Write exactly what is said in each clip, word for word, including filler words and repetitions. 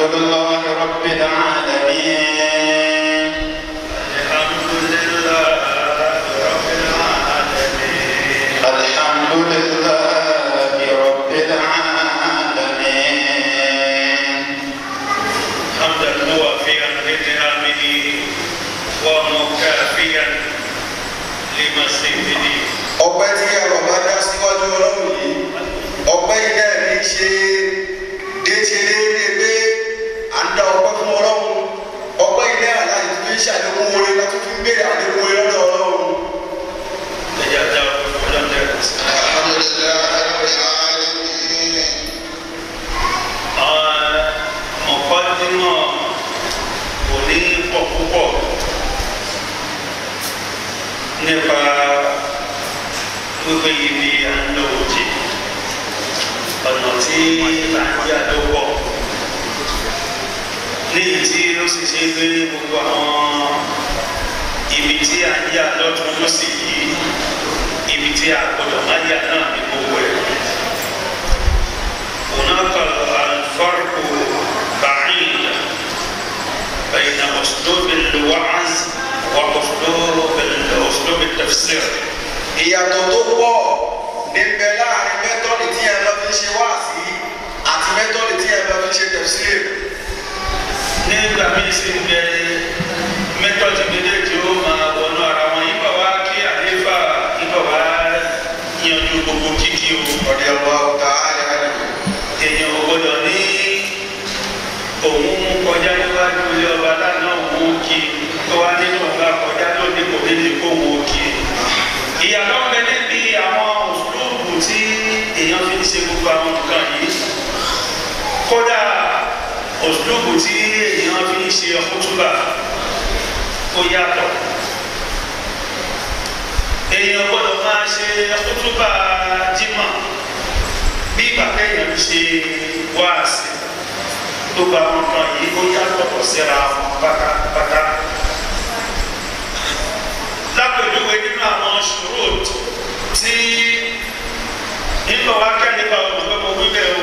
لله رب العالمين الحمد لله رب العالمين الحمد لله رب العالمين حمدا موافيا لنعمه ومكافيا لمزيده. ọpẹ́ tí a bàbá dá síwájú Ọlọ́run yìí ọpẹ́ yìí náà ní í ṣe déṣe déédéé pé à ń dá ọpẹ́ fún Ọlọ́run ọpẹ́ yìí náà láti fi ń ṣàlékún oore láti fi ń béèrè àlékún oore lọ́dọ̀ Ọlọ́run. ẹ̀yà dá ọlọ́run dẹ́rẹ́ sí. alhamdulilayi rabbil alamin. ọ̀pọ̀ nínú kò ní pọ̀ púpọ̀ nípa wípé ibi à ń lò òjì ọ̀nà tí à ń yà ló pọ̀ léyìí tí ó sì ṣe pé gbogbo àwọn ibi tí à ń yà lọ́tún lọ́sì yìí ibi tí a gbọ́dọ̀ má yà náà ní gbogbo ẹ̀. هناك الفرق بعيد بين أسلوب الوعظ وأسلوب أسلوب التفسير. ìyàtọ̀ tó pọ̀ níbẹ̀ láàrin mẹ́tọ́dì tí ẹ bá fi ṣe wáàsí àti mẹ́tọ́dì tí ẹ bá fi ṣe tafsir. nígbà míì sì ń bẹ mẹ́tọ́dì méjèèjì ó máa wọnú ara wọn yípa wá kí àlééfà yípa wá yanjú gbogbo kíkí o. ọ̀dẹ̀ ọba ọ̀tá àlẹ́ èèyàn ò gbọdọ̀ ní òun kọjá níwájú ilé ọba lánàá òun kí tó wá nínú ọba kọjá lóde kò ní ní kó òun kí. ìyàtọ̀ ń bẹ níbi àwọn òṣùlùkù tí èèyàn fi ń ṣe gbogbo àwọn nǹkan yìí kódà òṣùlùkù tí èèyàn fi ń ṣe khutba ó yàtọ̀. èèyàn gbọdọ̀ máa ṣe khutba jímọ̀ bí bàtẹ́ èèyàn ṣe wáàsí gbogbo àwọn kan yìí ó yàtọ̀ síra wọn pátápátá. lápèjúwe nínú àwọn ṣùrùt tí nígbà wá kẹ́lẹ́ bá wọn pé mo wíbẹ̀ o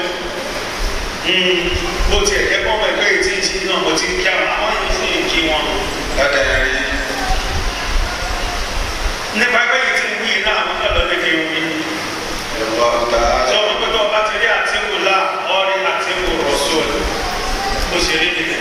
bó tiẹ̀ jẹ́ kọ́ mọ̀ ẹgbẹ́ tí ń ṣe náà mo ti ń kí àwọn àwọn yìí sì ń kí wọn. látàrí nípa ẹgbẹ́ yìí tí ń wí náà àwọn náà lọ́dẹ́ kí n wí. ọba ọ̀tá sọ wọn pé tó o bá ti rí àtìkù lá ọrí àtìkù rọ̀ṣọ́ọ̀lù ó ṣe rí nìyẹn.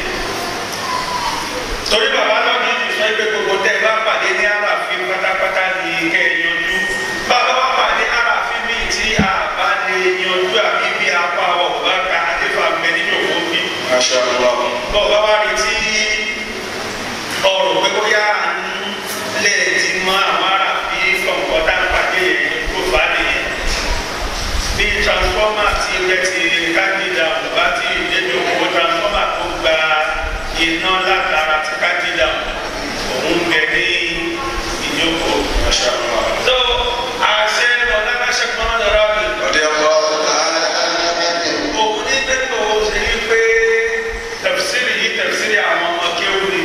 torí bàbá lọ́dún yìí sọ pé gbogbo tẹ́ ẹ bá pàdé ní aráàfin pátápátá ní kẹ́ ẹ yanjú. bàbá wa pàdé aráàfin míì tí a bá lè yanjú àbí bí apá wa ò bá ka àdéfà mẹ nínú òwò bí. masha Allah. bọ́ọ̀bá wa rí tí ọ̀rọ̀ pé bóyá lè ti mọ àwọn aráàfin kọ̀ọ̀kan tá a pàdé yẹn kó fà á nìyẹn. bí transformer ti yẹ ti kájídà bá ti dédé owó transformer tó gba iná látara ti kájídà òun bẹ ní ìjókòó. masha Allah. tó àṣẹ ọ̀nàmẹ́sẹ̀ kan lọ́rọ́ mi. ọ̀dẹ̀ ọba ọ̀tá òun ní pẹ́pẹ́ o ṣe ní pé tẹ̀síìrì yìí tẹ̀síìrì àwọn ọmọ kéwù ni.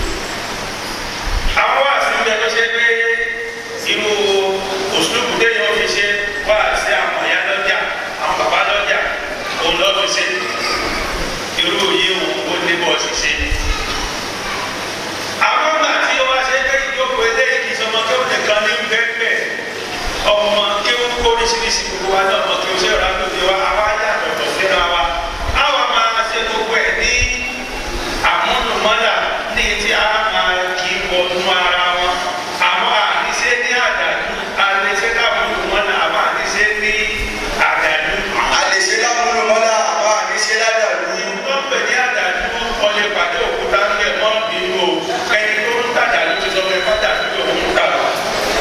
àwọn àṣìṣe ń bẹ tó ṣe pé irú òṣùlùkù téèyàn fi ṣe wá sí àwọn ìyá lọ́jà àwọn bàbá lọ́jà òun lọ́ fi ṣe irú yìí ó ní bọ́ ṣiṣẹ́. àwọn ọgbà tí ó wá ṣe pé ìjókòó eléyìí kì í sọmọ kéwù nìkan ní bẹ́ẹ̀ ọmọ kéwù kóríṣiríṣi gbogbo wa náà ọmọ kéwù ṣe ìrora lóde wa àwa yàtọ̀tọ̀ síra wa àwa máa ṣe gbogbo ẹ̀ ní àmúlùmọ́là ní tí a máa kí wọnú ara wọn àwọn àníṣe ní àdàlú àníṣe lámúlùmọ́là àwọn àníṣe ní àdàlú. àlèṣe lámúlùmọ́lá àbá àníṣe ládàlú. wọ́n pè ní àdàlú ọlẹ́ pàdé òkúta ń bẹ̀ mọ́ nínú o ẹni tó ń tàdàlú ti sọ pé fàdàlú lòún ń tà wá.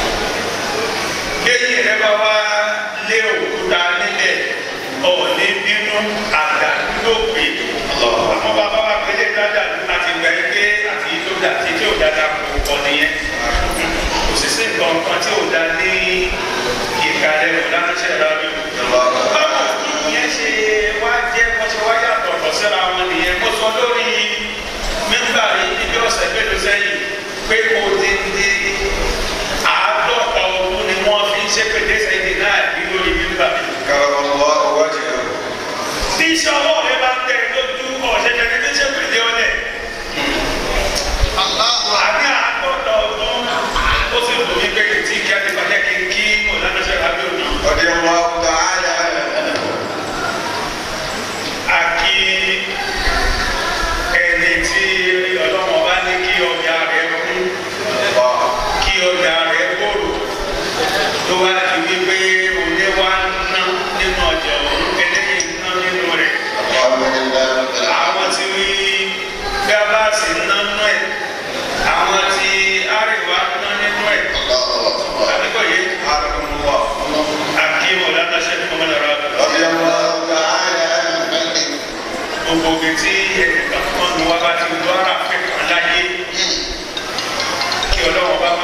kéyìn rẹ bá wá lé òkúta nílẹ̀ ọ̀ọ́ni bínú àdàlú ló pè é. àwọn bàbá wa pèlè ládàlú àti gbà ẹgbẹ́ àti ìdódà tí tí ò dáadáa kò kọ́ nìyẹn. kò sì sí nǹkan kan tí ò dá ní ìkàlẹ̀ ọ̀dánṣẹ́ rẹ̀ báwo ìyẹn ṣe wá jẹ́ wọ́n ṣe wá yàtọ̀ ọ̀tọ̀ síra wọn nìyẹn mo sọ lórí mẹ́mbà yìí níbi ọ̀sẹ̀ mélòó sẹ́yìn pé kò ti di àádọ́ta ọdún ni wọ́n fi ń ṣe pété sẹ́yìn náà bí lórí mẹ́mbà mi. karamallahu wajhahu. bí iṣẹ́ ọwọ́ rẹ bá tẹ̀ lójú ọ̀ṣẹ̀ṣẹ̀ ní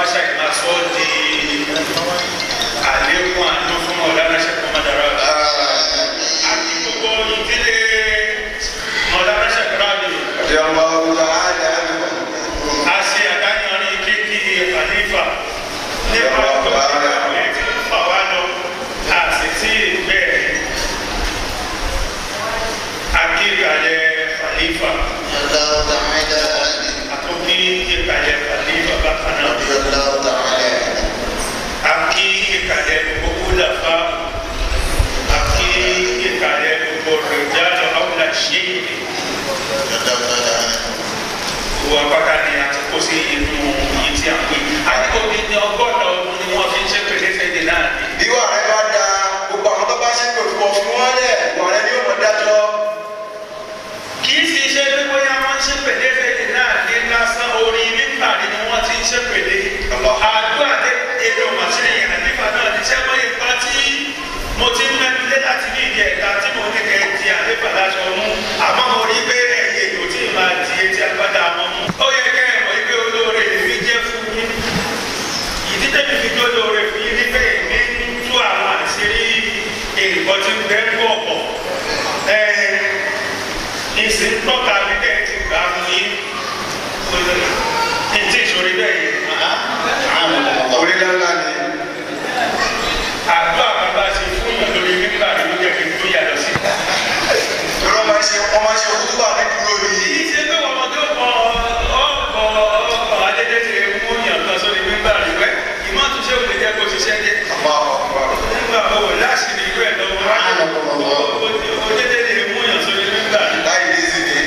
máṣá yìí máa sọ ọ́ di àlékún àánú fún Mọ̀lánà Sheikh Muhammad Rabi. àti gbogbo ìdílé Mọ̀lánà Sheikh Rabi. رضي الله تعالى عنه. a ṣe àdáyanrí kéèkì Khalifa nípa tó ti kàwé tí ń fà wá lọ a sì tí ì bẹ́ẹ̀ akékalẹ̀ Khalifa. àtúnkí ìkàlẹ̀ Khalifa bákan náà. Aki ìkàlẹ̀ gbogbo làfà, aki ìkàlẹ̀ gbogbo rìjálù àwùlà ṣe ìwà pátá ni a ti kó sí inú yìí tí a pè. Àdìgbòdì ni ọgọ́ta ọdún ni wọ́n fi ń ṣe pèlésèdè náà ni. bí wàá rẹ bá da gbogbo àwọn tó bá ṣe pé fún ọ fún wọn lẹ wàá rẹ ní òmò dájọ́. Kì í sì ṣe pé bóyá wọ́n ń ṣe pèlésèdè náà ní lásán orí nípa ni wọ́n ti ń ṣe pèlé. Àdúrà dé èdè màṣẹ́yìn àdìfà náà ní sẹ́wọ́n ipa tí mo ti ń mẹ́lẹ́ láti ní ìdí ẹ̀ka tí mo ní kẹ́ ti àdìfà láṣọ mú àmọ́ mo rí pé ẹ̀yẹ kò tí ì máa di etí agbádá wọn mú. Ó yẹ kẹ́ ẹ̀ mọ̀ pé olóore èmi jẹ́ fún yín. Ìdí tẹ́mi fi jó lóore fún yín ní pé èmi ń tú àwọn àṣírí nǹkan tí ń bẹ́ pọ̀ pọ̀. Ìsìn tọ́ka mi kẹ́ ti gbà fún yín. Ní tí ìṣòro bẹ́ẹ̀ yẹn. orí ńláńlá ni. Àdúrà bàbá ṣe fún yàn lórí nígbà tí ó jẹ́ kí n tó yà lọ sí. wọ́n máa ṣe wọ́n máa ṣe òkúta ní dúró ní. Kì í ṣe pé wọ́n tó kọ ọkọ̀ ọkọ̀ adédèdè mú yàn kan sórí nígbà rí wẹ́. Ìmọ̀ àtúnṣe ò lè jẹ́ kó ṣiṣẹ́ dé. Nígbà owó láṣìírí ìlú ẹ̀ lọ́wọ́ adédèdè mú yàn sórí nígbà rí. láì dé sí ni.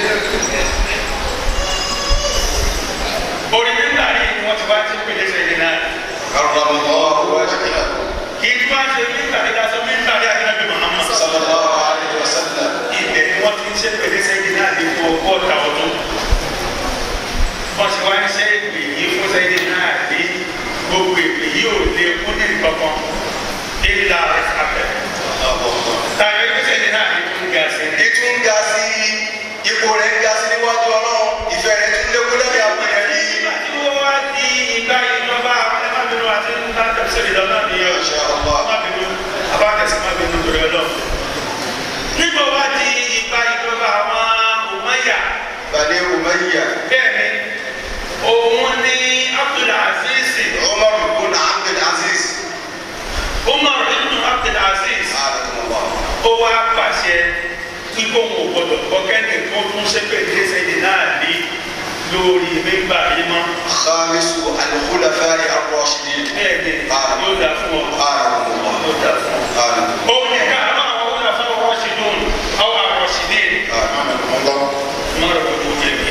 Orí nígbà rí ni wọ́n ti wá ti pèlè sẹ́yìn náà. Karramallahu wajhahu. Kì í wá ṣe nígbà rí lásán nígbà rí Ànábì Muhammad. sallallahu alaihi wasallam. Ibẹ̀ ni wọ́n ti ń ṣe pèlè sẹ́yìn náà ní fún ọgọ́ta ọdún. Wọ́n ti wá ń ṣe ìpè yìí fún sẹ́yìn náà ní gbogbo ìpè yìí ò lè kún ní kankan. Ìlà àbẹ̀. Tàbí pé sẹ́yìn náà ní fún gàṣẹ́ ní. ìtún ga sí ipò rẹ̀ ga sí níwájú Ọlọ́run ìfẹ́ rẹ̀ tún lékún lẹ́yìn àpẹẹrẹ rí. Nígbà tí wọ́n wá di ìgbà ìjọba àwọn ẹ̀mábìnú àti nígbà tẹ̀sílẹ̀ lọ́nà ní Masha Allah. ẹ̀mábìnú abákẹ́sì mábìnú torí ọlọ́run. Nígbà wá di ìgbà ìjọba àwọn Umayya. Bani Umayya. Bẹ́ẹ̀ni, òun ni Abdul Aziz. Umar ibn Abdul Aziz. Umar ibn Abdul Aziz. Alhamdulillah. Ó wá pàṣẹ kíkó wọn ò gbọdọ̀ kọ́kẹ́ni kó tún ṣépè lẹ́sẹ̀ náà ní lórí mímbà yìí mọ́. Khamisu al-khulafa'i ar-rashidin. Bẹ́ẹ̀ni, yóò dà fún ọ. Alhamdulillah. Yóò dà fún ọ. Alhamdulillah. Òun ni ká àwọn àwọn ọ̀nà fún Rashidun, àwọn Rashidin. Alhamdulillah. Mọ̀rọ̀ gbogbo jẹ́ kí.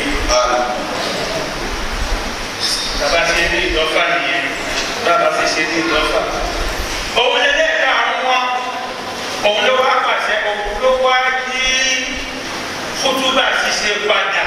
Bàbá ṣe ní ìdọ́fà nìyẹn. Bàbá ṣe ṣe ní ìdọ́fà. Òun lè lẹ́ẹ̀ka àwọn wọn. Òun ló wá pàṣẹ, òun ló wá kí kútúbà ṣiṣẹ́ padà.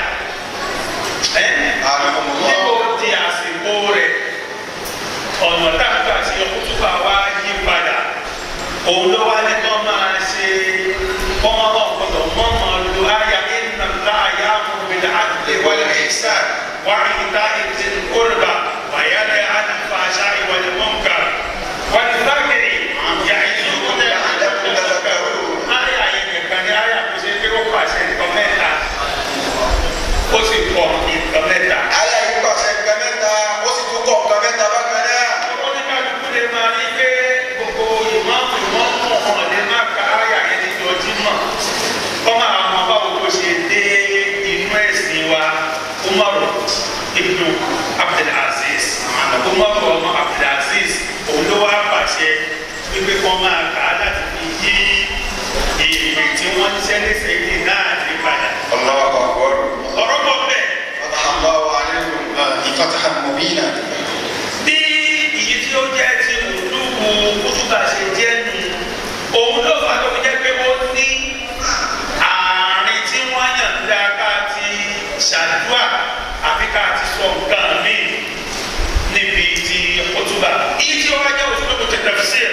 Níbo di àsìkò rẹ̀? Ọ̀nà táàgbà ṣe kútúbà wá yí padà. Òun ló wá ní kán máa ṣe kọ́mọ́bọ̀ gbọ́dọ̀ mọ́mọ́ lu àyà inna Allaha ya'muru bil 'adli wal ihsan wa 'ita'i dhil qurba wa yanha 'anil fahsha'i wal munkar wal baghi ya'izukum la'allakum tadhakkarun. Àyà yẹn nìkan ni àyà kò ṣe pé ó pàṣẹ nǹkan mẹ́ta. Ó sì kọ̀ nǹkan mẹ́ta. Ayé yìí pàṣẹ nǹkan mẹ́ta, ó sì tún kọ̀ nǹkan mẹ́ta bákan náà. Ọkọ ní kálukú lè máa rí pé gbogbo ìmọ̀ọ́mù ìmọ̀ọ́mù ọ̀hún lè má ka àyà yẹn ní ìjọ́jímọ̀. Kọ́mọ àwọn ọmọ báwo ló ṣe dé inú ẹ̀sìn wa Umaru ibnu Abdul Aziz. Umaru ọmọ Abdul Aziz òun ló wá pàṣẹ wípé kọ́ máa kà á láti fi yí ìpè tí wọ́n ń ṣẹ́lẹ̀ sẹ́yìn náà ní padà. Allahu Akbar. Ọ̀rọ̀ bọ̀ bẹ́ẹ̀. Allahu alaykum. Fatahan mubina. Bí ìyí tí ó jẹ́ ti òdúgbò kútùbà ṣe jẹ́ nù, òun ló fà tó fi jẹ́ pé ó ní àárín tí wọ́n yàn dá ká ti ṣàdúrà àfi ká ti sọ nǹkan míì níbi ti kútùbà. Ìyí tí ó wá jẹ́ òṣèlú ti tafsir.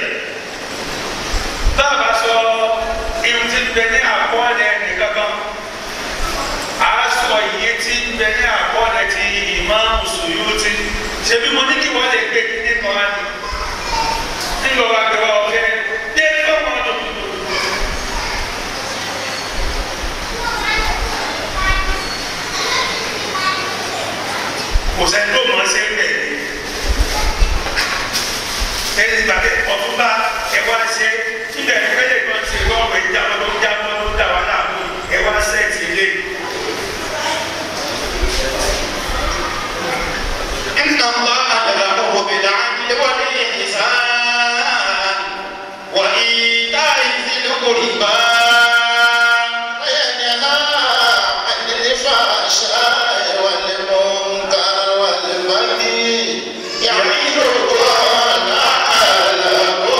Báàbá sọ irun tí ń bẹ ní àkọọ́lẹ̀ nìkankan. A sọ iye tí ń bẹ ní àkọọ́lẹ̀ ti Imam Suyuti ṣebí mo ní kí wọ́n lè gbé kíní kan wá ní nígbà wá gbé wá ọ̀fẹ́ dé fọ́ọ̀mù ọdún. kò sẹ́ni tó mọ̀ ọ́ ṣe ń bẹ̀ ẹni gbàgbé ọ̀túnba ẹ̀wá ṣe nígbà ìfẹ́lẹ̀ kan ṣe wọ́n ọ̀rọ̀ ìjábọ̀ ló jábọ̀ ló dà wá láàmú ẹ̀wá sẹ́ẹ̀tì ilé. إن الله يأمر بالعدل والإحسان وإيتاء ذي القربى وينهى عن الفحشاء والمنكر والبغي يعظكم لعلكم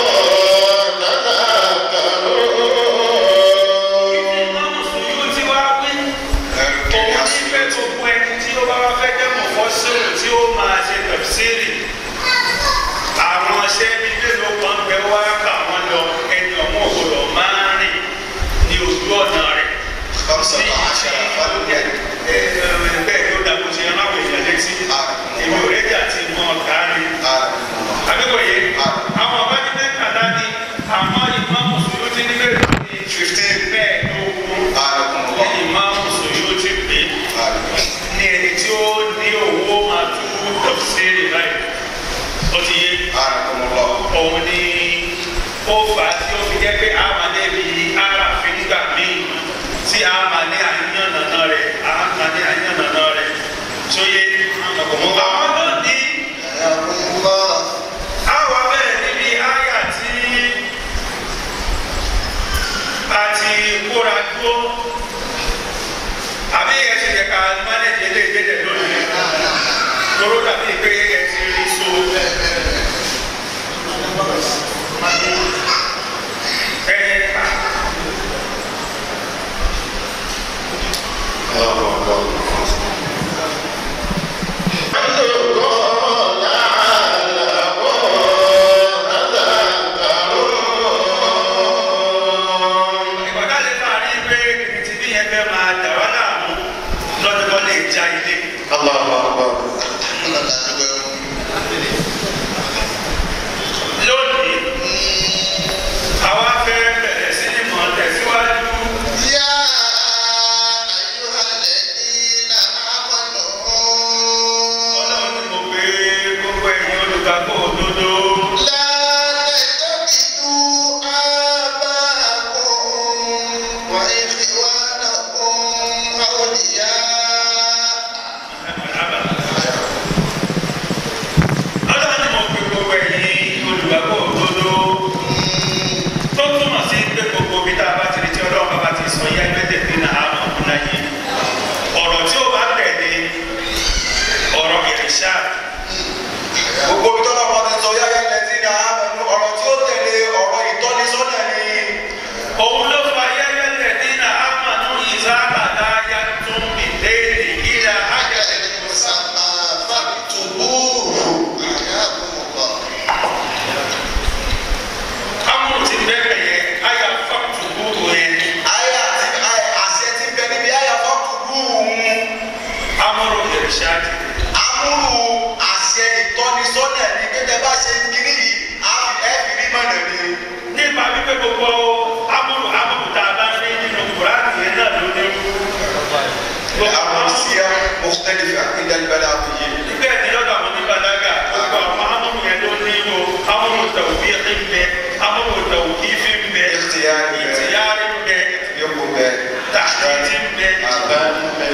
tafsiri àwọn ṣẹ́ bí mélòó kan bẹ wá kà wọ́n lọ ẹni ọmọ ògbòdò máa ń rìn ní ojú ọ̀nà rẹ̀. bẹ́ẹ̀ ni ó dàgbò ṣe ẹran àwọn èèyàn létí èmi ò rẹ́dí àti mọ ọ̀gá ni. àbíkòye àwọn ọba ní mẹ́tàlá ni àmọ́ ìmọ̀ mùsùlùmí ti ní bẹ́ẹ̀ ní fifteen bẹ́ẹ̀ lógún ẹni ìmọ̀ mùsùlùmí ti pè ní ẹni tí ó ní owó máa tú tafsiri báyìí ó ti yé òun ni ó fà á tí ó fi jẹ́ pé àmàlẹ́ bí aráàfin nígbà míì tí àmàlẹ́ àyàn nàná rẹ̀ àmàlẹ́ àyàn nàná rẹ̀ sóye àwọn lónìí àwọn abẹ́rẹ́ níbi àyà tí a ti kóra dúró àbí ẹ̀ ṣe yẹ ká mánẹ́jì eléyìí lónìí lọ́rọ́ dàbí pé ẹ ti rí so ẹ ìgbàdá lè máa rí pé kìtìbí yẹn fẹ́ máa dà wá láàmú lọ́dún lè já ilé. lónìí àwa fẹ́ bẹ̀rẹ̀ sí ní mọ̀ tẹ̀síwájú. يا أيها الذين آمنوا ọlọ́run ni mo pè é gbogbo ẹ̀yin olùgbàgbọ́ òdodo. لا تتخذوا آباءكم وإخوانكم أولياء ọlọ́run ni mo pè gbogbo ẹ̀yin olùgbàgbọ́ òdodo. tó túmọ̀ sí pé gbogbo ibi tá a bá ti rí tí ọlọ́run bá bá ti sọ yá ẹgbẹ́ tẹ̀lé náà á mọ̀ ọ́n láyé. ọ̀rọ̀ tí ó bá tẹ̀lé ọ̀rọ̀ ìrìnsà. gbogbo ibi tọ́lá wọn ti sọ yáyá lẹ́tí ní àmọ́ ọ̀rọ̀ tí ó tẹ̀lé ọ̀rọ̀ ìtọ́nisọ́nà ni. òun ló fa yẹ́yẹ́ tẹ̀lé náà á mọ̀ ní ìsáàbàdá yá tún ìdéèdè ìlà ájàdé مسمى فاكتبوه حياكم الله. amúlù ti bẹ́ẹ̀ yẹ àyà fàtú gbúrú yẹn. àyà àti àṣẹ ti bẹ níbi àyà fọ́ọ̀kù amúlù ìrìnsàdì. amúrù àṣẹ ìtọ́nisọ́nà ni pé tẹ bá ṣe kiri yìí á ẹ fi rí mọ̀nà ni. nípa wípé gbogbo amúlù amúlù tá a bá ní nínú kùránì yẹn náà ló ní. àwọn síyá mọ̀tẹ́lifà ìdánilẹ́lẹ́ àbúyé. níbẹ̀ ni lọ́dọ̀ àwọn oníbàdàgà gbogbo àwọn amúlù yẹn ló ní o amúlù tàwùbí ń bẹ amúlù tàwùbí fi ń bẹ Ìtìyárí bẹ. ìtìyárí ń bẹ yóò bẹ. tàkìtì ń bẹ. àbá bẹ.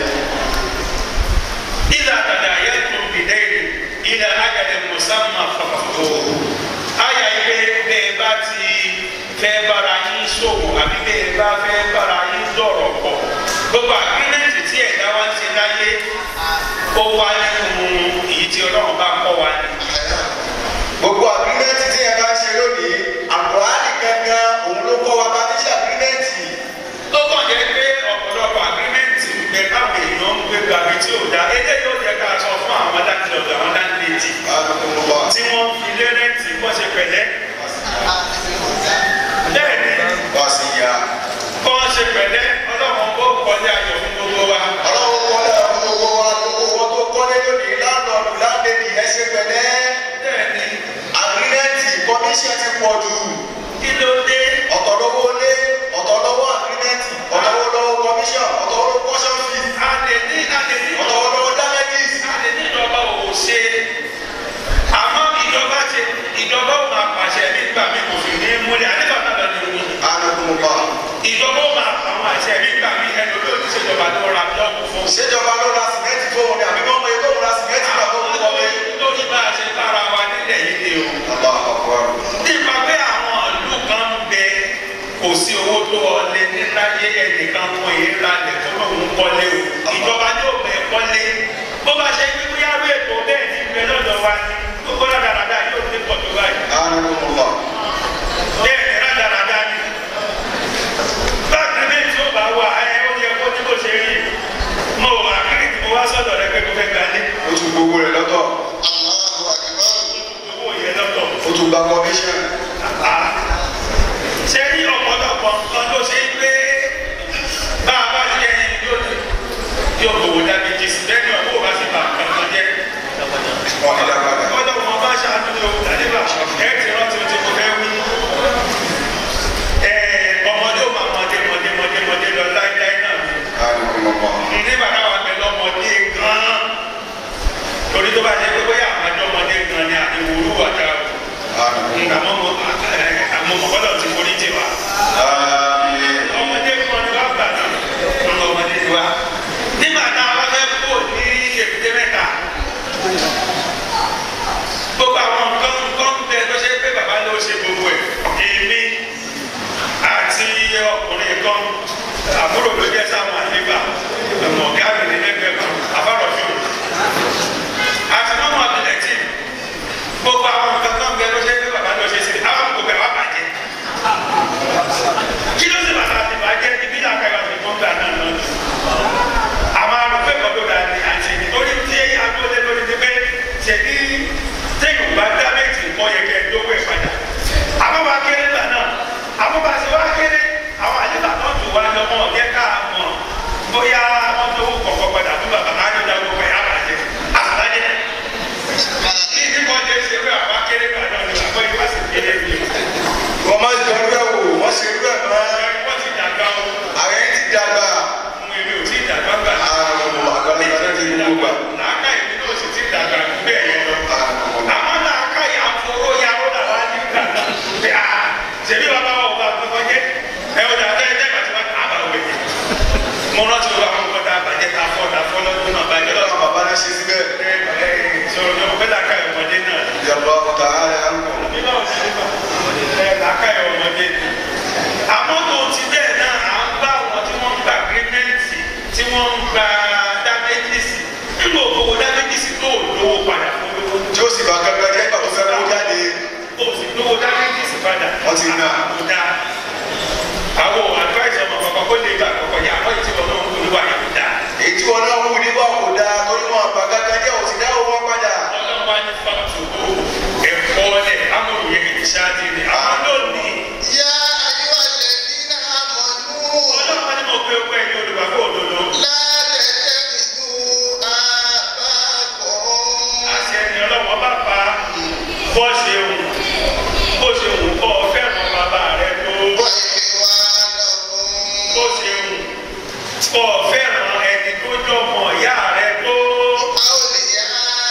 إذا تداينتم بدين إلى أجل مسمى فاكتبوه. àyà ilé bẹ́ẹ̀ bá ti fẹ́ bára yín ṣòwò àbí bẹ́ẹ̀ bá fẹ́ bára yín dọ̀rọ̀ pọ̀ gbogbo àgírímẹ̀ntì tí ẹ̀dá wa ti láyé ó wá nínú èyí tí ọlọ́run bá kọ́ wa ní. gbogbo àgírímẹ́ǹtì tí ẹ bá ń ṣe lónìí àkùránì gangan òun ló kọ́ wa bá ti ṣe àgírímẹ́ǹtì. ó kàn jẹ́ pé ọ̀pọ̀lọpọ̀ àgírímẹ̀ntì ń bẹ káwọn èèyàn ń gbé gbàgbé tí ò dá eléyìí yóò jẹ́ ká sọ fún àwọn láńlọ́ọ̀dù àwọn láńlẹ́ẹ̀tì tí wọ́n fi lé rẹ́ǹtì wọ́n ṣe pẹ̀lẹ́. bẹ́ẹ̀ ni wá sí ya. kọ́ ṣe pẹ̀lẹ́ ọlọ́run kó kọ́lé ayọ̀ fún gbogbo wa. ọlọ́run kọ́lé ọ̀hún gbogbo wa gbogbo wọn tó kọ́lé lónìí láńlọ́ọ̀dù láńlẹ́ẹ̀tì ẹ ṣe pẹ̀lẹ́. ṣèjọba ló ra sìmẹ́ntì fóun ni àbí wọ́n mọ ètò òun ra sìmẹ́ntì gbà tó ń wọlé. lórí bá a ṣe bára wa nílẹ̀ yìí ni o. nípa pé àwọn ìlú kan ń bẹ kò sí owó tó ọlẹ níláyé ẹnìkan fún ìlera lẹ̀ tó lóun kọ́lé o. ìjọba ní òun ẹ̀ kọ́lé bó bá ṣe gbé bóyá ló ètò bẹ́ẹ̀ ti gbé lọ́dọ̀ wa ni gbogbo rádaràdà yóò ti pọ̀ tó báyìí. bẹ́ẹ̀ ni rádaràdà ni báàgì méjì ó bá wà ẹ ó yẹ kó ní kò ṣe rí mo àkírí tí mo wá sọ́dọ̀ rẹ pé mo fẹ́ gbalé. ó tún gbogbo rẹ̀ lọ́tọ̀. owó yẹn lọ́tọ̀. ó tún gba commission. ṣé rí ọ̀pọ̀lọpọ̀ nǹkan tó ṣe é pé bá a bá jẹ yóò yóò kò wò dábì jì sí bẹ́ẹ̀ ni ọ̀pọ̀ bá ti bà kankan jẹ́. ọ̀dọ̀ wọn bá ṣàánú ní òkú àdébà ẹ̀ ti rántí ohun tí mo fẹ́ wí. ọmọdé ò máa mọdé mọdé mọdé mọdé lọ láíláí náà ni. nígbà táwọn abẹ lọmọdé gan-an torí tó bá jẹ pé bóyá àwọn àjọ ọmọdé gan-an ni àti wòlú wàjà àmọ́ mọ̀kọ́dọ̀ ti forí jẹ wa. ọmọdé kan ni wàá gbà náà ọmọ ọmọdé ni wa. nígbà tá a bá fẹ́ kó ní èbúté mẹ́ta gbogbo àwọn nǹkan nǹkan bẹ tó ṣe pé bàbá ló ṣe gbogbo ẹ̀ èmi àti ọkùnrin kan àbúrò ló jẹ́ sáwọn àlébà ọ̀gá mi ní lẹ́gbẹ̀ẹ́ kan afárọ̀fíò àti mọ́mọ́ abilẹ̀ tí gbogbo àwọn nǹkan kan bẹ ló ṣe pé bàbá ló ṣe sí àwọn gbogbo ẹ̀ wá bàjẹ́ kí ló sì bàtà àti bàjẹ́ ibi àkàrà ti fún gbà náà lọ àwọn arúgbó ẹ̀kọ́ tó dà ní àti nítorí tí agbóde lórí ti pé ṣèbí téèyàn bá dá méjì mọ́ yẹ kẹ́ ẹ̀ lówó ẹ̀ padà àwọn bá kéré gbà náà àwọn bá ṣe wá kéré àwọn àyíká náà tó wá lọ́mọ ọ̀gẹ́ ká mọ̀ bóyá wọ́n tó wó kọ̀ọ̀kan padà fún bàbá máa ń dá gbogbo ẹ̀ àbàjẹ́ àbàjẹ́ kí ní kọ́ jẹ́ ṣe pé àwọn kéré gbà náà ni àgbọ̀ yìí wá sí kéré ni. wọ́n máa ń jọ irú ẹ̀ wò wọ́n ṣe irú ẹ̀ mọ́. wọ́n ti dàgbà o. àwọn yẹn ti dàgbà. mo èmi ò tí ì dàgbà gbà. àwọn àgbàlagbà náà ti gbogbo gbà. làákà ìbí náà sì ti dàgbà bẹ́ẹ̀ yẹn lọ. àmọ́ làákà yà ń foró ya ó dà wá ní ìgbà náà. ṣèbí bàbá wa ò bá gbogbo jẹ́ ẹ ò dà bẹ́ẹ̀ jẹ́ bàtí wọ́n á bá wẹ̀ yẹn. mo rántí o àwọn ọkọ̀ tá a bàjẹ́ tá a fọ́ tá a fọ́ lọ́dún náà bàjẹ́ lọ́dún. bàbá náà ṣe síbẹ̀. sọ̀rọ̀ ní ọ̀pẹ́ làákà ìwọ̀dé náà. yàrá ọ̀tá ààrẹ àńkọ̀. làákà ìwọ̀dé àmọ́ tó ti bẹ́ẹ̀ náà à ń bá wọn tí wọ́n ń gba gírímẹ́ǹtì tí wọ́n ń gba dámẹ́jìsì nínú òkòwò dámẹ́jìsì tó lówó padà fún lówó. tí ó sì bá gẹ́gẹ́ jẹ́ ìgbà tó fẹ́ kó jáde. ó sì lówó dámẹ́jìsì padà. wọ́n ti ná. àkódà àwọn advice ọmọ kankan kó lè gbà kọ̀kọ̀ yà wọ́n ti wọn náà ń wúlò wáyà kó dáa. èyí tí wọn náà wù nígbà kò dáa torí wọn àgbà gẹ́gẹ́ jẹ́ òsì dáwọ́ wọn padà. ọlọ́wọ́ ní fàtó ẹ̀kọ́ ẹ̀ amóhùnyẹ ìṣáájú ni àwọn lónìí. يا أيها الذين آمنوا ọlọ́wọ́ ní mo gbé ọgbẹ́ yìí olùgbàgbọ́ òdodo. لا تتخذوا آباءكم àṣẹ ni ọlọ́wọ́ bá pa bó ṣe wù bó ṣe wù kọ́ ọ fẹ́ràn bàbá rẹ tó وإخوانكم bó ṣe wù kọ́ ọ fẹ́ràn ẹni tó jọmọ ìyá rẹ tó. أولياء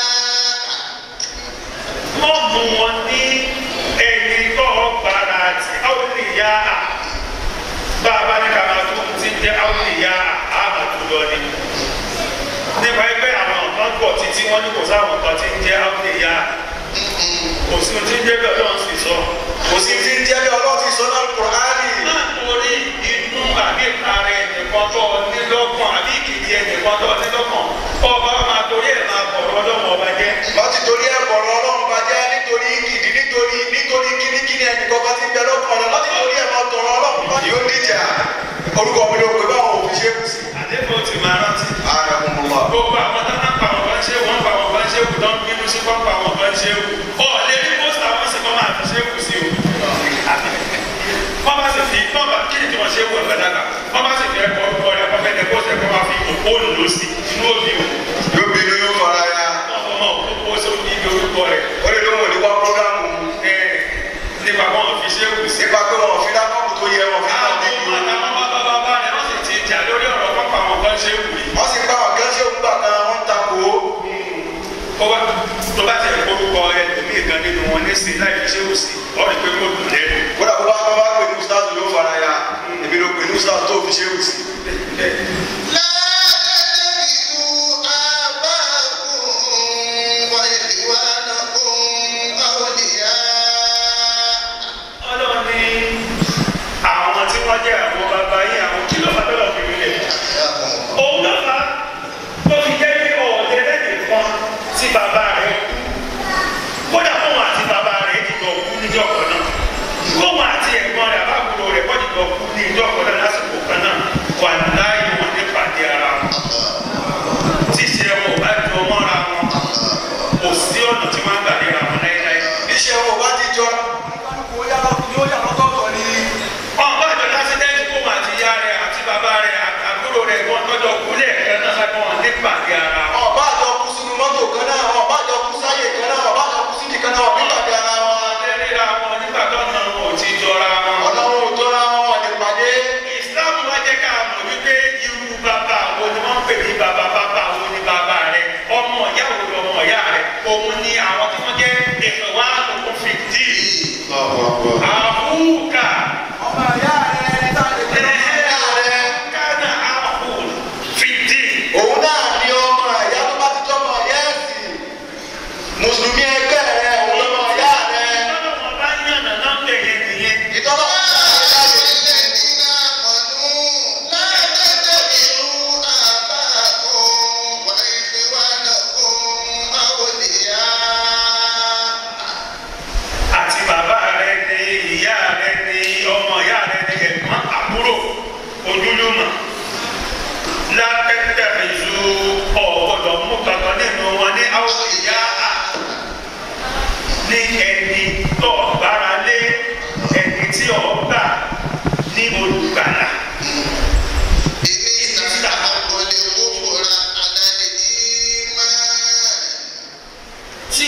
mọ̀ mú wọn ní ẹni tó gbára àti àwòlíyá bá a bá ní kàmá tó ti jẹ́ àwòlíyá àmàtúndọ̀ ni. nípa ẹgbẹ́ àwọn nǹkan pọ̀ títí wọ́n ní kò sáwọn nǹkan tí ń jẹ́ àwòlíyá kò sí ohun tí ń jẹ́ bẹ́ẹ̀ lọ́wọ́ sì sọ. kò sí ti ń jẹ́ bí ọlọ́run ti sọ náà Kùránì. máa torí inú àbí ìtara ẹnìkan tó ní lọ́kàn àbí ìkìtì ẹnìkan tó ní lọ́kàn ọba máa torí ẹ̀ máa bọ̀rọ̀ ọlọ́run ọba jẹ́. wọ́n ti torí ẹ̀ bọ̀rọ̀ ọlọ́run bá jẹ́ nítorí kìdí nítorí nítorí kíníkíní ẹnìkan bá ti bẹ lọ́kàn ọ̀nà láti torí ẹ̀ máa tọrọ ọlọ́run bá yóò díjà orúkọ mi ló pè báwọn òfin ṣe kù sí. àdébò ti máa rántí. ààrẹ mú un wá. gbogbo àwọn tó ń pa àwọn bá ń ṣe wọ́n pa àwọn bá ń ṣe wù tó ń bínú sí kọ́ pa àwọn bá ń ṣe wù. ọ̀ lè rí pósítà wọn sì kọ́ máa fi ṣe kù sí o. wọ́n bá sì fi wọ́n bá kí ni tí wọ́n ṣe wù ẹ̀fẹ́ dàgbà wọ́n bá sì fi ẹ̀kọ́ ọkọ rẹ̀ kọ́ fẹ́ẹ́ kó ṣe kó máa fi òpó lò sí inú òbí o. yóò bínú yóò fara ya. wọ́n fọ́ mọ́ òpó sórí ibi orúkọ rẹ̀. ó lè lóun ò ní wá prógámù. nípa wọn fi ṣe wù sí. nípa pé wọn fi dákọ́ọ̀bù tó yẹ wọn fi náà bí àwọn àtàwọn bàbá bàbá rẹ̀ wọ́n sì ti jà lórí ọ̀rọ̀ pápá àwọn kan ṣe wù yìí. wọ́n sì bá wọn gán ṣé òkúta kan wọ́n ń takò ó. ó wá tó bá tẹ̀ orúkọ ẹlòmíì kan nínú wọn ní sí láì fi ṣe wù sí ọ̀rẹ́ pé kò dùn lẹ́nu. kódà bó bá bá bá pè ní ustaz yóò fara ya èmi ló pè ní ustaz tó fi ṣe wù sí. لا تتخذوا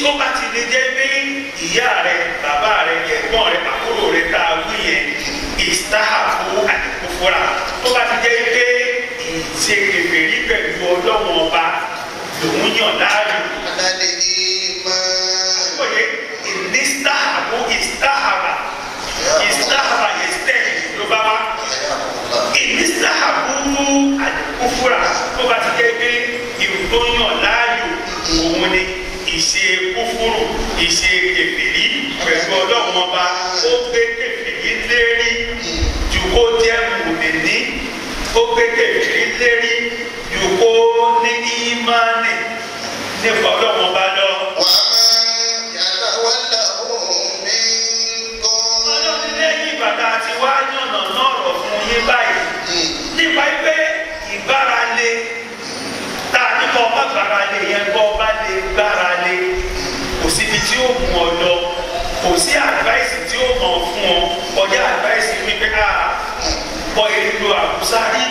ó bá ti lè jẹ́ pé ìyá rẹ bàbá rẹ ẹ̀gbọ́n rẹ àbúrò rẹ tá a wí yẹn ìstáhàbù àdìkú fúra tó bá ti jẹ́ pé ìṣe kèfèrí pẹ̀lú ọlọ́wọ́n ọba lòún yàn láàyò. alẹ́ ìmọ̀. oye ìnístáhàbù ìstáhàbà ìstáhàbà ìstẹ́ẹ̀lì ló bá wá. ìnístáhàbù àdìkú fúra tó bá ti jẹ́ pé ìrù tó yàn láàyò òun ni ìṣe kúfúrú ìṣe kèfèrí pẹ̀lú ọlọ́run ọba ó gbé kèfèrí lérí ju kó jẹ́ mùmínì ó gbé kèfèrí lérí ju kó ní ìmánì nípa ọlọ́run ọba lọ. wà á yàrá wà láwọn mi kọ́. ọlọ́run lẹ́yìn ìbàdàn àti wá yànnà náà rọ̀ fún yín báyìí nípa pé ìgbáralé tá a ní kọ́ ọba gbáralé yẹn kọ́ ọba lè gbáralé kò síbi tí ó mú ọ lọ kò sí àdváìsì tí ó mọ̀ fún ọ ọjà àdváìsì wípé a bọ ìlú àkùsárí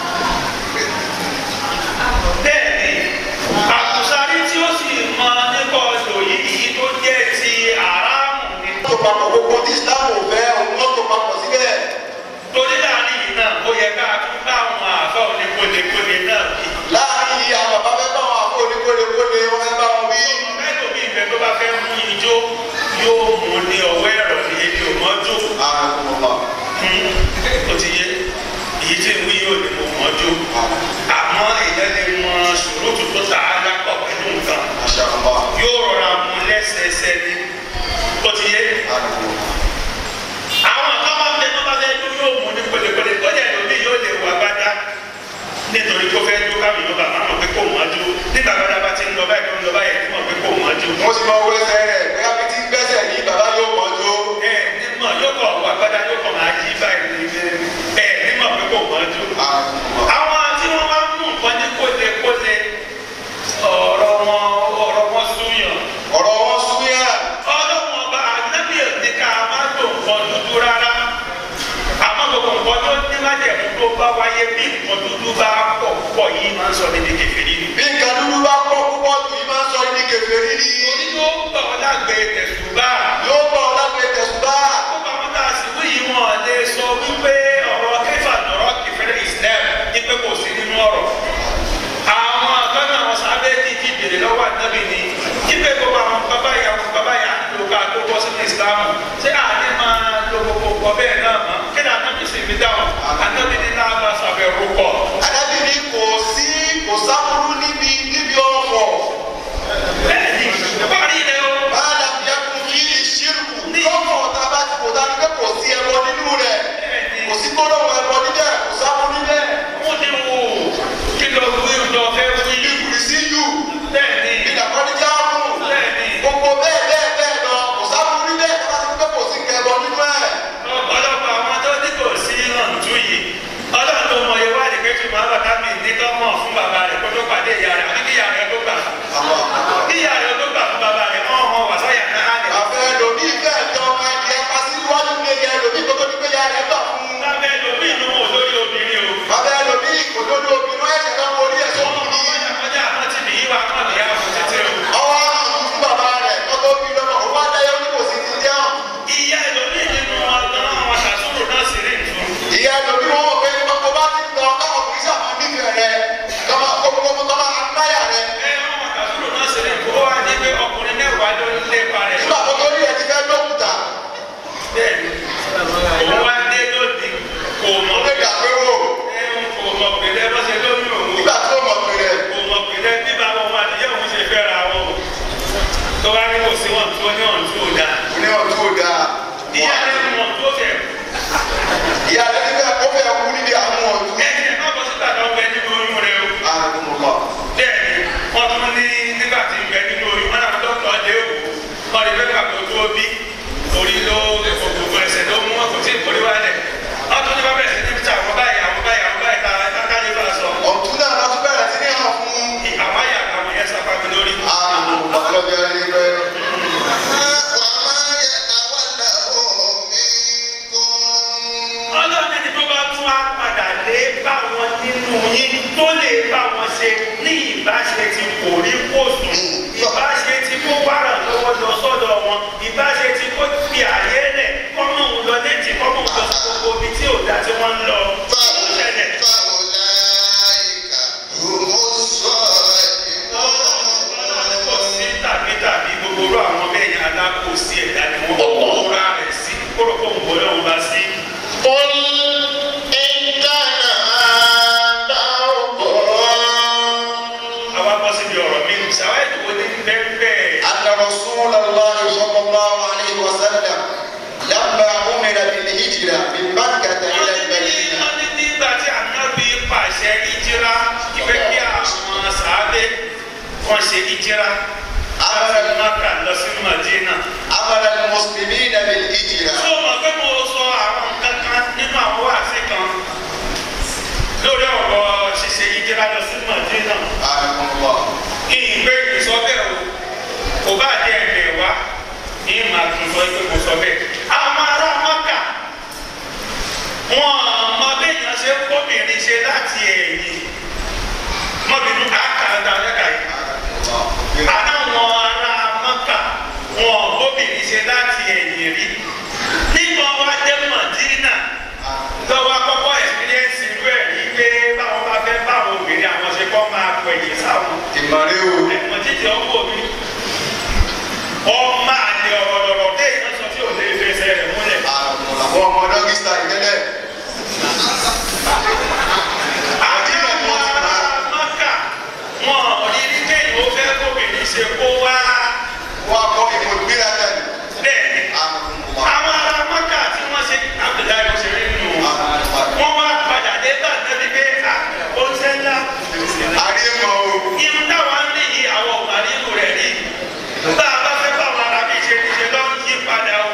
bẹ́ẹ̀ ni àkùsárí tí ó sì mọ nípa ọ̀dọ̀ yìí tó jẹ́ ti àrámù ni. tó papọ̀ gbogbo tí Islam ò fẹ́ òun náà tó papọ̀ síbẹ̀. torí láàrin yìí náà ó yẹ ká tún bá àwọn àfọ oníkólékólé náà bí. láàrin àwọn bàbá fẹ́ bá àwọn àfọ oníkólékólé wọn fẹ́ bá wọn wí. ẹlòmíì ìfẹ́ tó bá fẹ́ mú ijó yóò mú ní ọwọ́ ẹ̀rọ ní ebi òmọ́jó. ó ti yé èyí tí ń wí yóò ní mo mọ́jó. àmọ́ èèyàn lè mọ ṣòro tó ta alápọ̀ pẹ̀lú nǹkan. yóò rọra mú lẹ́sẹẹsẹ ni. ó ti yé. àwọn kan máa ń bẹ tó bá fẹ́ tó yóò mú ní kólékólé kọjá ẹlòmíì yóò lè wà gbádá nítorí tó fẹ́ tó káwé yóò bá máa mọ̀ pé kò mọ́jú nígbà gbádá bá ti ń lọ báyìí tó ń lọ báyìí tó mọ̀ pé kò mọ́jú. mo sì máa wẹsẹ̀ rẹ̀ bóyá bí ti ń gbẹ́sẹ̀ ní bàbá yóò mọ́jú. ẹ nímọ̀ yóò kọ̀ wà gbádá yóò kọ̀ máa yí báyìí ẹ nímọ̀ pé kò mọ́jú. àwọn tí wọ́n máa ń mú nǹkan ní kólékólé ọ̀rọ̀ wọn ọ̀rọ̀ wọn súnyàn. ọ̀rọ̀ wọn súnyàn. ọlọ́wọ́n ọba ànábì ní ká má lò nǹkan dúdú rárá àmọ́ gbogbo nǹkan tó ní májẹ̀mú tó bá wáyé bí nǹkan dúdú bá pọ̀ púpọ̀ yìí máa ń sọ ní kèfèrí ni. bí nǹkan dúdú bá pọ̀ púpọ̀ jù yìí máa ń sọ ní kèfèrí ni. orí yóò gbà ọ́ lágbè tẹ̀sùbá. yóò gbà ọ́ lágbè tẹ̀sùbá. ó bá wọn tá a sì wí yìí wọn lè sọ wípé ọ̀rọ̀ kẹfà lọ́rọ̀ kẹfẹ́rẹ́ Islam ní pé kò sí nínú ọ̀rọ̀. àwọn akọ́nà àwọn sábẹ́ ti ti bèrè lọ́wọ́ ànábì ni kí pé gbogbo àwọn bàbá yà àwọn bàbá yà ló ká tó bọ́ sínú Islam ṣé àdé máa lo gbogbo pọ̀ bẹ́ẹ̀ náà mọ́ kí ni ànábì sì fi dáhùn ànábì ní náà bá sàbẹ̀ rúkọ̀. ànábì ní kò sí kò sábúrú níbi níbi ọ̀fọ̀. bẹ́ẹ̀ ni bá rí rẹ o. bá a dàbí ẹkùn kí ìṣirkù lọ́kọ̀ tá a bá ti kò dájú pé kò sí ẹbọ nínú rẹ̀ kò sí gbọ́dọ̀ ẹbọ níbẹ̀ kò sábúrú níbẹ̀. wọ́n ti wò kí lọ wí lọ fẹ́ wí. ìkùrì sí yù. bẹ́ẹ̀ ni ìdàkọ́ ní jáàmù. bẹ́ẹ̀ ni gbogbo bẹ́ẹ̀ bẹ́ẹ̀ bẹ́ẹ̀ lọ kò sábúrú níbẹ̀ kó bá ti pé kò sí kẹbọ nínú ẹ̀. ọ̀pọ̀lọpọ̀ àwọn tó ní kò sí ọ̀ǹtú yìí ọlọ́run ló mọ ìwádìí pé tí màá bàtà mi ní tó mọ̀ fún bàbá rẹ̀ kó tó pàdé ìyá rẹ̀ àbí kí ìyá rẹ̀ tó gbà kí ìyá rẹ̀ tó gbà fún bàbá rẹ̀ wọ́n mọ wàsáyà náà lẹ̀. àfẹ́ lomi ìfẹ́ ẹ̀jọ́ ọmọ ẹni ẹ pa sí iwájú mi yẹ lomi tó tó ní pé ya rẹ̀ gbà fún. lábẹ́ lomi inú wọn lórí obìnrin o. abẹ́ lomi kò lórí obìnrin ẹ̀ṣẹ̀ kan wọ orí ẹ̀ṣọ́ ọmọ ọmọ ọjà ọjà àmọ́ ti nìyí wa kàn níyà fún títí o. ọwọ́ àwọn fún bàbá rẹ̀ tọ́tọ́ bí lọ́mọ òun wá dáyọ́ ní kò sí ti jẹun. ìyá ẹlòmíì nínú ọdún àwọn àṣàṣùrù náà sì rí nǹkan. ìyá lomi wọn wọ pé gbogbo bá ti lọ káwọn kì í sábà nífẹ̀ẹ́ rẹ̀ kọ́má gbogbo kọ́má agbáyà rẹ̀. ẹ wọn àṣàṣùrù náà sì rí nǹkan ó wá ní pé ọkùnrin mẹ́wàá ló ń lépa rẹ̀. nígbà tó tó rí ẹ ti fẹ́ lókùtà. bẹ́ẹ̀ni òun wá dé lóde kò mọ̀ ó lè dà pé wò. ẹ kò mọ̀ pé lẹ́ bọ́ ṣe lóyún òun. nígbà tó mọ̀ pé rẹ̀. kò mọ̀ pé lẹ́ bí bàbá wọn àtijọ́ òun ṣe fẹ́ ra wọn o. tó bá ní kò sí wọn tó ní ọ̀n tó dáa. ní ọ̀tún ò dáa. ìyá rẹ̀ mọ̀ tó fẹ́. ìyá rẹ̀ ti fẹ́ kó fẹ́ kú níbi àwọn ọ̀tún. ẹ ẹ má bọ́ síta lọ bẹ nínú oyún rẹ o. àrùn mọ̀ mọ̀. bẹ́ẹ̀ni wọ́n tún ní nígbà tí ń bẹ nínú oyún wọn náà dọ́kítọ̀ dé òkú wọn lè fẹ́ kàkó tó bí orí ló gbogbo ẹsẹ̀ ló mú wọn kò tí ì borí wálẹ̀ wọ́n tún ní bá bẹ̀rẹ̀ sí ní bíta àwọn báyìí àwọn báyìí àwọn báyìí ká ká lè bá a sọ. ọ̀tún náà lọ́tún bẹ̀rẹ̀ sí ní hàn fún. àwọn àyà àwọn yẹn sábà mi lórí. àrùn mọ̀ lọ́jọ́ rí pé. ọlọ́run ẹni tó bá tún á padà lé bá wọn nínú yín tó lè bá wọn ṣe ní ìbáṣe ti kò rí kóòtù ìbáṣe ti kó wàrà lọ kóró kó ń bọ̀ lọ́wọ́ bá sí. قل إن كان آباؤكم àwa bọ́ síbi ọ̀rọ̀ mi ṣàwáyé ìdìbò ní bẹ́ẹ̀ أن رسول الله صلى الله عليه وسلم لما أمر بالهجرة من مكة إلى المدينة wọ́n ní nígbà tí ànábì pàṣẹ ìjìra ìfẹ́ kí àwọn sàábé wọ́n ṣe ìjìra láti Mákà lọ sí Mádínà. أمر المسلمين بالهجرة tó o mọ̀ pé mo sọ àwọn kankan nínú àwọn wáàsí kan lórí ọ̀rọ̀ ṣíṣe ìjìra lọ sí Mádínà. أعانكم الله ìgbé ìsọbẹ̀ o kò bá jẹ́ ẹ̀bẹ̀ wá ní màá tún sọ pé kò sọ bẹ́ẹ̀. àwọn ará Mákà wọn mọ béèyàn ṣe ń kóbìnrin ṣe láti ẹ̀yìn mọ́bìnrin àkàndá ọ̀yẹ́ka yìí. àdáwọn ará Mákà wọn kóbìnrin ṣe láti ẹ̀yìn rí. nígbà wá dé Mádínà lọ́wọ́ akọ́kọ́ ẹ̀sìpírẹ́ǹsì irú ẹ̀ rí pé báwọn bá fẹ́ báwọn obìnrin àwọn ṣe kọ́ máa pẹ̀yìn sáwọn. ìmọ̀lẹ́ o ẹ̀mọ̀ jíjẹ ọkọ̀ mi ọmọ àlè ọ̀rọ̀ lọ̀rọ̀ dé ìyànsọ tí ò lè fẹsẹ̀ rẹ̀ múlẹ̀. àwọn ọmọ dọ́gísítà ìtẹ́lẹ̀ àti àwọn ará Mákà wọn ìdí kéyìn ó fẹ́ kóbìnrin ṣe kó wá wọ́n akọ́ ìmọ̀ ìgbéra tẹ̀lé bẹ́ẹ̀ ni àwọn ará Mákà tí wọ́n ṣe àbẹ̀dá ìṣeré nù wọ́n wá padà dé bá nàbí pé ó ń sẹ́ńdá. àríyànmọ́ o irun táwọn ń rí yìí àwọn ò máa rí irú rẹ̀ rí bá a bá fẹ́ bá àwọn ará mi ṣe ní ṣe lọ́ ń yí padà o.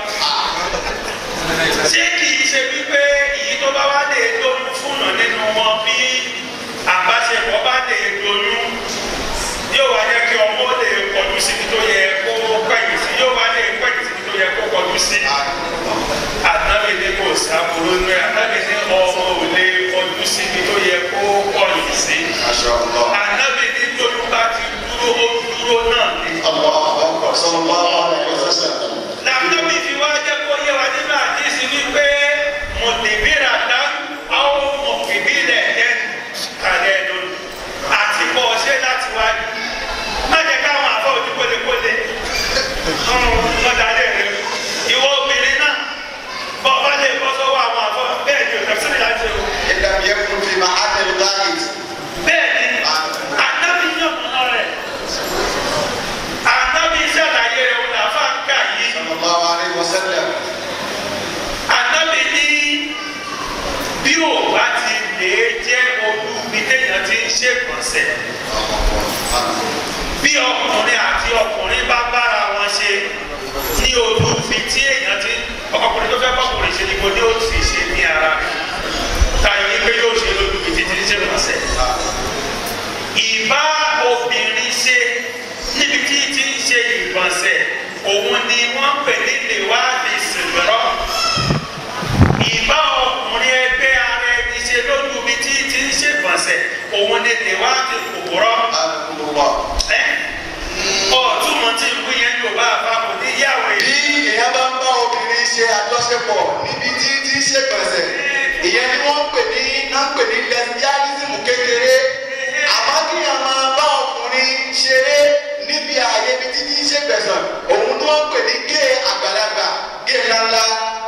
ṣé kì í ṣe wípé èyí tó bá wá lè lóyún fúnà nínú wọn bí àbáṣepọ̀ bá lè lóyún yóò wá jẹ́ kí ọmọ lè kọjú síbi tó yẹ kó pẹ̀yìn sí yóò wá lè pẹ̀yìn síbi tó yẹ kó kọjú sí. ànábì ní kò sábúrú ní ànábì ní ọmọ ò lè kọjú síbi tó yẹ kó kọ̀yìn sí. ànábì ní lóyún bá ti dúró ó dúró náà ní. làbúdọ́bì fi wá jẹ́ kó yẹ wá nínú àdísí wípé mọ̀tẹ̀bíra dá àwọn mọ̀kìbílẹ̀ ẹ̀ kàlẹ́ lónìí àti kọ́ ṣe láti wájú. má jẹ́ káwọn àfọ ojú kólekóle lọ́dà lẹ́rẹ̀ ìwọ obìnrin náà bọ́ bá lè bọ́ sọ́wọ́ àwọn àfọ bẹ́ẹ̀ ni òkè sílẹ̀ láti o. ìdàbí ẹkùn fi máa hàn ní báyìí. bẹ́ẹ̀ ni ànábì yàn mọ́ rẹ̀ ànábì ṣàlàyé rẹ̀ wọ́n làfà ń kà yìí. sallallahu alaihi wasallam. ànábì ní bí ò bá ti lè jẹ́ olú bí téèyàn ti ń ṣègbọ̀nsẹ̀ bí ọkùnrin àti ọkùnrin bá bára wọn ṣe ní olú bí tí èèyàn ti ọkùnrin tó fẹ́ bọ́kùnrin ṣe ni mo ní ó sì ṣe ní ara rẹ̀ tàyè ní pé yóò ṣe lójú bí títí ń ṣègbọ̀nsẹ̀. ìbá obìnrin ṣe níbi tí ti ń ṣe ìgbọ̀nsẹ̀ òun ni wọ́n pè ní lèwádìí sìnrọ́. ìbá ọkùnrin ẹgbẹ́ ara ẹni ṣe lójú bí tí ti ń ṣe ìgbọ̀nsẹ̀ òun ni lèwádìí kòkòrọ́. ọ̀túnmọ̀ tí ń wí yẹn yóò bá àbámu níyàwó bí èèyàn bá ń bá obìnrin ṣe àjọṣepọ̀ níbi tí tí ń ṣègbọ̀nsẹ̀ ìyẹn ni wọ́n pè ní náà pè ní lesbianism kékeré àmọ́ kí a máa bá ọkùnrin ṣeré níbi ààyè ibi tí tí ń ṣègbọ̀nsẹ̀ òun ni wọ́n pè ní gé àgbàlagbà gé ńláńlá.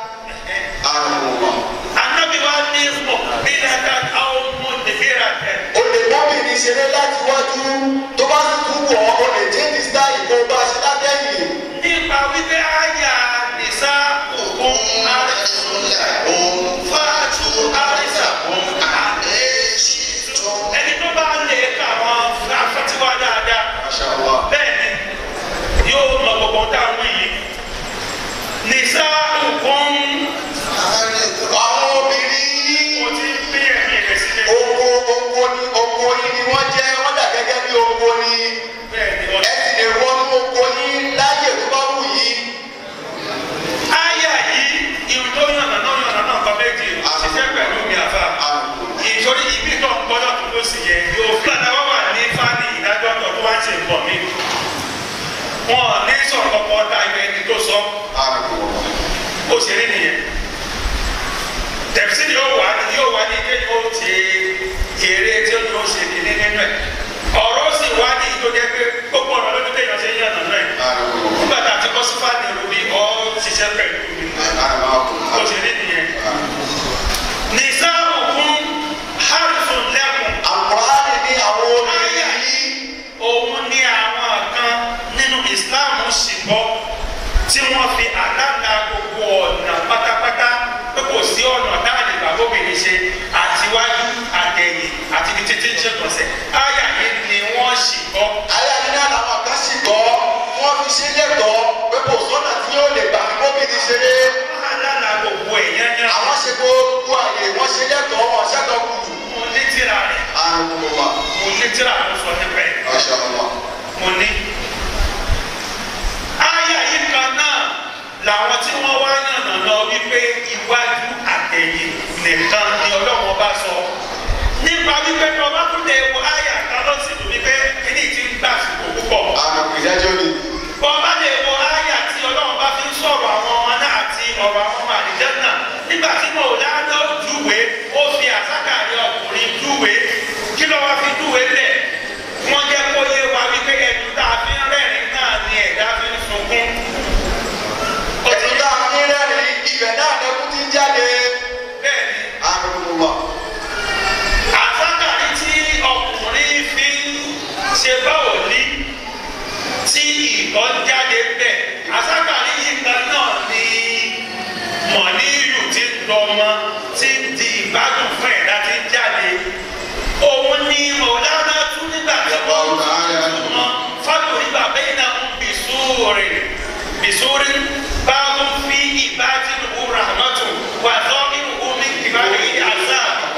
Ànábì wa ní mọ̀ bí dáadáa àwọn ọmọ ìdíbíra tẹ̀. o lè bọ́bìnrin ṣeré láti wájú tó bá sì tún wọ̀ ọ́ lè jẹ́ ní sítáì kó bá ṣe látẹ̀yìn. nípa wípé àyà nìṣá òkun àrẹ̀sùnlẹ̀ òun fàájú àrísàkùn àlẹ́ṣìtò. ẹni tó bá lè kà wọ́n afẹ́tiwá dáadáa. bẹ́ẹ̀ ni yóò mọ gbogbo táwọn yìí. nìṣá òkun. àwọn obìnrin yìí mo ti ń bí ẹ̀mí rẹ̀ sílẹ̀. oko oko ni oko yìí ni wọ́n jẹ́ wọ́n dà gẹ́gẹ́ bí oko ni bẹ́ẹ̀ ni wọ́n. ẹ sì lè wọnú oko yìí láyè tó bá wù yìí. àyà yìí ìlú tó yànnà náà yànnà náà kọ méjì ṣiṣẹ́ pẹ̀lú mi àfa. ìṣòrí ibi tó ń gbọ́dọ̀ tó ló sì yẹ yóò fúlàdà wọ́n wà ní fáàlì ìdájọ́ tó tó wá ń ṣe pọ̀ mí. wọn ní sọ̀rọ̀ kọ́kọ́ ta ẹni tó sọ. ó ṣe rí nìyẹn. tẹ̀sí yóò wá ní yóò wá ní kéde ó ti èrè tí ó ní ó ṣe kìíní nínú ẹ̀. ọ̀rọ̀ sì wá ní tó jẹ́ pé gbogbo ọ̀rọ̀ lójú téèyàn ṣe ń yànnà náà. nígbà tá a ti kọ́ sí fáàlì rúbí ọ́ ṣiṣẹ́ pẹ̀lú mi. wọ́n fi àlànà gbogbo ọ̀nà pátápátá pé kò sí ọ̀nà náà lè bá gómìnà ṣe àtiwájú àtẹ̀yìn àti ibi títí ń ṣètọ̀sẹ̀. Àyà yìí ni wọ́n sì gbọ́. Àyà yìí náà làwọn kan sì gbọ́ wọ́n fi ṣe lẹ́tọ̀ọ́ pé kò sọ́nà tí yóò lè gbà kí gómìnà ṣe é. Wọ́n àlànà gbogbo ẹ̀yán yán. Àwọn ṣe gbogbo àyè wọ́n ṣe lẹ́tọ̀ọ́ wọn ṣẹ́tọ̀ kù. Mo ní tíra rẹ̀. Àrùn wa. Mo ní tíra ló sọ nípa ẹ̀. Masha Allah. Mo ní. Àyà yìí kan náà làwọn tí wọ́n wá yànnà lọ wípé iwájú àtẹ̀yìn nìkan ni Ọlọ́run bá sọ. Nípa wípé tí ọba tún lè wo àyà kan lọ sí ìlú wípé kíní ti ń gbà sípò púpọ̀. Àrùn ìdájọ́ ni. Bọ́ọ̀bá lè wo àyà tí Ọlọ́run bá fi ń sọ̀rọ̀ àwọn ọmọ náà àti ọ̀rọ̀ àwọn ọmọ àdìjẹ́ náà. Nígbà tí mo ò dáná júwe, ó fi àsákàrí ọkùnrin júwe. Kí ló wá fi júwe bẹ́ẹ̀? Wọ́n jẹ́ kó yé wa wípé ẹnu tá a fi ń rẹ́rìn náà ni ẹ̀dá fi ń sunkún. Ẹ̀sìn tá a fi ń rẹ́rìn ibẹ̀ náà lẹ́kún ti ń jáde. Bẹ́ẹ̀ni. Àrùn wa. Àsákàrí tí ọkùnrin fi ń ṣe báwo ní tí ìkọ́ jáde bẹ́ẹ̀. Àsákàrí yìí kan náà ni mọ̀níyù ti ń lọ́mọ tí ń di ìgbádùn fún ẹ̀dá tí ń jáde. Òun ni Mọ̀lánà tún nígbà tí wọ́n ń tún wọn fọ́tò ìgbà bẹ́ẹ̀ náà ń bìsúrì bìsúrì bá ń fi ìbájú rahmatu wà tó inú omi ìbájú ìdí àṣà.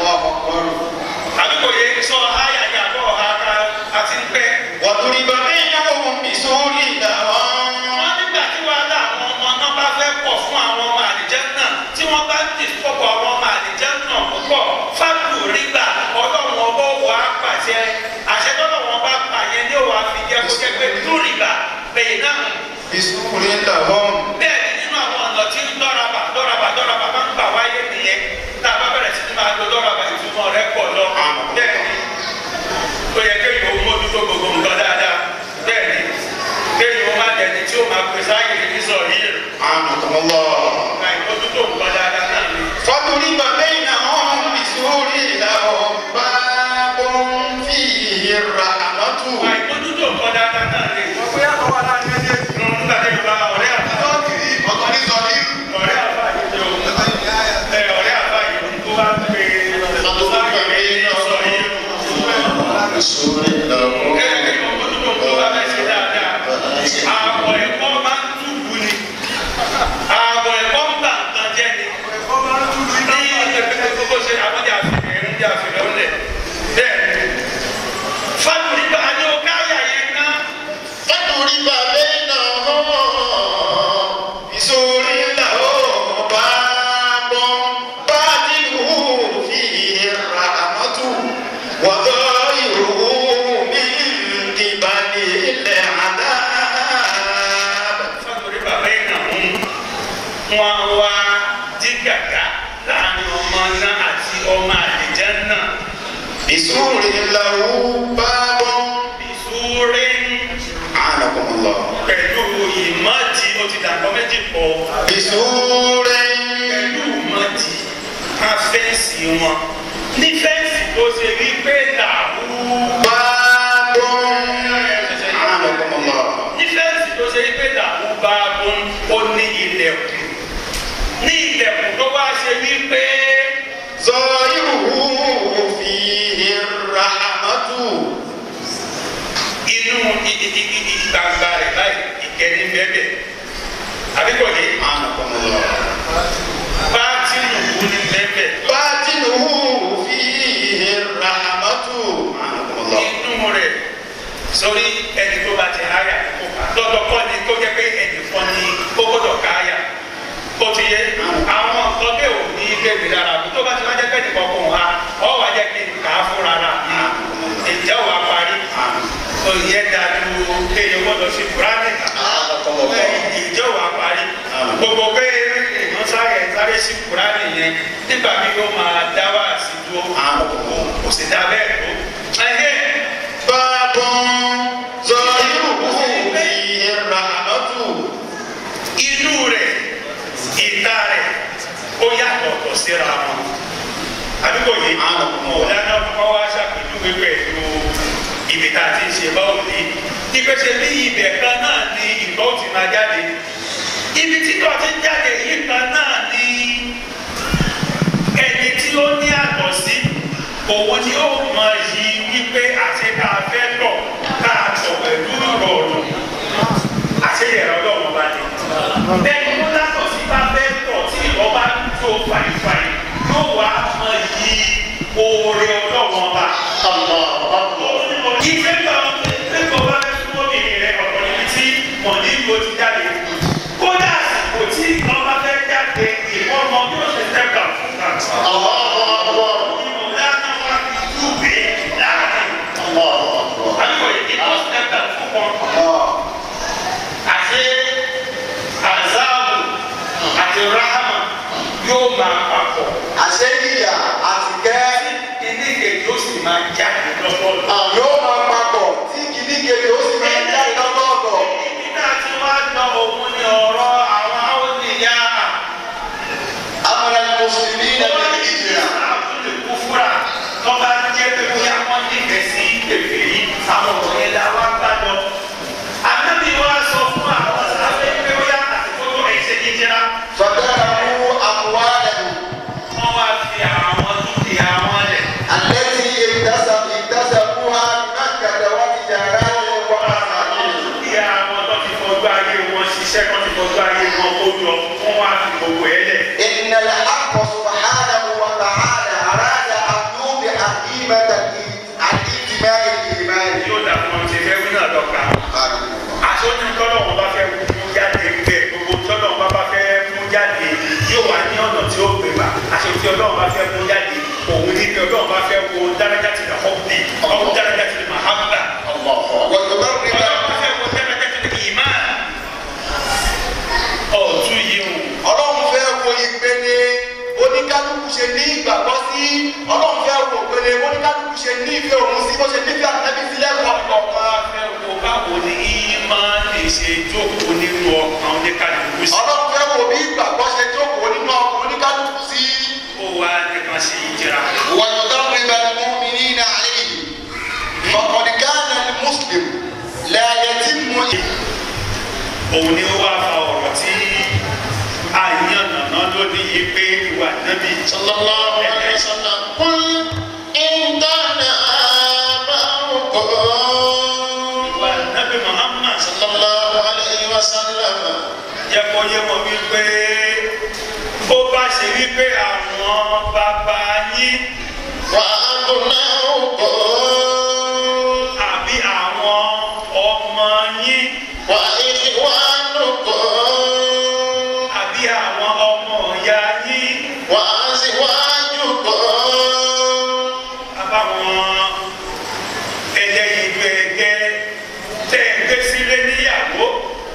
Àdúgbò yẹn sọ ayà ní àbọ̀ ọ̀hánà àti ń pẹ́. Wàtúrí bàbá ìyàwó mi sórí ìdáwọ́. Wọ́n nígbà tí wàá dá àwọn ọmọ náà bá fẹ́ pọ̀ fún àwọn ọmọ àdìjẹ́ náà tí wọ́n bá ti fọ́pọ̀ àwọn ọmọ àdìjẹ́ náà púpọ̀ fáàlù rígbà ọlọ́run ọbọ̀ wà á pàṣẹ àṣẹ tọ́lọ̀ wọn bá pa yẹn ní òwà fi jẹ́ kó jẹ́ pé túrìbà bẹ̀yìn náà. Ìsúkúrú ń dàbọ̀. Bẹ́ẹ̀ ni nínú àwọn ọ̀nà tí dọ́rabà dọ́rabà dọ́rabà máa ń gbà wáyé nìyẹn tá a bá bẹ̀rẹ̀ sí ní máa lo dọ́rabà ìtumọ̀ rẹ̀ pọ̀ lọ. Bẹ́ẹ̀ ni ó yẹ kéèyàn ó mójútó gbogbo nǹkan dáadáa. Bẹ́ẹ̀ ni kéèyàn ó má jẹni tí ó máa pèsè àyè ní sọ yìí. Àmọ̀tọ́mọ́lọ́. Ká ìmójútó nǹkan dáadáa náà ni. Fọ́túrí bàbá ìyàwó mi sórí ìdáwọ́. Bá bọ́ ń fi ìyẹ̀rà àmọ́tù. Ká ìmójútó nǹkan dáadáa náà ni. Wọ́n bóyá ọwọ́ aláàánú ẹni ẹni. Nígbà tí Yorùbá ọ̀rẹ́ àbá Ọ̀tọ̀ ní sọ ní. ọ̀rẹ́ àbá yìí ni o. Ẹ ọ̀rẹ́ àbá yìí tó bá ń pè é sáyé ní sọ yìí. Sórí ìdáwọ́. Ẹ ẹ ìmójútó nǹkan bá fẹ́ ṣe dáadáa. Ààbọ̀ ẹ̀kọ́ máa ń túbú ni. Ààbọ̀ ẹ̀kọ́ ń bà nǹkan jẹ́ ni. Ẹ̀kọ́ máa ń túlù iná. Ní ìpínlẹ̀ gbogbo ṣe àbújá àfihàn ẹ̀rọ àfihàn ọ̀lẹ̀. Bẹ́ẹ̀ ni. Fáàlù nígbà ní o káyà yẹn ná. Fọ́túrí bàbá ìyàwó mi sórí ìdáwọ́. Bá bọ́ bá dìbò fi ìyẹ̀rà àmọ́tù. Wàdọ́ ìrù mi kìbàlì ilẹ̀ àdáàbà. Fátorí bàbá yìí náà ń wọn wá dí gàgà láàrin ọmọ náà àti ọmọ àlejò náà. Bisuri lahu babun. Ìṣúré Anakumullah. pẹ̀lú ìmọ̀tì ó ti dàgbọ́ méjì pọ̀. Bisuri. Pẹ̀lú ìmọ̀tì ká fẹ́ǹsì wọn. Ní fẹ́ǹsì tó ṣe rí pé làwú. Babun. Anakumullah. Ní fẹ́ǹsì tó ṣe rí pé làwú bá bún ó ní ilẹ̀kùn. Ní ilẹ̀kùn tó wá ṣe rí pé. Zahiruhu fihi rahmatu. Inú gbangba rẹ̀ báyìí ìkẹ́ni bẹ́ẹ̀ àbíkọ̀ yìí Anakumullah. bátìnù kú ní bẹ́ẹ̀ Batinuhu fihi rahmatu. Anakumullah. inú rẹ̀ sórí ẹni tó bá ti háyà lọ́dọ̀ kọ́ ni tó jẹ́ pé ẹnì kan ni ó gbọ́dọ̀ káyà ó ti yẹ àwọn nǹkan bẹ́ẹ̀ ò ní bèbè lára tó bá ti wá jẹ́ pé nìkan kò wá ọ wá jẹ́ kí n kà á fúnra rà ìjẹ́ wà parí òye dàdú kéèyàn gbọ́dọ̀ sí kúránì ìjẹ́ wà parí gbogbo pé èèyàn sáré sáré sí kúránì yẹn nígbà bí ó máa dá wá sí dúró kò sì dá bẹ́ẹ̀ tó. Babun. Zahiruhu fihi rahmatu. Inú rẹ̀ ìta rẹ̀ ó yàtọ̀ tọ̀ síra wọn. Àdúgbò yìí ọ̀dáná kọ́ wá ṣàpèjúwe pẹ̀lú ibi tá a ti ń ṣe báwo ní. Ìpèsè bí ibẹ̀ kan náà ni ìtọ́ ti máa jáde. ibi tí tó ti jáde yìí kan náà ni ẹni tí ó ní àtọ̀ sí òun ni ó mọ yìí wípé àti ká fẹ́ tọ̀ ká tọ̀ pẹ̀lú ìrọ̀rùn àti ìyẹ̀rọ ọlọ́run bá ní. bẹ́ẹ̀ni mo látọ̀ sí bá fẹ́ tọ̀ tí ìwọ bá tó fàìfàì yóò wá mọ yìí oore ọlọ́run bá. ìfẹ́ kan ẹ̀kọ́ bá fẹ́ fún obìnrin rẹ̀ ọ̀pọ̀ níbi tí wọ́n ní ìgò ti jáde. kódà kò tí ọba fẹ́ jáde ìfọ́nmọ́ yóò ṣe tẹ́gbà fún kan. ìmọ̀lá náà wá fi dùbí láàrin. àbíkọ̀ ìdíkọ̀ tẹ́gbà fún kan. àti azabu àti rahama yóò máa papọ̀. àṣẹ ìyà àti kẹ́. ilé ìkejì ó sì máa jáde lọ́pọ̀lọpọ̀. yóò máa papọ̀ tí kìíní kejì ó sì máa jáde lọ́tọ̀ọ̀tọ̀. nígbà tí wọ́n á gbọ́ òun ní ọ̀rọ̀ àwọn oníyà. amara mùsùlùmí nàbí ìjìyà. àbúlé kú fúra tó bá jẹ́ pé bóyá wọ́n nífẹ̀ẹ́ sí èfè yìí àwọn ọ̀rọ̀ yẹn la wá gbàdọ̀. àbẹ́bí wa sọ fún àwọn sábẹ́ pé bóyá àtìkótó ẹ̀ṣẹ̀ ìjìra. fàdára mú àmúwálẹ̀. wọ́n wá fi àwọn dúkìá wọn lẹ̀. alẹ́ tí ìdásà ìdásà fún wa náà kàdà wá ti yàrá ẹ̀ wá àmì. dúkìá wọn tó ti fojú ayé wọn ṣiṣẹ́ kan ti fojú ayé wọn kó jọ wọ́n wá fi gbogbo ẹ̀ lẹ̀. إن الحق سبحانه وتعالى أراد أن يوضح قيمة الاجتماع الإيماني. yóò dà fún ọtí fẹ́ wí náà lọ́ka. àti ó ní tọ́lọ̀ wọn bá fẹ́ mú jáde bẹ́ẹ̀ gbogbo tọ́lọ̀ wọn bá fẹ́ mú jáde yóò wá ní ọ̀nà tí ó gbé wá àti tí ọlọ́run bá fẹ́ mú jáde òun ní bí ọlọ́run bá fẹ́ wo dáradá ti lè họ́bì ọ̀hún dáradá ti lè mahabba ọlọ́run bá fẹ́ wo dáradá ti lè ìmáà ọ̀tún yìí o. Ọlọ́run fẹ́ wo ìpele oníkálukú ṣe ní ìgbàgbọ́ sí. Ọlọ́run fẹ́ wo ìpele oníkálukú ṣe ní ìfẹ́ òun sí bó ṣe nífẹ̀ẹ́ àtẹ́bí sílẹ̀ kọ̀ọ̀kan. ọba fẹ́ wo báwo ni ìmáà lè ṣe jókòó nínú ọkàn oníkálukú sí. Ọlọ́run fẹ́ wo bí ìgbàgbọ́ ṣe jókòó nínú ọkàn oníkálukú sí. ó wá nìkan sí ìjìra. ويضرب المؤمنين عليه فقد كان المسلم لا يتم. òun ni ó wá fa ọ̀rọ̀ tí àyànnà lónìí yìí pé ìwà nábì. sallallahu alaihi wasallam. قل إن كان آباؤكم. ìwà nábì Muhammad. sallallahu alaihi wasallam. jẹ́ kó yé wọn wípé bó bá ṣe wípé àwọn bàbá yín. وأبناؤكم. àbí àwọn ọmọ yín. وإخوانكم. àbí àwọn ọmọ ìyá yín. وأزواجكم. àbáwọn ẹlẹ́yin gbẹ̀gẹ́ tẹ́ ẹ gbé sílé níyàwó.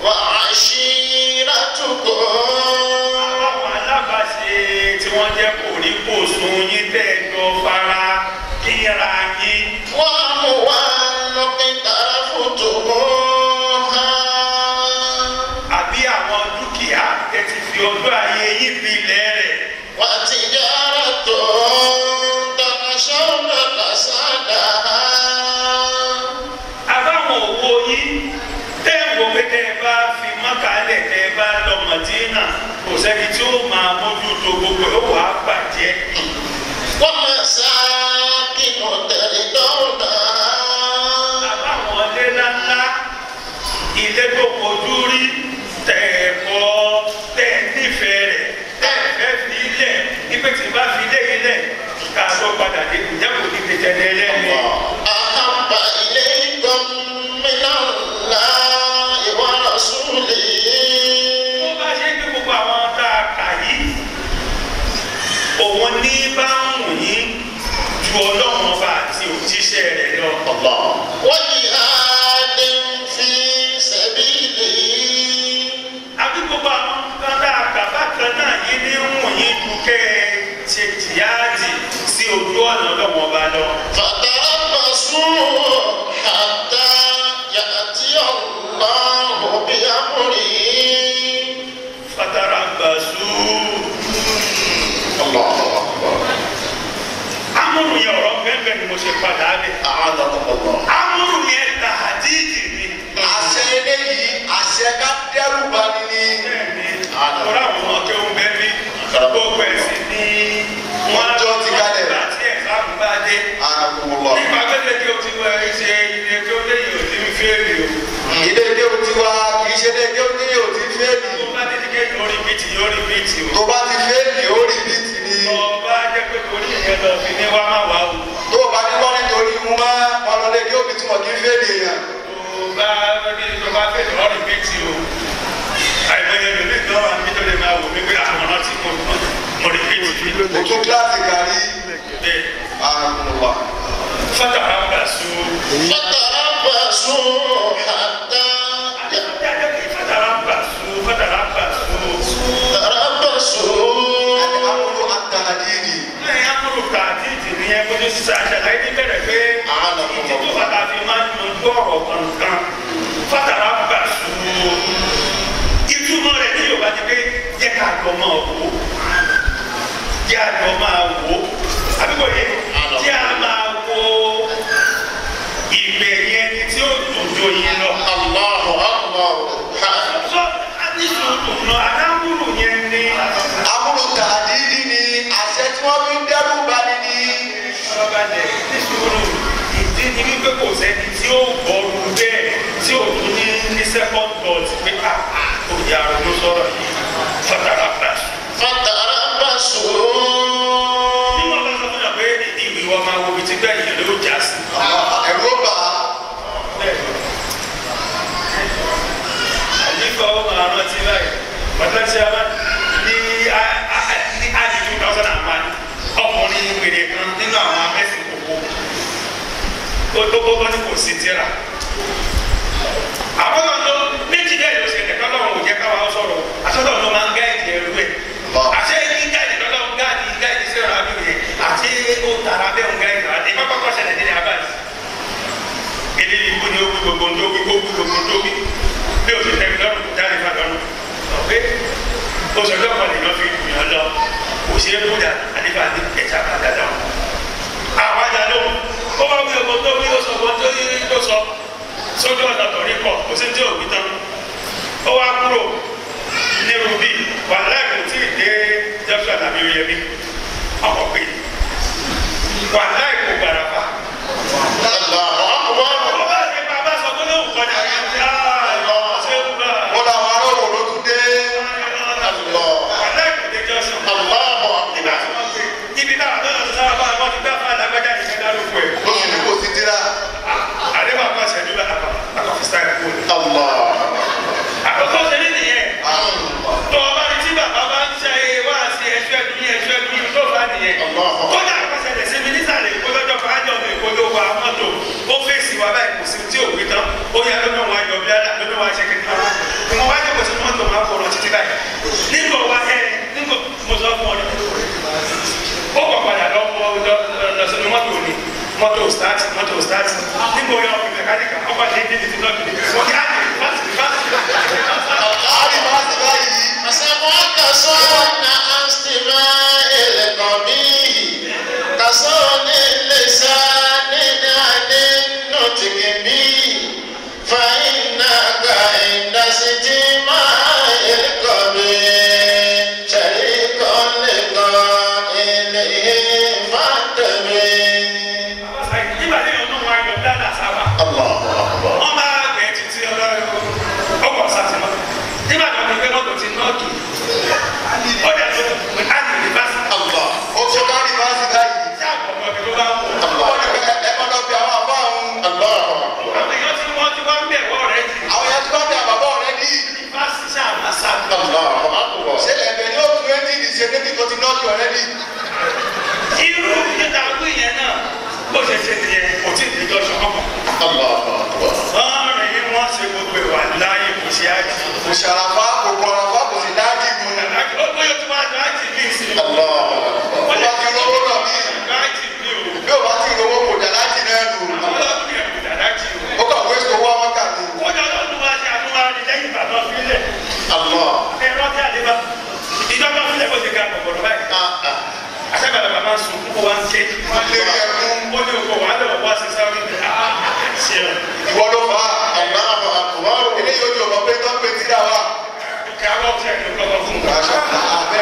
وعشيرتكم. àwọn alábàáṣe tí wọ́n jẹ́ kòríkòsùn yín tẹ́ ẹ jọ fara kíra yín. وأموال اقترفتموها. àbí àwọn dúkìá tẹ́ ti fi ọjọ́ ayé yín fi lẹ́rẹ̀. وتجارة تخشون كسادها. àbáwọn owó yín tẹ́ ẹ wò pé tẹ́ ẹ bá fi mọ́kàlẹ̀ tẹ́ ẹ bá lọ Mọ̀dínà kò sẹ́ni tí ó máa mójútó gbogbo ẹ̀ ó wàá bàjẹ́. ومساكن ترضونها. àbáwọn ilé ńláńlá ilé tó kojú rí tẹ̀ ẹ̀ kọ́ tẹ̀ ẹ̀ nífẹ̀ẹ́ rẹ̀ tẹ̀ ẹ̀ fẹ́ fi ilẹ̀ ipe tí bá fi ilé ilẹ̀ ká lọ padà dé kò jẹ́ kò ní tẹ̀tẹ̀ ẹlẹ́ni. أحب إليكم من الله ورسوله. bó bá ṣe ń gbé gbogbo àwọn tá a kà yìí òun ní bá ń wù yín ju ọlọ́run ọba àti òjíṣẹ́ rẹ̀ lọ. وجهاد في سبيله. àbí gbogbo àwọn kan tá a kà bákan náà yìí ní ń wù yín ju kẹ́ ẹ ṣe jìyáàdì sí ojú ọ̀nà ọlọ́run ọba lọ. فتربصوا حتى يأتي الله بأمره. fatarabasu. الله أكبر. amúrù yẹn ọ̀rọ̀ bẹ́ẹ̀ ni mo ṣe padà bẹ̀. أعاذكم الله. amúrù yẹn tàdídì ni. àṣẹ eléyìí àṣẹ ká dẹ́rù bani ni. bẹ́ẹ̀ ni gbogbo ẹ̀sìn ni wọ́n Ọjọ́ ti kalẹ̀. nígbà tí ẹ̀sáàmù bá dé. Anakumullah. nípa pẹ́lẹ́ kí o ti wọ ṣe ilé tó léyìn ò ti ń fẹ́ẹ̀lì o. Ilé ilé o ti wá kì í ṣe ilé ilé o ní o ti fẹ́ẹ̀lì. tó bá dé kékeré yóò rí bíìtì yóò rí bíìtì o. Tó bá ti fẹ́ẹ̀lì ó rí bíìtì ni. ọba jẹ́ pé torí ìyẹn lọ fi ní wá má wá o. Tó o bá ní wọ́n nítorí mú má ọlọ́lé kí o fi túmọ̀ kí fẹ́ẹ̀lì èèyàn. tó bá tó bá fẹ́ lọ́ọ́ rí bíìtì o. àìmọye lómi tó wà níbi tó lè máa wò mí pé àwọn náà ti kó mo rí bíìtì. O tún kíláàsì kárí. bẹ́ẹ̀ Anakumullah. fọ́tàrà ń bà so. فتربصوا حتى fọ́tàrà ń bà so fọ́tàrà ń bà so. تربصوا Amúlò àtàdìdì. lẹ́yìn akúrò tààtìtì nìyẹn kó ní sísá àṣàlàyé ní bẹ̀rẹ̀ pé ìdí tó bàtà fi máa ń yanjú ọ̀rọ̀ kankan fọ́tàrà ń bà so. ìtumọ̀ rẹ̀ ní Yorùbá ti pé jẹ́ ká jọ máa wò ó jẹ́ àjọ máa wò ó àbíkọ̀ yẹn jẹ́ à máa wo ìgbẹ̀yìn ẹni tí ó dùn jọ yìí lọ. الله أكبر sọ adísùn lọ adágúrò yẹn ní. Amúlò tàdìdì ni àṣẹ tí wọ́n fi ń dẹ́rù bani ni. ọlọ́balẹ̀ nísòro ìdí ni wípé kò sẹ́ni tí ó gbọ́rù bẹ́ẹ̀ tí ò tún ní ní second thought pé ká òye àrùn ló sọ̀rọ̀ yìí fọ́tàrà flash. فتربصوا bí wọ́n bá sọ fún yàn pé ìwọ máa wo ibi tí bẹ́ẹ̀ yẹn ló já sí. Ẹ̀rù ó bà á. àyíkọ́ ó máa rántí báyìí pàtàkì àbá ní ní àdì two thousand and one ọkùnrin wèrè kan nínú àwọn amẹ́sìn kòkó ó tó kókó ní kò sí tíra. àwọn ọ̀dọ́ méjì bẹ́ẹ̀ ló ṣẹlẹ̀ tọ́lọ́run ò jẹ́ káwa ó sọ̀rọ̀ àtọ́lọ́run ló máa ń gáìdì ẹrú ẹ̀. àṣẹ ní gáìdì tọ́lọ́run gáìdì gáìdì sí ọ̀rọ̀ àbí òye àti ó tara bẹ́ẹ̀ ń gáìdì àti pápákọ̀ ṣẹlẹ̀ nílẹ̀ abáyé. eléyìí kó ní ó wí gbogbo ń tó wí kó wí gbogbo ń tó wí bí o ti tẹ̀mí lọ́rùn jáde fún àdánù ọ̀pẹ́ oṣù ọjọ́ kan lèèyàn fi yàn lọ kò ṣeé búdà àdébà ní ẹ̀já padà dáhùn. àwọn ajá lóhùn ó bá wí ọgbọ́n tó wí ó sọ ọgbọ́n tó yí tó sọ sójú ọ̀nà tọ̀rí kọ̀ kò sí tí ò wí tán. ó wá kúrò ní rubí wàhálà kò tí ì dé joshua tàbí oyèmí ọkọ̀ pé wàhálà kò gbàrà fà. الله أكبر ó bá ṣe bàbá sọ pé lóhùn kọjá kí á ṣe ń bá a. Wọ́n làwọn ará òwò ló tún dé. الله الله أكبر ibi náà lọ́nà tó sábà wọn ti gbá fún alágbájá ìṣẹ́ dárúkọ ẹ̀. Ó sì ní kò sí tíra. àdébà kan ṣẹ̀dú bá àkọ́fí sáyẹn kúrò. الله àkọ́kọ́ ṣe ní nìyẹn. tó o bá rí tí bàbá bá ń ṣe wá sí ẹṣú ẹdún ní ẹṣú ẹdún ní tó bá nìyẹn. kódà àkọsẹ̀lẹ̀ sí mínísàlẹ̀ ìkólọ́jọ́ fájọ́ ní ìkólówó amọ́tò ó fèsì wá báyìí kò sí tí ò wí tán ó yẹ lọ́nà wa yọ bí lọ́nà wa ṣe kékeré. mo wá jókòó sí mọ́tò máa kọ̀ ọ́ títí báyìí. nígbà wa ẹ nígbà mo sọ fún ọ ní ó kọ̀ padà lọ mọ lọ sínú mọ́tò ni mọ́tò start mọ́tò start nígbà oyè ọkùnrin mẹkáníkà ọkọ̀ àti ẹ̀dínlẹ̀ ti lọ́ọ̀kì ni wọ́n ti àjẹ́ fásitì fásitì. Àárí máa ti báyìí. فسمعك صون استماع القبيح كصون اللسان عن النطق به فإنك عند استماع القبيح شريك لقائله فانتبه nígbà tí yóò tún wá yọ dáadáa sábà. الله أكبر wọ́n máa gbẹ̀ títí ọkọ̀ sàtìmọ́ nígbà tó ń gbé mọ́tò ti nọ́ọ̀kì ó dẹ̀ tó pé á lè rí báṣì. الله Ó tún kárí máa ti báyìí. tí àpọ̀mọ́ mi ló bá wù. Ó ní pé ẹ máa lọ bí àwọn àbá òun. الله أكبر àwọn èèyàn tí wọ́n ti wá ń bẹ̀ wọ́ rẹ̀ jù. Àwọn yẹn tí wọ́n bí àbàbọ̀ rẹ̀ ní. báṣì ṣáà máa sábà. الله أكبر Ṣé ẹ̀bẹ̀ ni ó tún ẹ́ńjìnì ṣe débi tó ti nọ́ọ̀kì ọ̀rẹ́ ní? irú nígbà wí yẹn náà bó ṣe ṣe nìyẹn kò tí ì díjọ́ ṣọkọ̀. الله أكبر ọ̀rọ̀ yìí wọ́n ṣe gbogbo ìwà láyé kò ṣe ájì. Kò ṣàràfá, kò kọ̀ràfá, kò sì dájì mu. ó bóyá tí wọ́n á jọ ájì bí ìsìn. الله أكبر Ó bá ti rówó náà bí. ájì bí o. Bí ò bá ti rówó kò dá láti náà nù. àwọn ọlọ́dún yẹn kò dàda jì o. Ó kà wé sọ wá wákà ní. kódà lọ́dún wa ṣe àtúnwá ní lẹ́yìn ìbàdàn fílẹ̀. الله ẹ̀rọ tí a lè bá ìjọba fílẹ̀ bó ṣe ga gbọ̀gbọ̀rọ̀ báyìí. àṣàgbàlagbà máa ń sùn kó wá ń ké. Wọ́n lé ẹkún. ó ní oko wà á lọ wá sí sáré ní ṣe o. Ìwọ ló fà á. الله أكبر Eléyìí ojú ọ̀pọ̀ pé tán pé tíra wa. kí a wọ́n tẹ̀ ní ọkọ̀ fún un. Àṣà àbẹ́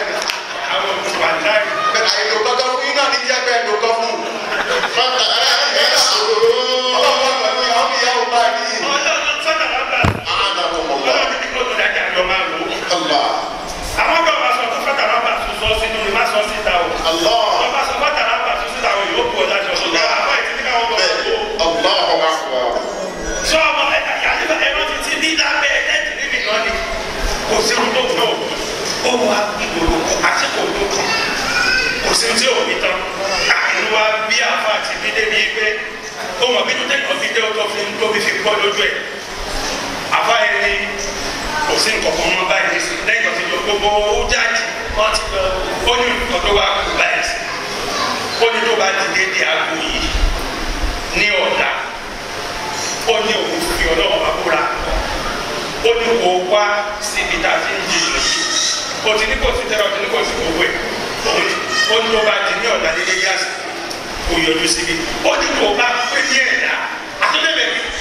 kò sí ohun tó náà ó wá ìgbòho àsìkò tó kàn kò sí tí ò ní tán àìní wá bí àfa àti bídé bíi pé ó mọ̀ bí tó tẹ̀kọ̀ bídé ó tó fi ń tóbi fi gbọ́ lójú ẹ̀ àfa yẹn ni kò sí nǹkan kan mọ́ báyìí sí lẹ́yìn tó ti lọ gbogbo owó jáde wọ́n ti lọ ó ní nǹkan tó wá kú báyìí sí ó ní tó bá dìde di aago yìí ní ọ̀la ó ní òun fi ọlọ́run àbúrà ó ní kó wá síbi tá a ti ń jìnnà yìí ó ti ní kó ti tẹ́lẹ̀ ó ti ní kó ti gbogbo ẹ̀ ó ní tó bá di ní ọ̀la nílé yáàsì kò yọjú síbi ó ní kó bá pé ní ẹ̀dá àtúndẹ̀bẹ̀ mi.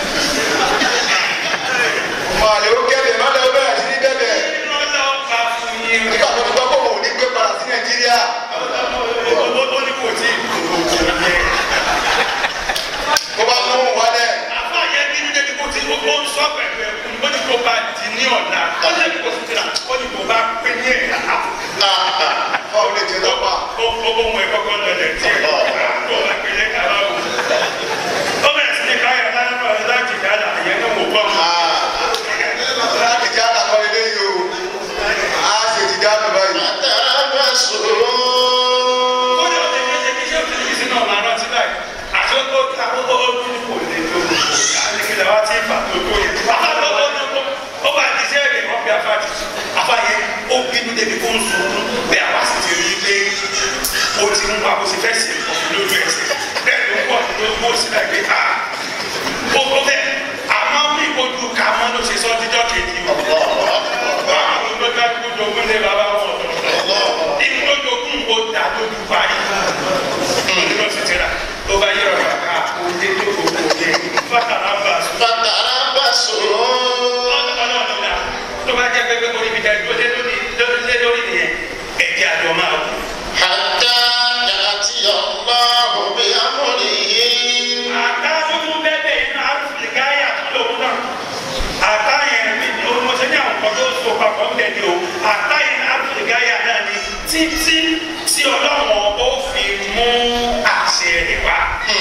màlẹ́ ó kẹ́bẹ̀ má lẹ́wọ́ bẹ́ẹ̀ sí ní bẹ́bẹ̀. nígbà tó ti gbọ́ pé òun ò ní gbé padà sí Nàìjíríà. ó ní kò tí ì kò yẹ. tó bá mú un wá dẹ̀. àfa yẹn bí nílé tí kò tí ó ń sọ pẹ̀lú ẹ̀kún ó ní kó bá di ní ọ̀la ó ní kó sì tẹ̀lé ó ní kó bá pé ní ẹ̀dá. ọ̀ lè jẹ́ lọ́pàá. ó ó mú ẹ kọ́kọ́ lọlẹ̀ díẹ̀ kó o bá pèlè kàrá o. ó bẹ̀rẹ̀ sí ní káyọ̀ lánàá láti dáná àyẹ̀ náà wò gbọ́. láti já àkọ́ ilé yìí o a ṣe ti dá lọ́ba yìí. Àtàrà sòrò. ó ní ọ̀sẹ̀ kí ṣe kí ṣe òtún ìbísí náà máa rántí báyìí. àti ó tó ká ó ó ní kò lè tó àlekèlè wa ti fà tó tó yẹ. àbá ó ó ó bá ti ṣe èrè wọn bí afáàtì. afáàyè ó bínú débi kó ń sunkún bẹ́ẹ̀ àwa sì ti rí i pé ó ti ń wá bó ṣe fẹ́ ṣe lójú ẹsẹ̀ bẹ́ẹ̀ ló ń bọ̀ ló ń bọ̀ sílẹ̀ pé a ó ó bẹ́ẹ̀ àmọ́ bí ojú ká mọ́ ló ṣe sọ dídọ́ kejì o. àwọn olùdókòwò kú jogún lé bàbá wọn ọ̀tọ̀ọ̀tọ̀ inú ló jogún ó dà lójú báyìí nínú sì ti rà tó bá yẹ ọ̀rọ̀ ká kó dé tó kó kó dé fàtàrà bá sùn. Àtàrà bá sòrò. ọ̀tọ̀ọ̀tọ̀ tó bá jẹ́ pé pé orí mi dá dúró lé lórí lórí nìyẹn ẹ̀jẹ̀ àjọ máa wù. Hatta ya'ti Allahu bi amrihi. àtà tuntun bẹ́ẹ̀ bẹ́ẹ̀ iná arúgbó gáyà lòun náà àtà yẹn mi mo ṣe ní àwọn kan tó so papọ̀ ń tẹ̀lé o àtà yẹn arúgbó gáyà náà ni títí tí ọlọ́run ó fi mú àṣẹ rẹ̀ wá.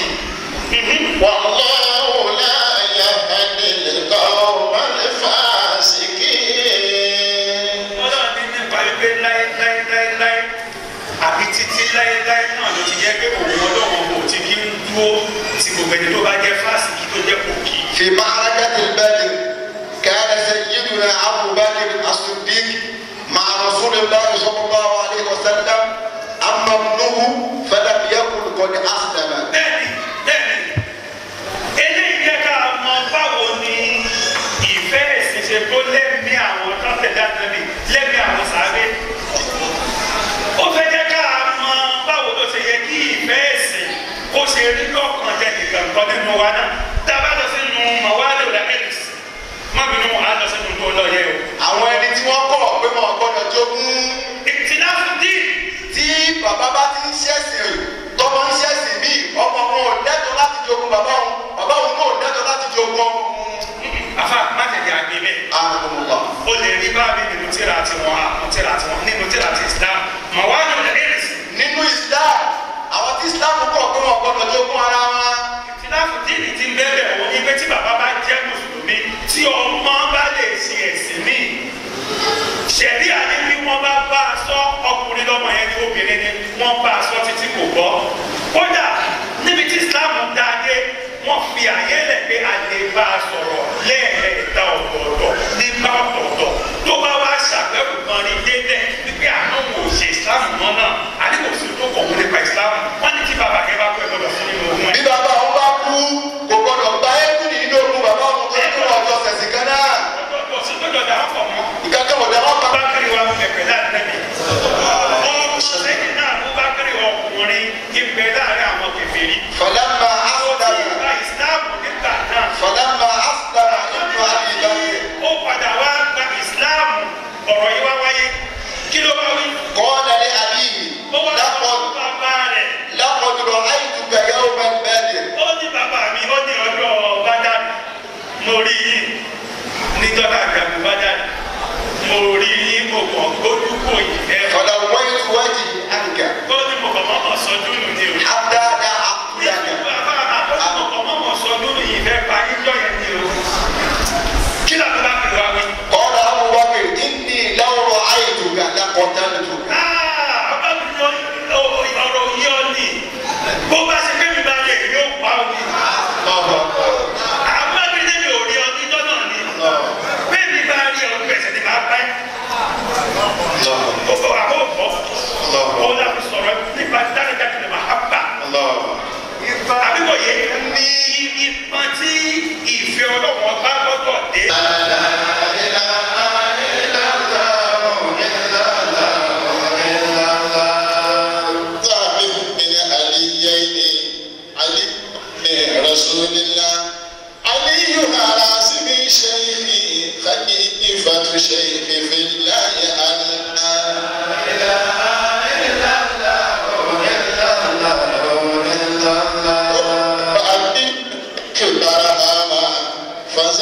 Wallahu la yahdi al-qawma al-fasiqin. ọlọ́run ní nípa wípé láéláéláé àbí títí láéláé náà ló ti yẹ pé òun ọlọ́run kò ti kí ń dúró tí gbogbo ẹni tó bá jẹ́ fásitì tó jẹ́ kòkì. في معركة البدر كان سيدنا أبو بكر الصديق مع رسول الله صلى الله عليه وسلم أما ابنه فلم يكن قد أسلم. bẹ́ẹ̀ni bẹ́ẹ̀ni eléyìí jẹ́ ká mọ̀ báwo ni ìfẹ́ ẹ̀sìn ṣe tó lẹ́mí àwọn tó tẹ̀lé àtẹ̀lé lẹ́mí àwọn sáré. ó fẹ́ jẹ́ ká mọ̀ báwo ló ṣe yẹ kí ìfẹ́ ẹ̀sìn kó ṣe rí lọ́kàn jẹ́ nìkan kan nínú wa náà. dábà lọ sínú màwáàlú rẹ̀ ẹ̀rìs má bínú àá lọ sínú tó lọ yẹ o. àwọn ẹni tí wọ́n kọ̀ pé wọ́n gbọ́dọ̀ jogún ìtìláfù dín. tí bàbá bá ti ń ṣẹ̀sìn tọ́mọ ń ṣẹ̀sìn míì ọmọ wọn ò lẹ́tọ̀ọ́ láti jogún bàbá wọn bàbá wọn náà ò lẹ́tọ̀ọ́ láti jogún ọmọ. afa má tẹ̀lé àgbẹ̀ bẹ́ẹ̀. Alhamdulillah. o lè rí báàbí nínú tíra tiwọn àwọn tíra tiwọn nínú tíra ti Islam màwáàlú rẹ̀ ẹ̀rìs. nínú Islam àwọn tí Islam kọ̀ pé wọ́n gbọ́dọ̀ jogún ara wọn. ìtìláfù dín ti ń bẹ́ẹ̀ bẹ́ẹ̀ wọ́n ní pé tí bàbá bá jẹ́ mùsùlùmí tí ọmọ bá lè ṣe ẹ̀sìn míì ṣẹ̀rí àní bí wọ́n bá bá a sọ ọkùnrin lọ́mọ yẹn ní obìnrin ni wọ́n bá a sọ títí kò gbọ́ kódà níbi tí Islam dá dé wọ́n fi àyè lẹ̀ pé a lè bá a sọ̀rọ̀ lẹ́ẹ̀mẹ́ta ọ̀tọ̀ọ̀tọ̀ nígbà ọ̀tọ̀ọ̀tọ̀ tó bá wá ṣàgbẹ́kù kan ní dédé wípé àná wò ṣe Islam mọ́ náà àdìgbòsí tó kọ̀ wọ́n nípa Islam wọ́n ní tí bàbá yẹn bá pẹ́ gbọ́dọ̀ fún nínú ogun ẹ̀. bí bàbá wọn bá kú kò gbọ́dọ̀ gba ẹkú nínú ogun bàbá wọn tó ní wọn jọ sẹ̀sìn kan náà. ọ̀sìn tó jọ̀dá wọn pọ̀ mọ́. ìkàkẹ́ wọ̀dà wọn pa. Bákàrí wa pẹ̀pẹ̀ láti nẹ́bi. lẹ́yìn náà mú Bákàrí ọkùnrin ìpè láàrin àwọn kèfèrí. فلما ó ti أسلم gba ìsìláàmù nígbà náà. فلما أسلم ابن أبي بكر ó padà wá gba ìsìláàmù.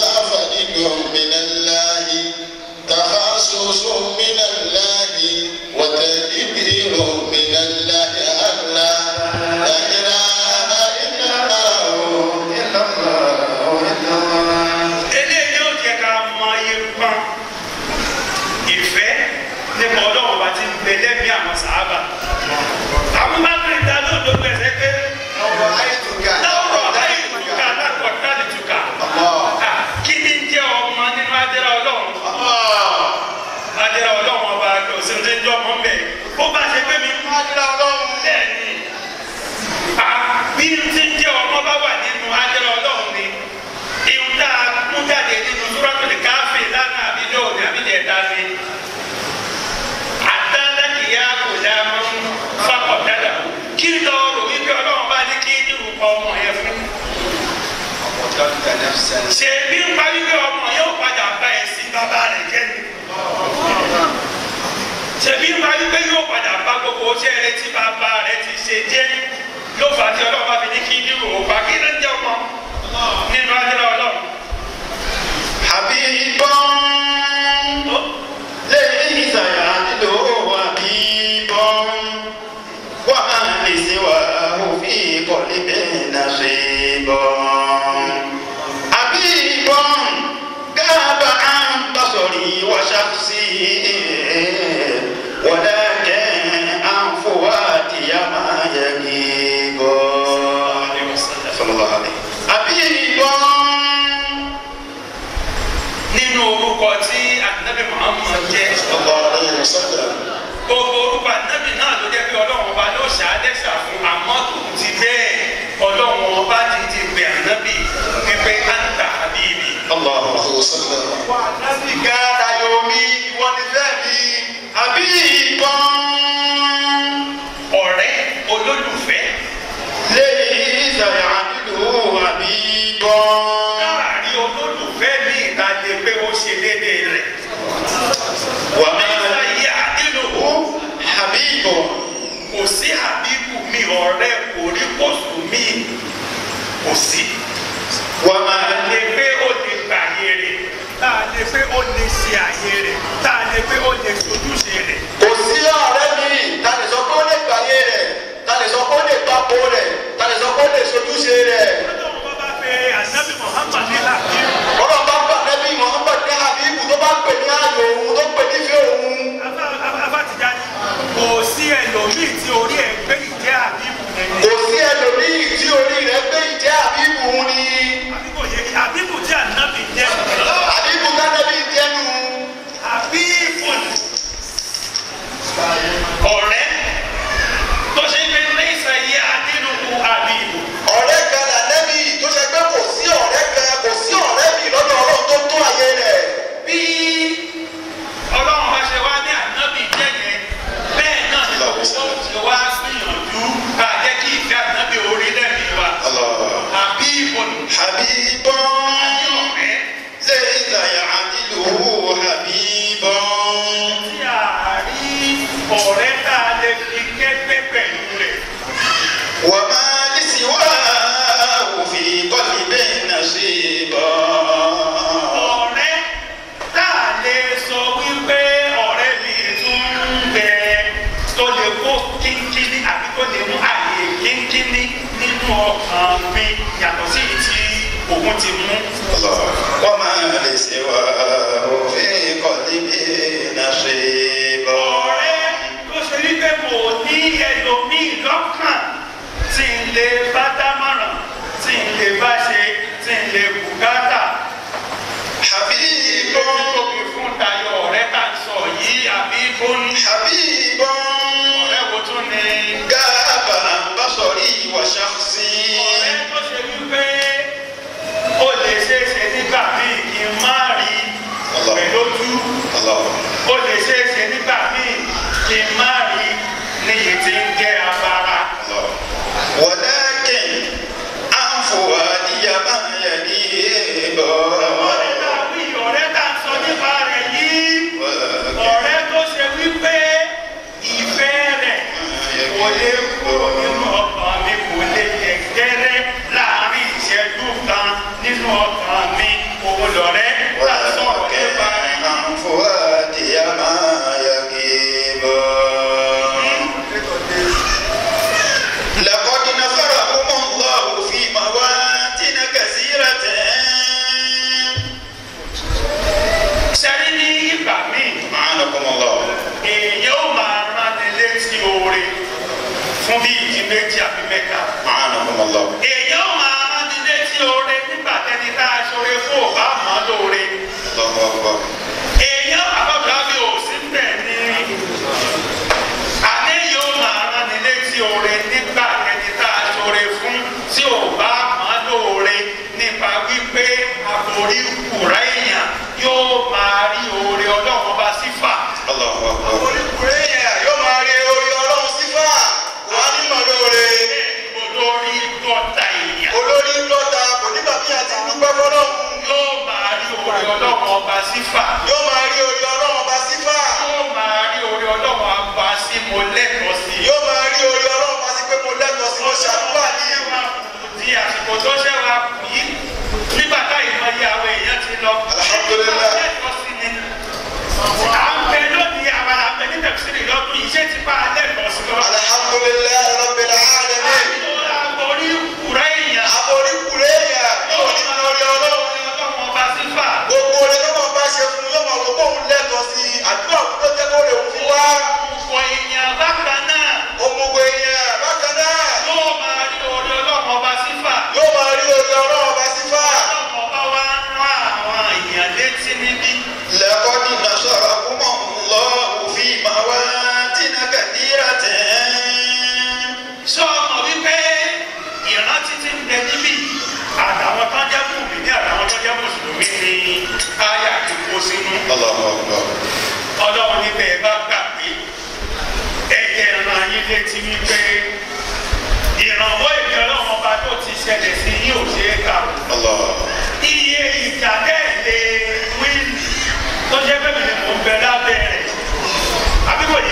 فضل من الله تخصص من الله وتدبير من الله ألا لا إله إلا الله إلا الله إلا الله. eléyìí yóò jẹ́ ká mọ ipa ìfẹ́ nípa ọlọ́run bá ti ń gbé lẹ́mìí àwọn sàábà. àwọn bá bẹ̀rẹ̀ dá lóòótọ́ gbèsè pé ọ̀rọ̀ àìtúkà lọ́rọ̀ àìtúkà lákọ̀ọ́ tálítúkà. kí ni jẹ́ ọmọ nínú adẹ́rẹ́ ọlọ́run? adẹ́rẹ́ ọlọ́run ọba òsèlú tí ń jọ ọmọ mbẹ́ bó bá ṣe pé mi adẹ́rẹ́ ọlọ́run bẹ́ẹ̀ ni bí ti ń jẹ́ ọmọ bá wà nínú adẹ́rẹ́ ọlọ́run ni ìhun tá a mú jáde nínú Suratul Kahfi lánàá àbíjọ́ òní àbíjẹ́ ẹ̀dá ni àtàlákìyà kò dá mọ́ fákọ̀ dáadáa kí lọ rò wípé ọlọ́run bá ní kí nínú ọmọ yẹn fún ṣe bí ń pa wípé ọmọ yóò padà bá ẹ̀sìn bàbá rẹ̀ jẹ́ ni ṣe bí ń pa wípé yóò padà bá gbogbo ṣẹ́ rẹ̀ tí bàbá rẹ̀ ti ṣe jẹ́ ló fà á tí ọlọ́run bá fi ní kí nínú òpá kí ló ń jẹ́ ọmọ nínú adúlá ọlọ́run. Habibun laysa ya'dilu habibun wa ma li siwahu fi qalbin nasibun. Habibun gaba an basari wa shakhsi walakin an fuwati ma yagibu. Sallallahu alayhi. Habibun nínú orúkọ tí Ànábì Muhammad jẹ́ sallallahu alayhi wa sallam. gbogbo orúkọ Ànábì náà ló jẹ́ pé ọlọ́run ọba ló ṣàdẹ́sà fún àmọ́ tòun ti bẹ́ẹ̀ ọlọ́run ọba ti ti pè Ànábì pípé anta habibi. Allahu alayhi wa sallam. wà nábì gáàdà yomi ìwọ ni fẹ́ mi. Habibun ọ̀rẹ́ olólùfẹ́ laysa ya'dilu habibun. láàrin olólùfẹ́ mi ìta lè pé ó ṣe déédéé rẹ̀. Wa ma nígbà yìí àdínlòwò habibun. kò sí àbíkù mi ọ̀rẹ́ kò rí kóṣù mi kò sí. Wa ma lè pé ó lè gbà yé rẹ̀ tá a lè pé ó lè ṣe àyè rẹ̀ tá a lè pé ó lè ṣojúṣe rẹ̀. kò sí ọ̀rẹ́ mi ta lè sọ pé ó lè gbàyè rẹ̀ ta lè sọ pé ó lè gbapò rẹ̀ ta lè sọ pé ó lè sojúṣe rẹ̀. ọlọ́run bá bá pe Ànábì Muhammad ní làbí. ọlọ́run bá gbà nẹ́bí Muhammad ní Habibu tó bá pè ní ayò òun tó pè nífẹ̀ẹ́ òun. Afátìjáde kò sí ẹlòmíì tí orí ẹ̀ gbé ìjẹ́ àbíkù yẹn ni. kò sí ẹlòmíì tí orí rẹ̀ gbé ìjẹ́ Habibu òun ni. àbíkù yẹn ni àbíkù tí Ànábì jẹ́. Habibu tánẹ́bí jẹ́nu. àbíkù ọ̀rẹ́ tó ṣe pé lẹ́sà yí adínúkú àbíkù. ọ̀rẹ́ kan lànẹ́bí tó ṣe pé kò sí ọ̀rẹ́ kan kò sí ọ̀rẹ́ mi lọ́dọ̀ ọlọ́run tó tó ayé rẹ̀. bí ọlọ́run bá ṣe wá ní Ànábì jẹ́ yẹn bẹ́ẹ̀ náà ni ó ti wá gbìyànjú ká jẹ́ kí ìfẹ́ Ànábì orí lẹ́mìí wa. àbíkù Habibun ọ̀rẹ́ laysa ya'dilu habibun. tí a rí ọ̀rẹ́ tá a lè fi kẹ́gbẹ́ pẹ̀lú rẹ̀. Wa ma li siwahu fi qalbin nasibun. ọ̀rẹ́ tá a lè sọ wípé ọ̀rẹ́ mi tún ń bẹ tó lè kó kínkínní àbí tó lè mú àyè kínkínní nínú ọkàn mi yàtọ̀ sí èyí tí òun ti mú. Wa ma li siwahu fi qalbin nasibun. ọ̀rẹ́ tó ṣe wípé mo ní ẹlòmíì lọ́kàn tí ń lè bá dámọ̀ràn tí ń lè bá ṣe tí ń lè bùkátà. Habibun tóbi fún tayọ ọ̀rẹ́ tá a sọ yìí àbí fún Habibun ọ̀rẹ́ wo tún ni. gaba an basari wa shakhsi. ọ̀rẹ́ tó ṣe wípé ó lè ṣeé ṣe nígbà míì kí n má rí pẹ̀lú ojú. Allah. ó lè ṣeé ṣe nígbà míì kí n má rí níyì tí ń jẹ́ afárá. Walakin an fuwadiya ma yagibu. ọ̀rẹ́ tá a wí ọ̀rẹ́ tá a sọ nípa rẹ̀ yìí ọ̀rẹ́ tó ṣe wípé ìfẹ́ rẹ̀ kò lè kúrò nínú ọkàn mi kò lè yẹ kùrá èèyàn yóò máa rí oore ọlọ́run ọba sífà. oríkùrẹ́ èèyàn yóò máa rí oore ọlọ́run sífà kò wá ní mọ̀ lóore. olórí dọ́ta èèyàn. olórí dọ́ta kò ní bàbí àti dúpẹ́ fọlọ́run. yóò máa rí oore ọlọ́run ọba sífà. yóò máa rí oore ọlọ́run ọba sífà. yóò máa rí oore ọlọ́run ọba sí mo lẹ́tọ̀ọ́ sí. yóò máa rí oore ọlọ́run ọba sí pé mo lẹ́tọ̀ọ́ sí mo ṣàdúrà ní. di àsìkò tó ṣe wa kù yìí nígbà táyì máa yẹ àwọn èèyàn ti lọ. Alhamdulillah. lẹ́tọ̀ọ́ sí ni. à ń bẹ lónìí àwọn àbẹ ní tẹ̀síìrì lọ́dún yìí ṣé ti bá a lẹ́tọ̀ọ́ sí lọ. Alhamdulillah rabbil alamin. àbórí kùrẹ́ èèyàn. àbórí kùrẹ́ èèyàn yóò ní lórí ọlọ́run. ọba sífà. gbogbo oore tó máa bá ṣe fún yóò máa wò pé òun lẹ́tọ̀ọ́ sí àdúrà kó ló jẹ́ kó lè fi wá. ọ̀pọ̀ èèyàn bákan náà. òmùgọ̀ èèyàn bákan náà. yóò máa rí oore ọlọ́run ọba sífà. yóò máa rí oore ọlọ́run ọba sífà. ọlọ́run ọba wa ń rán àwọn èèyàn létí níbí. laqad nasarakumullahu fi mawatin kathiratin. sọ ọmọ wípé ìrántí ti ń bẹ níbí àtàwọn tó ń jẹ́ mùmí ní àtàwọn tó ń jẹ́ mùsùlùmí ní àyà tó kó sínú. ọlọ́run níbẹ̀ ẹ bá gbà pé ẹ̀jẹ̀ ìran yín létí wípé ìrànwọ́ èmi ọlọ́run ọba tó ti ṣẹlẹ̀ sí yín ò ṣeé kà. iye ìjà tẹ̀lé wíìlì tó jẹ́ pé mi ni mò ń bẹ lábẹ́ rẹ̀ àbíkòyé.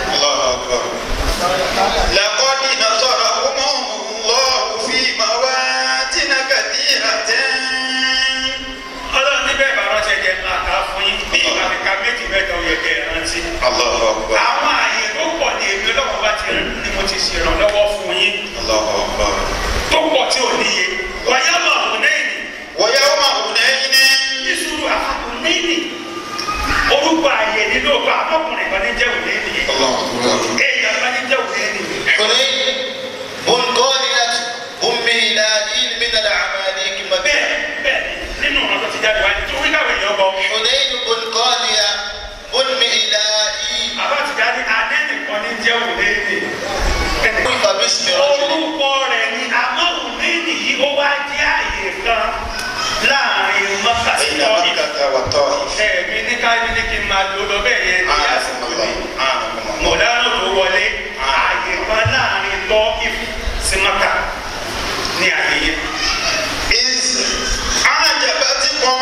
laqad nasarakumullahu fi mawatin kathiratin. ọlọ́run níbẹ̀ bàbá ṣẹ̀jẹ̀ máa kà fún yín bí ìbáfíkà méjì mẹ́ta ó yẹ kẹ́ ẹ rántí. àwọn àyè tó pọ̀ ní èmi ọlọ́run bá ti rìn ni mo ti ṣèrànlọ́wọ́ fún yín. tó pọ̀ tí ò níye. wàyà máa hùn lẹ́yìn. wọ́yá ó máa hùn lẹ́yìn ní. ìṣòro àfàkùn lẹ́yìn. orúkọ àyè nínú ọgbà àmọ́kùnrin kan ní jẹ́ òun lẹ́yìn. èèyàn kan ní jẹ́ òun lẹ́yìn. حنين هم قالت أمي إلى إيل من الأعمالك bẹ́ẹ̀ bẹ́ẹ̀ nínú ọ̀nà tó ti jáde wáyé tó wí káwé yọ̀ bọ̀. حنين بن قالية أمي إلى إيل. àbá ti jáde adé nìkan ní jẹ́ òun lẹ́yìn. قلت باسم رجل. orúkọ rẹ̀ ni àmọ́ òun lẹ́yìn yìí ó wá jẹ́ àyè kan láàrin Mọ́kà sí بين Tọ́ífù. مكة والطائف. ẹ̀mí ní káyọ̀ ní kí n máa lo lọ bẹ́ẹ̀ yẹn ní àsìkò ní mọ̀dánù tó wọlé ààyè kan láàrin Tọ́ífù sí Mọ́kà ní àyè yẹn. إذ أعجبتكم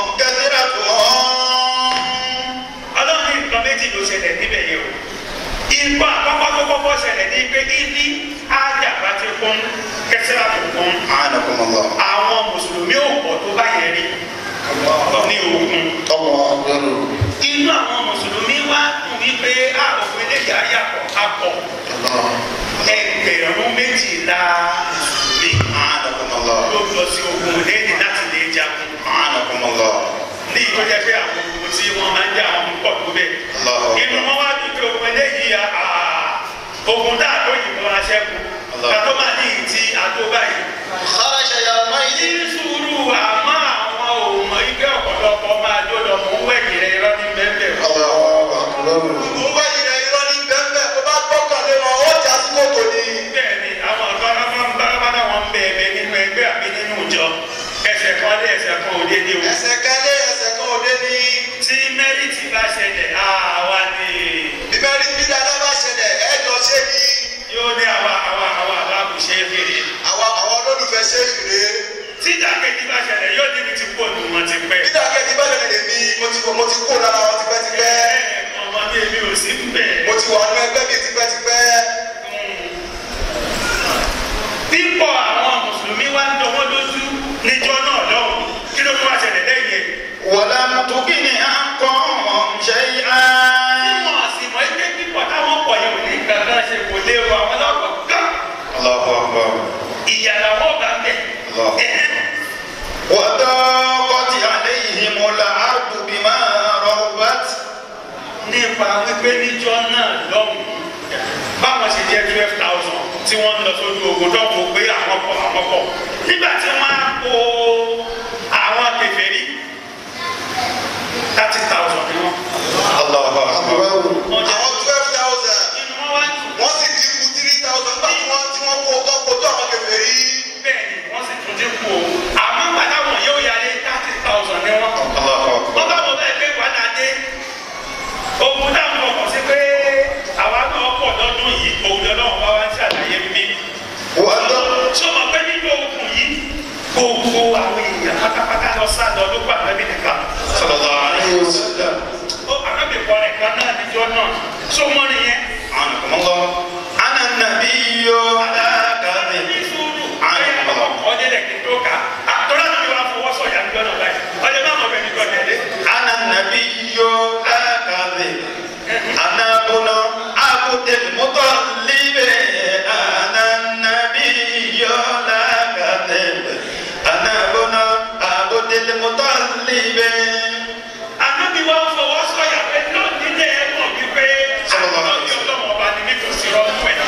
كثرتهم. ọlọ́run ní nǹkan méjì ló ṣẹlẹ̀ níbẹ̀ yẹn o. ìgbà àkọ́kọ́ tó kọ́kọ́ ṣẹlẹ̀ ní pé ibi ájàbá ti kún kẹsíra tó kún. أعانكم الله. àwọn mùsùlùmí ò pọ̀ tó bá yẹn rí ní ogun. الله أكبر. inú àwọn mùsùlùmí wá dùn wípé àòfin eléyìí ayàpọ̀ akọ̀ ẹgbẹ̀rún méjìlá mùsùlùmí أعانكم الله. ló lọ sí ogun lẹ́yìn láti lè jagun. أعانكم الله. ní ìtọ́jẹ́ pé àwọn ogun tí wọ́n máa ń jà àwọn pọ̀ tó bẹ́ẹ̀. inú wọn wá dùn pé ogun eléyìí ogun dáàbò yìí lọ́ra ṣẹ́kù kátó máa ní ìtì àtó báyìí. خرج يومئذ. ní sùúrù àmọ́ àwọn òmò ike ọ̀pọ̀lọpọ̀ máa jó lọ mú wẹ̀yìn rẹ̀ irọ́ ní bẹ́ẹ̀ الله أكبر. mo wá ìrẹ̀ irọ́ ní bẹ́ẹ̀ kó bá gbọ́kànlé wọn ó jà sí kòtò ní. bẹ́ẹ̀ ni àwọn ọ̀gá bábábá wọn bẹ ẹ̀bẹ̀ nínú ẹgbẹ́ àbí nínú ìjọ ẹsẹ̀ kan lé ẹsẹ̀ kan òde ní o. ẹsẹ̀ kan lé ẹsẹ̀ kan òde ní. tí mẹ́rìtì bá ṣẹlẹ̀ àwa ni. bí mẹ́rìtì bí dáadáa bá ṣẹlẹ̀ ẹ̀ jọ ṣé ni. yóò ní àwa àwa àwa àwa kò ṣe é fèrè. àwa àwọn olólùfẹ́ ṣé fèrè. tí dàkejì bá ṣẹlẹ̀ yóò níbi tí kò nù wọn ti pẹ́. bí dàkejì bá ṣẹlẹ̀ lèmi mo ti mo ti kó lára wọn tipẹ́tipẹ́. ọmọ mi èmi ò sí bẹ́ẹ̀. mo ti wà nínú ẹgbẹ́ mi tipẹ́tipẹ́. pípọ̀ àwọn mùsùlùmí wá ń dọwọ́ lójú níjọ́ náà lọ́hùn kí ló tó wá ṣẹlẹ̀ lẹ́yìn ẹ̀. ولم تغن عنكم شيئا. wọ́n sì mọ̀ ẹ́ pé pípọ̀ táwọn pọ̀ yẹn ò ní gbàgbọ́ ṣe kò lé o àwọn lọ́pọ̀ gán. الله أكبر. ìyàlàwọ̀ bá ń bẹ̀. الله. وضاقت عليهم الأرض بما رحبت. nípa wípé níjọ́ náà lọ́hùn báwọn ṣe jẹ́ twelve thousand tí wọ́n ń lọ sójú ogun tó kò pé àwọn pọ̀ àwọn pọ̀ nígbà tí wọ́n á kó àwọn kèfèrí thirty thousand ni wọ́n. الله أكبر. wọ́n jẹ́ àwọn twelve thousand. inú wọn wá jù. wọ́n sì dínkù three thousand nígbà tí wọ́n tí wọ́n kó kó tó àwọn kèfèrí. bẹ́ẹ̀ ni wọ́n sì tún dínkù o àmọ́ gbàdáwọn yóò yálé thirty thousand ní ni wọ́n. wọ́n bá wọn bẹ́ẹ̀ pé wàhálà dé ogun náà mọ̀ kàn sí pé àwa náà pọ̀ lọ́dún yìí òun lọ́wọ́ bá wá ń ṣàlàyé mi. ṣé o mọ̀ pé nínú ogun yìí gbogbo àwọn èèyàn pátápátá lọ sá lọ ló pàdé mi nìkan. sallallahu alaihi wasallam. ó àkàbí kọ́ nìkan náà níjọ́ náà ṣó mọ́ nìyẹn. anakumullah ana nabiyyu ala kadhib. ní sùúrù ayé àkọ́kọ́ kọ́ délẹ̀ kí n tó kà á tọ́lá náà ni wàá fọwọ́ sọ̀yà níjọ́ náà báyìí ọjọ́ máa mọ̀ bẹ́ẹ̀ níjọ́ tẹ̀lé. ana nabiyyu ala kadhib. ana bunu abdul muttalib. ana nabiyyu ala kadhib. ana bunu abdul muttalib. Ànábì wa fọwọ́ sọ̀yà pé lónìí lè mọ̀ wípé àtọ́jú ọlọ́mọ ọba ni mí kò sí rọ́ọ̀mù ẹ̀.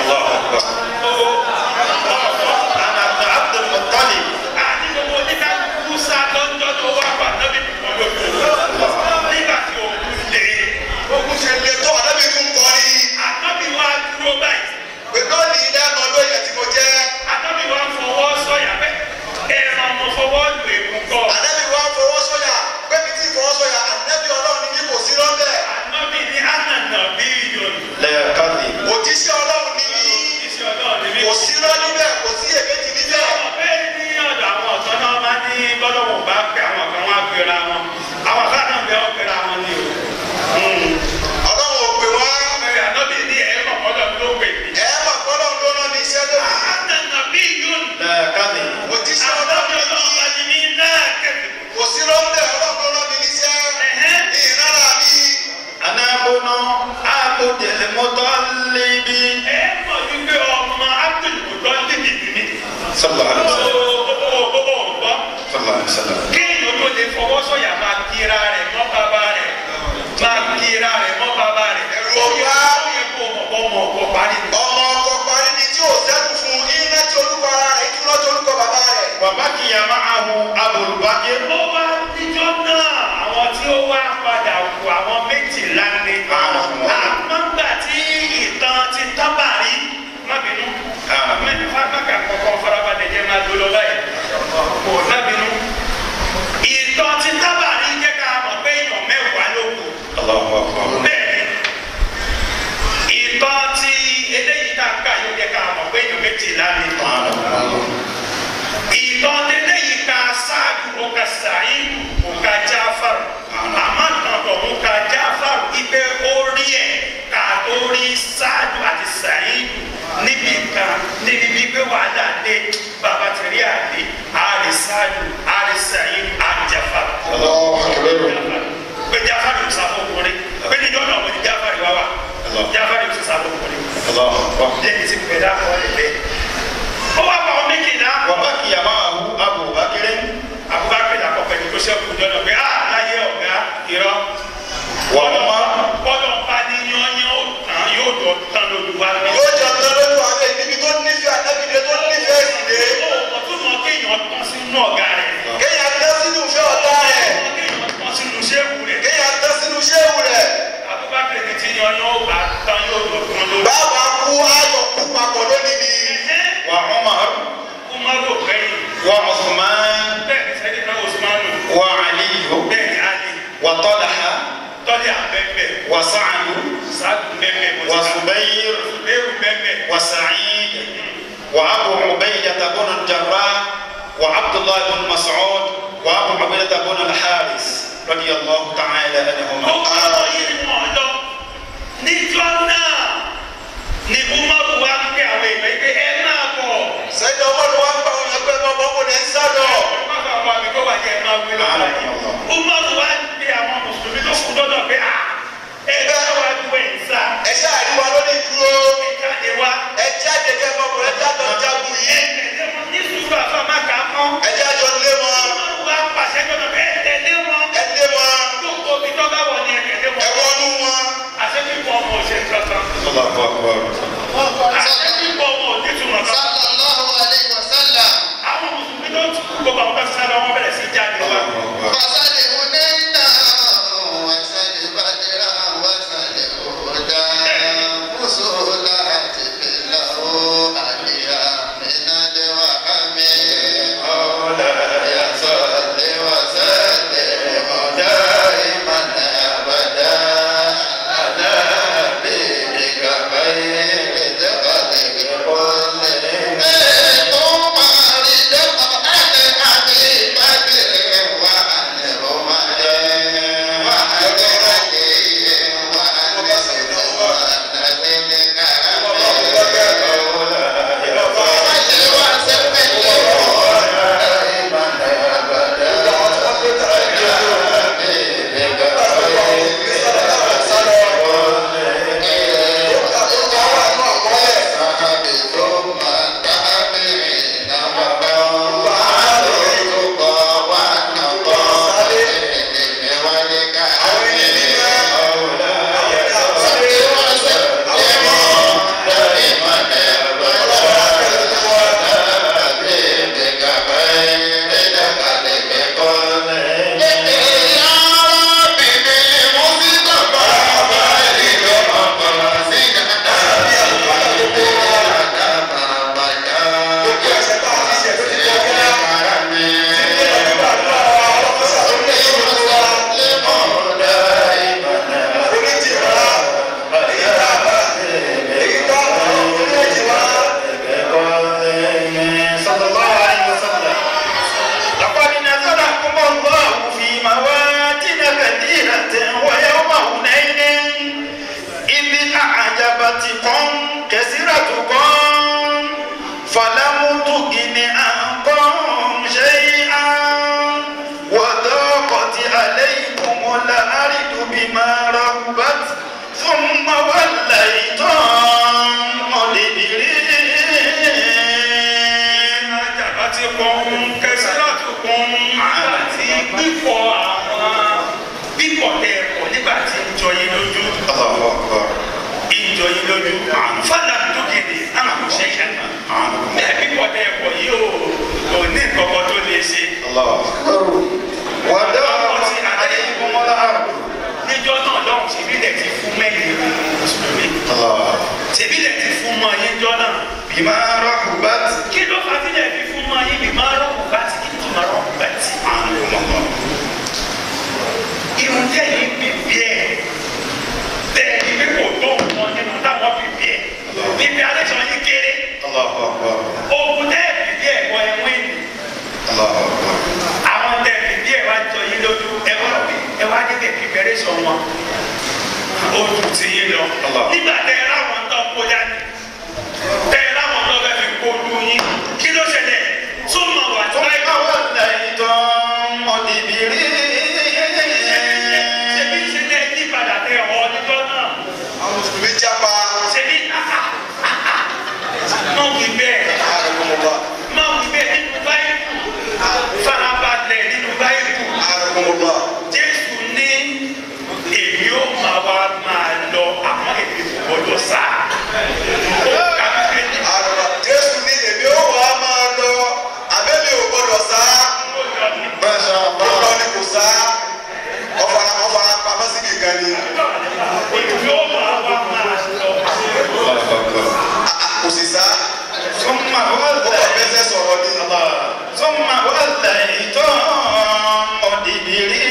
ana abdul muttalib. àti gbogbo oníkà kú sá lọ́jọ́ tó wà pa Ànábì nìkan lójú. nígbà tí ogun lè. ogun ṣe lè tó ànábì tún kọ́ ni. Ànábì wa dúró báyìí. pé lónìí dáná lóye tí mo jẹ́. Ànábì wa fọwọ́ sọ̀yà pé ẹ̀rọ mo fọwọ́ lù èkó kọ́. ànábì wa fọwọ́ sọ̀yà pé mi ti fọwọ́ sọ̀yà ànábì ọlọ́run ní kò sí lọ́bẹ̀. Ànábì ní ànànà bí yòó. la kadhib. òjíṣẹ́ ọlọ́run ní mí. iṣẹ́ ọlọ́run ni mí. kò sí lọ́ níbẹ̀ kò sí èméjì níbẹ̀. ọ̀pẹ́ ní ọ̀dọ̀ àwọn ọ̀tọ́ náà máa ní bọ́lọ́wọ́ bá pẹ́ àwọn kan wá pera wọn àwọn kan náà bẹ́ ọ́ pera wọn ni o. ọlọ́run ò pè wá. ọ̀pẹ́ Ànábì ní ẹ̀ mọ̀ ọlọ́ ló pè mí. ẹ mà gbọ́dọ̀ ló rán ní iṣẹ́ lónìí. ànànà bí yòó. la kadhib. òjíṣẹ́ Ànábì ọlọ́run ní ọlọ́run bá mí. ní ní náà kẹ́kẹ́. kò sí lọ́bẹ̀ ọlọ́run ló rán mi níṣẹ́. ìrara mi. ana bunu abdul muttalib. ẹ mọ̀ wípé ọmọ Abdul Muttalib ni. sallallahu alaihi wasallam. ọ̀gbọ́n sallallahu alaihi wasallam. kéèyàn ló lè fọwọ́ sọ̀yà máa kíra rẹ̀ mọ́ bàbá rẹ̀ máa kíra rẹ̀ mọ́ bàbá rẹ̀. Ẹ̀rù ọ̀gá. ó yẹ kó ọmọ ọkọ̀ parí. ọmọ ọkọ parí ni tí ò sẹ́kù fún iná tí orúkọ ara rẹ̀ ìtura tí orúkọ bàbá rẹ̀. wa baqiya ma'ahu abul bakr. ó wá níjọ́ náà àwọn tí ó wá padà kú àwọn méjìlá ni. àmọ́gbà tí ìtàn ti tábàrí má bínú. mẹ́rin fáfákà kọ̀ọ̀kan farabalẹ̀ jẹ́ máa dolo báyìí. kò má bínú. ìtàn ti tábàrí jẹ́ ká mọ̀ pé èèyàn mẹ́wàá ló kù. Allahu akbar. bẹ́ẹ̀ni ìtàn ti eléyìí tá a kà yóò jẹ́ ká mọ̀ pé èèyàn méjìlá ni. ìtàn eléyìí ká Sáàdù ó ka Sàídù ó ka Jáfàrù àmọ́ tọ̀tọ̀ ó ka Jáfàrù ibẹ̀ ó rí ẹ̀ ká tó rí Sáàdù àti Sàídù níbi kan níbi wípé wàhálà dé bàbá tẹ̀lé àdé àrí Sáàdù àrí Sàídù àrí Jáfàrù. pé Jáfàrù ń sáfọ́ ọkùnrin pé níjọ́ náà wọ́n ti Jáfàrù wá wà Jáfàrù ń sáfọ́ ọkùnrin lẹ́yìn tí pẹ̀lú àwọn ẹ̀lẹ́. ó wá pa ọ méjìlá. wa baqiya ma'ahu abu bakr. Abubakar la kọ pẹ̀lú kóṣẹ́ kù jọ́nà pé a láyé ọ̀gá irọ́. wa umar. bọ́dọ̀ bá ní yányán ó tán yóò dọ̀ tán lójú wa. yóò jọ tán lójú àwọn níbi tó nífẹ̀ẹ́ àtẹ́bìdé tó nífẹ̀ẹ́ ìdè. ó tún mọ kéèyàn tán sínú ọ̀gá rẹ̀. kéèyàn tán sínú iṣẹ́ ọ̀tá rẹ̀. kéèyàn tán sínú ṣéwù rẹ̀. kéèyàn tán sínú ṣéwù rẹ̀. Abubakar ní ti yányán ó bá tán yóò dọ̀ tán lójú. bàbá kú ayọ̀ kú papọ̀ lónìí ni. wa umar. Umaru kẹ́yìn. wa uthman. bẹ́ẹ̀ ni sẹ́yìn náà Usmanu. wa ali. bẹ́ẹ̀ ni Ali. wa talha. tọ́lí àbẹ́bẹ́. wa sa'd. Sáàdù bẹ́ẹ̀ wa zubayr. Zubairu bẹ́ẹ̀. wa sa'id. wa abu ubaydah ibn al-jarrah. wa abdullah ibn mas'ud. wa abu ubaydah ibn al-haris radiyallahu ta'ala anhuma. ó kọ́ ọ̀rọ̀ yìí ni wọ́n lọ níjọ́ náà ni Umaru wa ń pè àwọn èèyàn pé ẹ máa bọ̀. sẹ́yìn ọmọdé wa ń bá wọn ẹgbẹ́ ọmọ ọmọ rẹ̀ ń sádọ̀. Bàbá wa mi kó wà jẹ́ máa wí lọ́wọ́ yìí. Umaru wa ń pè àwọn mùsùlùmí tó kú lọ́dọ̀ pé à ẹ bá wa ju ẹ̀ ń sá. ẹ ṣáà rí wa lórí dúró. ẹ jáde wá. ẹ jáde kẹ́ ọmọ rẹ̀ jáde jagun ẹ yìí. tẹ̀lé wọn ní sùúrù àfàmà kà á mọ́. ẹ jáde lé wọn. Umaru wa pàṣẹ jọ̀dọ̀ pé ẹ tẹ̀lé wọn. ẹ lé wọn. Gbogbo ibi tó bá wọ̀ ni ẹ tẹ̀lé wọn. ẹ wọnú wọn. Àṣẹ fífọ ọmọ òṣèlú kankan. Allahu akbar. Àṣẹ fífọ ọmọ òdìtúmọ̀ kan. sallallahu alayhi wa sallam. àwọn mùsùlùmí ló tún gbogbo àwọn bá sáré wọn bẹ̀rẹ̀ sí jáde wá. fasalimu ní níjọ́ náà lọ́hùn ṣèbí lẹ̀ ti fún mẹ́rin mùsùlùmí ṣèbí lẹ̀ ti fún mọ́ níjọ́ náà. bímọ rọ́ọ̀kù bá ti. kí ló fà sílẹ̀ fi fún mọ́ yín bímọ rọ́ọ̀kù bá ti kí ni bímọ rọ́ọ̀kù bá ti. irun jẹ́ yìí bìbí ẹ̀ bẹ́ẹ̀ ni bí kò tó nǹkan nínú táwọn bìbí ẹ̀ bíbí alẹ́ sọ yín kéré. ogun tẹ́ bìbí ẹ̀ wọ ẹ̀wọ̀n ni àwọn tẹ́ bìbí ẹ̀ wá jọ yín lójú ẹ̀wọ̀n ẹ wá dé tẹ̀kí bẹ̀rẹ̀ sọ wọn ojú ti yé lọ nígbà tẹ ẹ láwọn tó kó dání tẹ ẹ láwọn tó bẹ fi kó lu yín kí ló ṣẹlẹ̀ tó mọ̀ wá tó ẹ bá wà lẹ́yìn tó ọ̀dìbìrì. ṣebí ṣẹlẹ̀ yí padà tẹ ọ níjọ́ náà. àwọn mùsùlùmí jápa. ṣebí mọ̀ wí bẹ́ẹ̀ mọ̀ wí bẹ́ẹ̀ nínú báyìí farabalẹ̀ nínú báyìí. Jésù ní èmi ó máa wá máa lọ àmọ́ èmi kò gbọdọ̀ sá. Jésù ní èmi ó wá máa lọ àbẹ́mi ò gbọdọ̀ sá. Ó lọ ní kò sá. Ọ̀fara ọ̀fara pamọ́ sí nìkan ni. Èmi ó máa wá máa lọ. Kò sì sá. Sọ́mà wọ́n Ó wà bẹ́sẹ̀ sọ̀rọ̀ ni. Sọ́mà wọ́n lẹ́yìn tó ọ̀dìbìrì.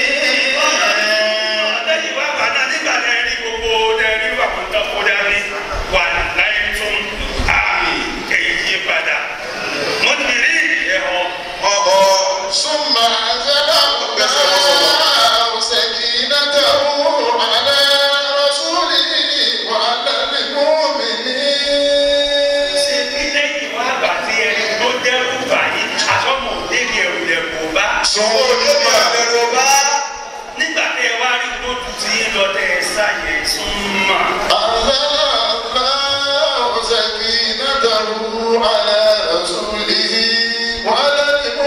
ثم أنزل الله سكينته على رسوله وعلى المؤمنين. Sọ̀rọ̀ òdèbí àbẹ̀rù bá. Nígbà tí ẹ wá rí lójú tí ń lọ tẹ ẹ sáyẹ súnmọ́. أنزل الله سكينته على رسوله وعلى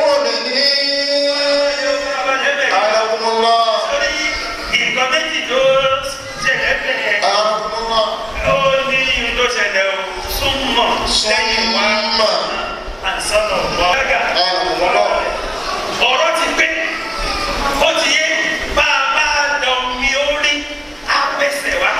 المؤمنين. أعلم الله. Sórí nǹkan méjì tó ṣẹlẹ̀ bẹ̀rẹ̀. أعلم الله. Ó ní ihun tó ṣẹlẹ̀ o súnmọ́ lẹ́yìn wá Súnmọ́. àǹsọ̀nà wá. أعلم الله. Ọ̀rọ̀ ti pé ó ti yé bá a bá dọ̀ mi ó rí apẹ̀sẹ̀ wá.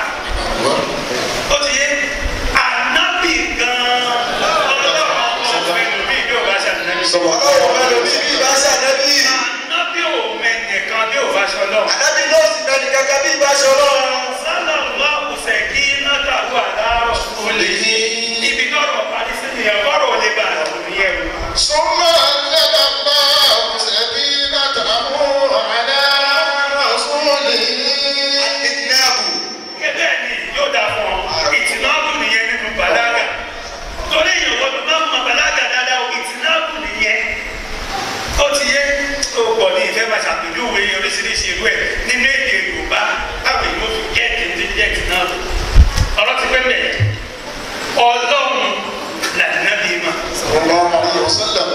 Ó ti yé ànábì gan-an ọlọ́run ọ̀fẹ́ lómi bí ò bá ṣàtúnṣe. Ọlọ́run ọ̀fẹ́ lómi bí bá ṣàtẹ́bí. Ànábì ò mẹ́nìkan bí ò bá ṣọ lọ́wọ́. Ànábì náà sì bẹ́ẹ̀ ni kankan bí bá ṣe Ọlọ́run. Sálọ̀ wá òsè kí náà wà láàárọ̀ olè ní ibi tọrọ parí sí nìyẹn bọ́rọ̀ olè bá àwọn yẹn o. ثم أنزل الله سكينته على رسوله. Ìdínáàbù. Bẹ́ẹ̀ ni yóò dà fún ọ. Ìtìnáàbù nìyẹn nínú bàlágà. Torí èèyàn gbọdọ̀ máa ń mọ bàlágà dáadáa o. Ìtìnáàbù nìyẹn. Ó ti yé o pọ̀ ní ìfẹ́ máa ṣàpèjúwe oríṣiríṣi irú ẹ̀ nínú èdè Yorùbá káwé yóò fi jẹ́ èdè jẹ́ ìtìnáàbù. Ọ̀rọ̀ ti pẹ́ bẹ́ẹ̀. Ọlọ́run làdínàbí mà. sallallahu alaihi wasallam.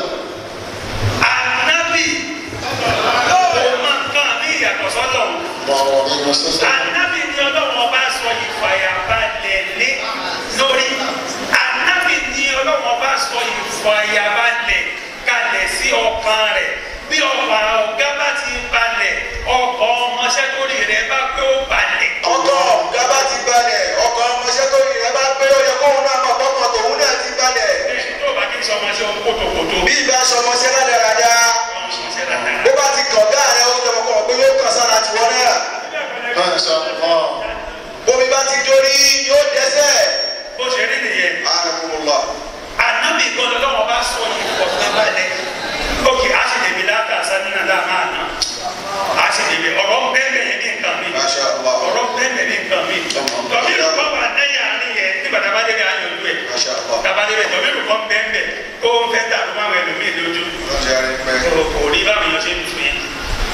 Ànábì ó máa ń kàn ní ìyàtọ̀ sọ́lọ̀. sallallahu alaihi wasallam. Ànábì ni Ọlọ́run ọba sọ ìfàyàbalẹ̀ lé lórí. Ànábì ni Ọlọ́run ọba sọ ìfàyàbalẹ̀ kalẹ̀ sí ọkàn rẹ̀. Bí ọkọ̀ ọ̀gá bá ti balẹ̀, ọkọ̀ ọmọọṣẹ́ torí rẹ̀ bá pé ó balẹ̀. Ọkọ̀ ọ̀gá bá ti balẹ̀, ọkọ̀ ọmọọṣẹ́ tó rí rẹ̀ bá pé ó yẹ kóun náà mọ̀ pọ́kàn tòun náà ti balẹ̀. Bẹ́ẹ̀ni tó bá kí n sọ ọmọọṣẹ́ kótókótó. Bí ìbá ṣọmọṣẹ́ lálẹ́ rajá, Ọmọọṣẹ́ dáadáa. bó bá ti kọ̀ọ̀gá rẹ̀ ó jẹ́ ọkọ̀ pé yóò kàn sára tiwọn náà. ما شاء الله. Bómi bá ti dórí yóò dẹ́sẹ̀. Bó ṣe rí nìyẹn. Àrùkùnmùlà. Ànábì gbọ́dọ̀ lọ́wọ́ bá sọ ìfọ̀kàn balẹ̀. Ókè á sì lèmi láta sánínà dáhà náà. Á sì lèmi ọ̀rọ̀ bẹ́ẹ̀ ní nǹkan mi. Masha Allah. Ọ̀rọ̀ bẹ́ẹ̀ ní nǹkan mi. Tọ́bí olùkọ́ wà lẹ́yìn àárín yẹn nígbà tá a bá débi àyànjú ẹ̀. Masha Allah. Tá a bá débi tọ́bí olùkọ́ bẹ́ẹ̀ bẹ́ẹ̀ kó ń fẹ́ dàrú máwọn ẹlòmíì lójú. Lọ́jọ́ rí pẹ́. Kò rí báwọn èèyàn ṣe ń tún yẹn.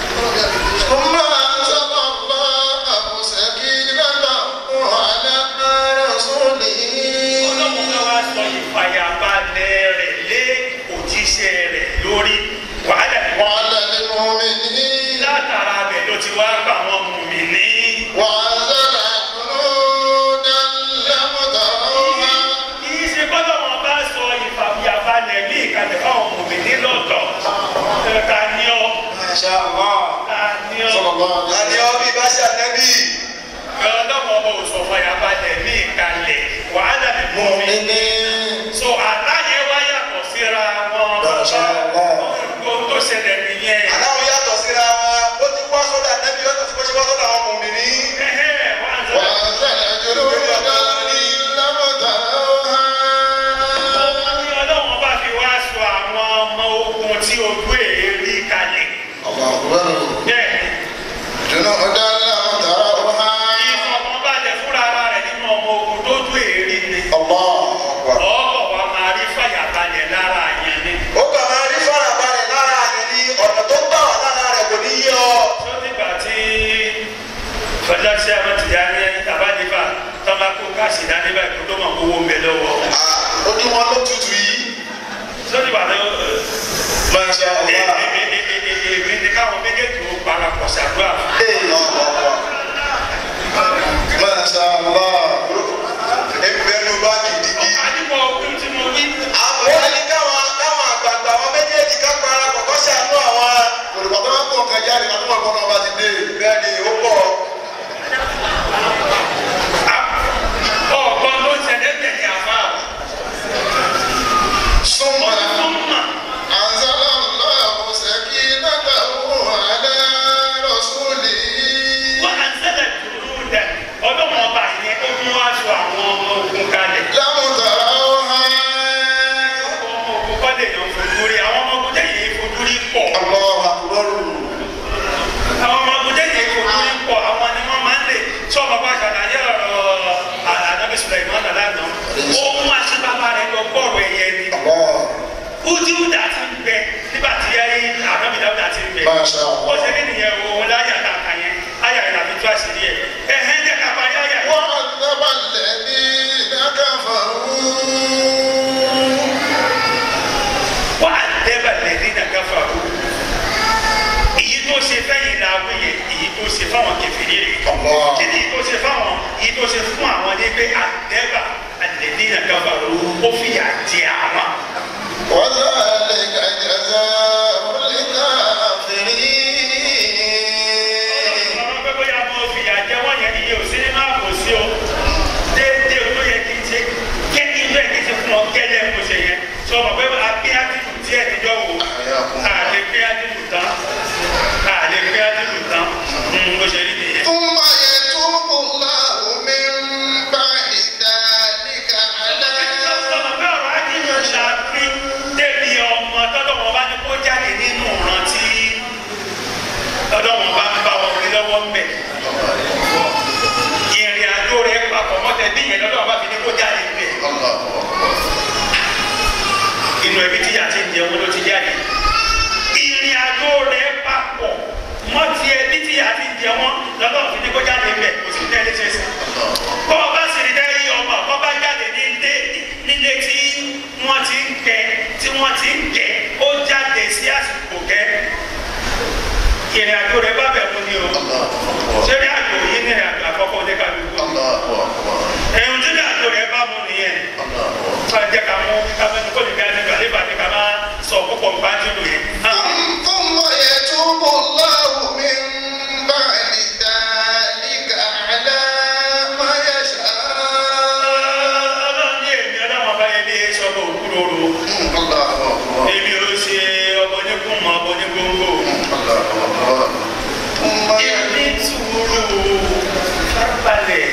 ثم أنزل الله سكينته على رسوله. Ọlọ́run náà wá sọ ìfàyàbalẹ̀ rẹ̀ lé òjíṣẹ́ rẹ̀ lórí wàhálà ní وعلى المؤمنين. látara bẹ̀ ló ti wá gbà wọn mùmínì. وأنزل جنودا لم تروها. Kì í ṣe bọ́lá wọn bá sọ ìfàyàbalẹ̀ ní ìkàlẹ̀ fáwọn mùmínì lọ́tọ̀. Ẹ̀ka Masha Allah. Àní ọbí bá ṣe ànábì. ọlọ́mọ ọmọ òṣùwọ̀n ìyàbalẹ̀ ní ìkàlẹ̀ wàhálà ní mọ́mí. so àtàyè wá yàtọ̀ síra wọn. ohun tó ṣẹlẹ̀ nìyẹn. Aláwọ̀ yàtọ̀ síra wọn. Ó ti wá sọ́dọ̀ ànábì yàtọ̀ sí bó ṣe wá sọ́dọ̀ àwọn ọmọ mi ní. ọlọ́wọ́n bá fi wá sọ àwọn ọmọ ogun tí ojú èrí kalẹ̀. bẹ́ẹ̀ ìfọ̀kànbalẹ̀ fúnra ara rẹ̀ nínú ọmọ ogun tó ojú èrí ni. ọ̀bọ̀ wa máa rí fàyàbalẹ̀ lára yẹn ni. Ó kàn máa rí farabalẹ̀ lára yẹn ní ọ̀nà tó gbà wá lára rẹ̀ kò ní yé ọ. tó nígbà tí fọjá sí àwọn tìyá ní abájífà tọ́ba kó káàsì dání báyìí kó tó mọ̀ kó wó ń bẹ lọ́wọ́. Ojú wọn ló tutù yìí. tó nígbà tó Masha Allah. èmi ní káwọn méjèèjì ó parapọ̀ ṣàdúrà fún. Masha Allah. Ẹgbẹ́nu bá gidigidi. àdìpọ̀ ọdún tí mo wí. Àwọn ẹni káwọn káwọn àgbààgbà wọn méjèèjì ká para kọ̀kọ́ ṣàánú àwọn. Yorùbá tó máa ń pọ̀ kẹjá ni àtúmọ̀ kọ́ náà bá ti dé. Bẹ́ẹ̀ni ó pọ̀. ọ̀gbọ́n ló ń ṣẹlẹ̀ tẹ̀lé àfa. Súnmọ́. súnmọ́. wọ́n á ṣẹlẹ̀ dúró dẹ̀ ọlọ́mọ ọba yẹn ó mú aṣọ àwọn ọmọ ogun kalẹ̀. ọmọ ogun kọ́lé yẹn fojú rí àwọn ọmọ ogun jẹ́yìn fojú rí pọ̀. àwọn ọmọ ogun jẹ́yìn fojú rí pọ̀ àwọn ni wọ́n máa ń lè sọ bàbá àṣàlàyé ọ̀rọ̀ ànábì Sùlẹ̀mánù lánàá ó mú aṣọ bàbá rẹ̀ lọ gbọ́rọ̀ ẹ̀yẹ ni. Ujuda ti ń bẹ nígbà tí ayé ànábì Dáúdà ti ń bẹ. ó ṣe ní nìyẹn o wọn láyà kàkà yẹn ayà yẹn àfi tó àṣírí ẹ ẹhẹn jẹ ká parí ayà yẹn. wọ́n sábà lẹ́bí dákàfà wọ́n á dẹ́bà lẹ́dí nàgàfà o. èyí tó ṣe fẹ́yìn náà wíyẹ èyí tó ṣe fáwọn kẹfìrí rẹ̀ kìdí tó ṣe fáwọn èyí tó ṣe fún àwọn ní pé àdẹ́bà lẹ́dí nàgàfà o ó fìyà jẹ àwọn. وذلك جزاء الكافرين. ọ̀rọ̀ pé bóyá mo fìyà jẹ wọ́n yẹn iye ò sí ní máa kò sí o déédéé ló yẹ kí n ṣe kẹ́kí inú ẹ̀ kí n ṣe fún ọ kẹ́lẹ́ mo ṣe yẹn sọ ma pé abí ádìlù tí ẹ̀ níjọ́ wò àlè pé ádìlù tán àlè pé ádìlù tán bó ṣe rí nìyẹn. ثم يتوب الله من بعد ذلك على ọmọ bẹ́ẹ̀ ọ̀rọ̀ ádìlù ṣàfi débi ọmọ tọ́dọ̀ wọn bá ní kó jáde nínú ìrántí tọ́dọ̀ wọn bá ń bá wọn rí lọ́wọ́ ń bẹ̀. ìrìn àjò rẹ̀ papọ̀ mọ́tẹ́ bí ìyẹn lọ́dọ̀ wọn bá fi ní kó jáde ń bẹ̀. inú ẹbí tíyà ti ń jẹun ló ti jáde. ìrìn àjò rẹ̀ papọ̀ mọ́ ti ẹbí tíyà ti ń jẹun lọ́dọ̀ fi ní kó jáde ń bẹ̀ kò sì tẹ́lẹ̀ ṣe sí. bọ́ ọ bá sì rí dẹ́rẹ́ yí ọmọ kọ́ bá jáde nílé nílé tí wọ́n ti ń kẹ́ tí wọ́n ti ń kẹ́ ó jáde sí àsìkò kẹ́. ìrìn àjò rẹ̀ bá bẹ̀ fún ni o. ṣé ní àjò yìí ní ìrìn àjò àkọ́kọ́ ní kálukú. ẹ̀hún tí ní àjò rẹ̀ bá mú nìyẹn. jẹ́ ká mú kámẹ́nu kó lè bí adébà lébà ní ká máa sọ púpọ̀ nípa jùlọ yẹn. ثم يتوب الله من بعد ذلك على ما يشاء. ọlọ́run ní èmi ọlọ́run ọba yẹn bí sọ́kò òkúròrò. èmi ò ṣe ọbọ onígun mọ ọbọ onígbòǹgbò. èmi túrú fábalẹ̀.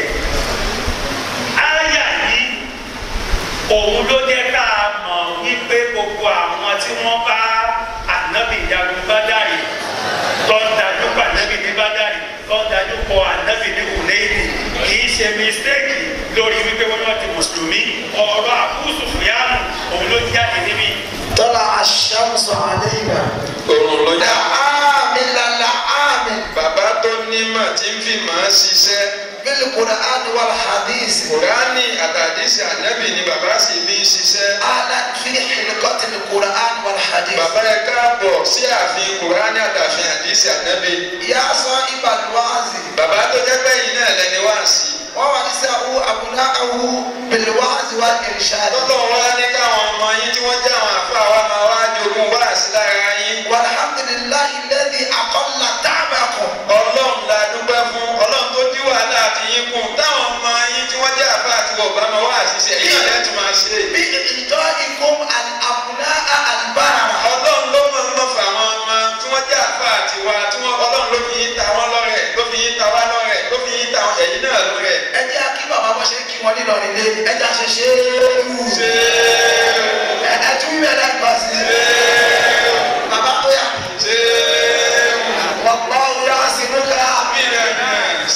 áyà yìí òun ló jẹ́ ká mọ̀ wípé gbogbo àwọn tí wọ́n bá ànábì jagun Bádàrí tó ń dájú kọ ànábì ní Bádàrí tó ń dájú kọ ànábì ní Hùnẹ́ẹ̀nì kì í ṣe mistake lórí wípé wọ́n náà ti mùsùlùmí ọ̀rọ̀ Abu Sufyan òun ló jáde níbí. طلع الشمس علينا Òrùn ló já. لعامل لعامل Bàbá tó ní mà tí ń fi màá ṣiṣẹ́. بالقرآن والحديث Kùránì àtàdísì ànábì ni bàbá sì fi ń ṣiṣẹ́. أهلا في حلقة القرآن والحديث. Bàbá ẹ káàbọ̀ sí ààfin Kùránì àtàfin àdísì ànábì. يا صاحب الوعظ Bàbá tó jẹ́ pé yìí náà lẹni wá sí. وورثه أبناءه بالوعظ والإرشاد. Tọ́lọ̀ wá ní káwọn ọmọ yín tí wọ́n jẹ́ àwọn àfa wa máa wá jogún wá sí lára yín. والحمد لله الذي أقل تعبكم. ọlọ́run la dúpẹ́ fún ọlọ́run tó dí wàhálà àti yín kù táwọn ọmọ yín tí wọ́n jẹ́ àbá àti wọ́n bá máa wá àṣìṣe yìí náà lẹ́tù máa ṣe. بإعطائكم الأبناء البررة. ọlọ́run ló máa ń mọ̀ fún àwọn ọmọ tí wọ́n jẹ́ àbá àti wa tí wọ́n ọlọ́run ló fi yín ta wọ́n lọ́rẹ̀ ló fi yín ta wá lọ́rẹ̀ ló fi yín ta ẹ̀yin náà lọ́rẹ̀. ẹ jẹ́ kí bàbá wọn ṣe kí wọn nínú ọ̀rìnlẹ̀ ẹ jẹ́ ṣe ṣe ṣe é ẹ tún bẹ̀rẹ̀ lẹ́gbàá sí i. bàbá tó yà. ṣe والله يعصمك من الناس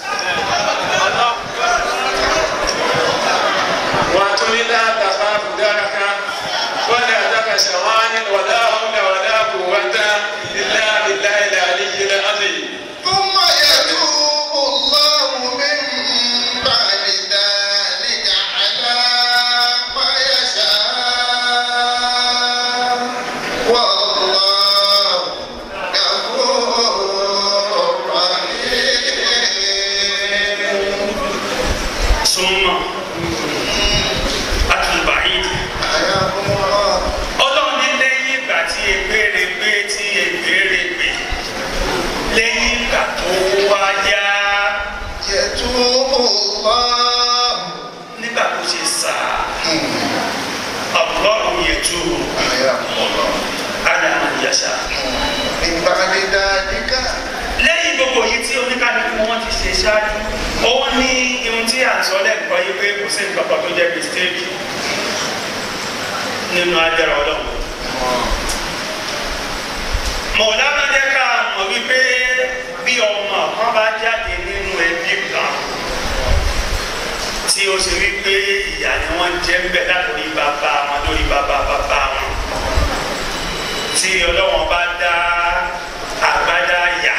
وأتم لا تخاف دركا ولا تخشى عن ولا حول ولا قوة إلا بالله العلي العظيم. ثم يتوب الله من بعد ذلك على ما يشاء والله غفور رحيم. ثم àtúbàyìn حياكم الله. ọlọ́run ní lẹ́yìn ìgbà tí egbèrègbè tí egbèrègbè lẹ́yìn ìgbà tó wáyá يتوب الله nígbà tó ṣe sà Allahu yatubu حياكم الله. ala man yasha. من بعد ذلك lẹ́yìn gbogbo yìí tí oníkálukú wọn ti ṣe ṣáájú òun ní ihun tí à ń sọ lẹ́kọ̀ọ́ yìí pé kò sí nǹkan kan tó jẹ́ mistake nínú agbára ọlọ́run. mọ̀lánà jẹ́ ká mọ̀ wípé bí ọmọ kan bá jáde nínú ẹbí kan tí ó ṣe wípé ìyá ni wọ́n jẹ́ ń bẹ̀ látòrí bàbá wọn lórí bàbá bàbá wọn tí ọlọ́wọ́n bá dá àgbádá ìyá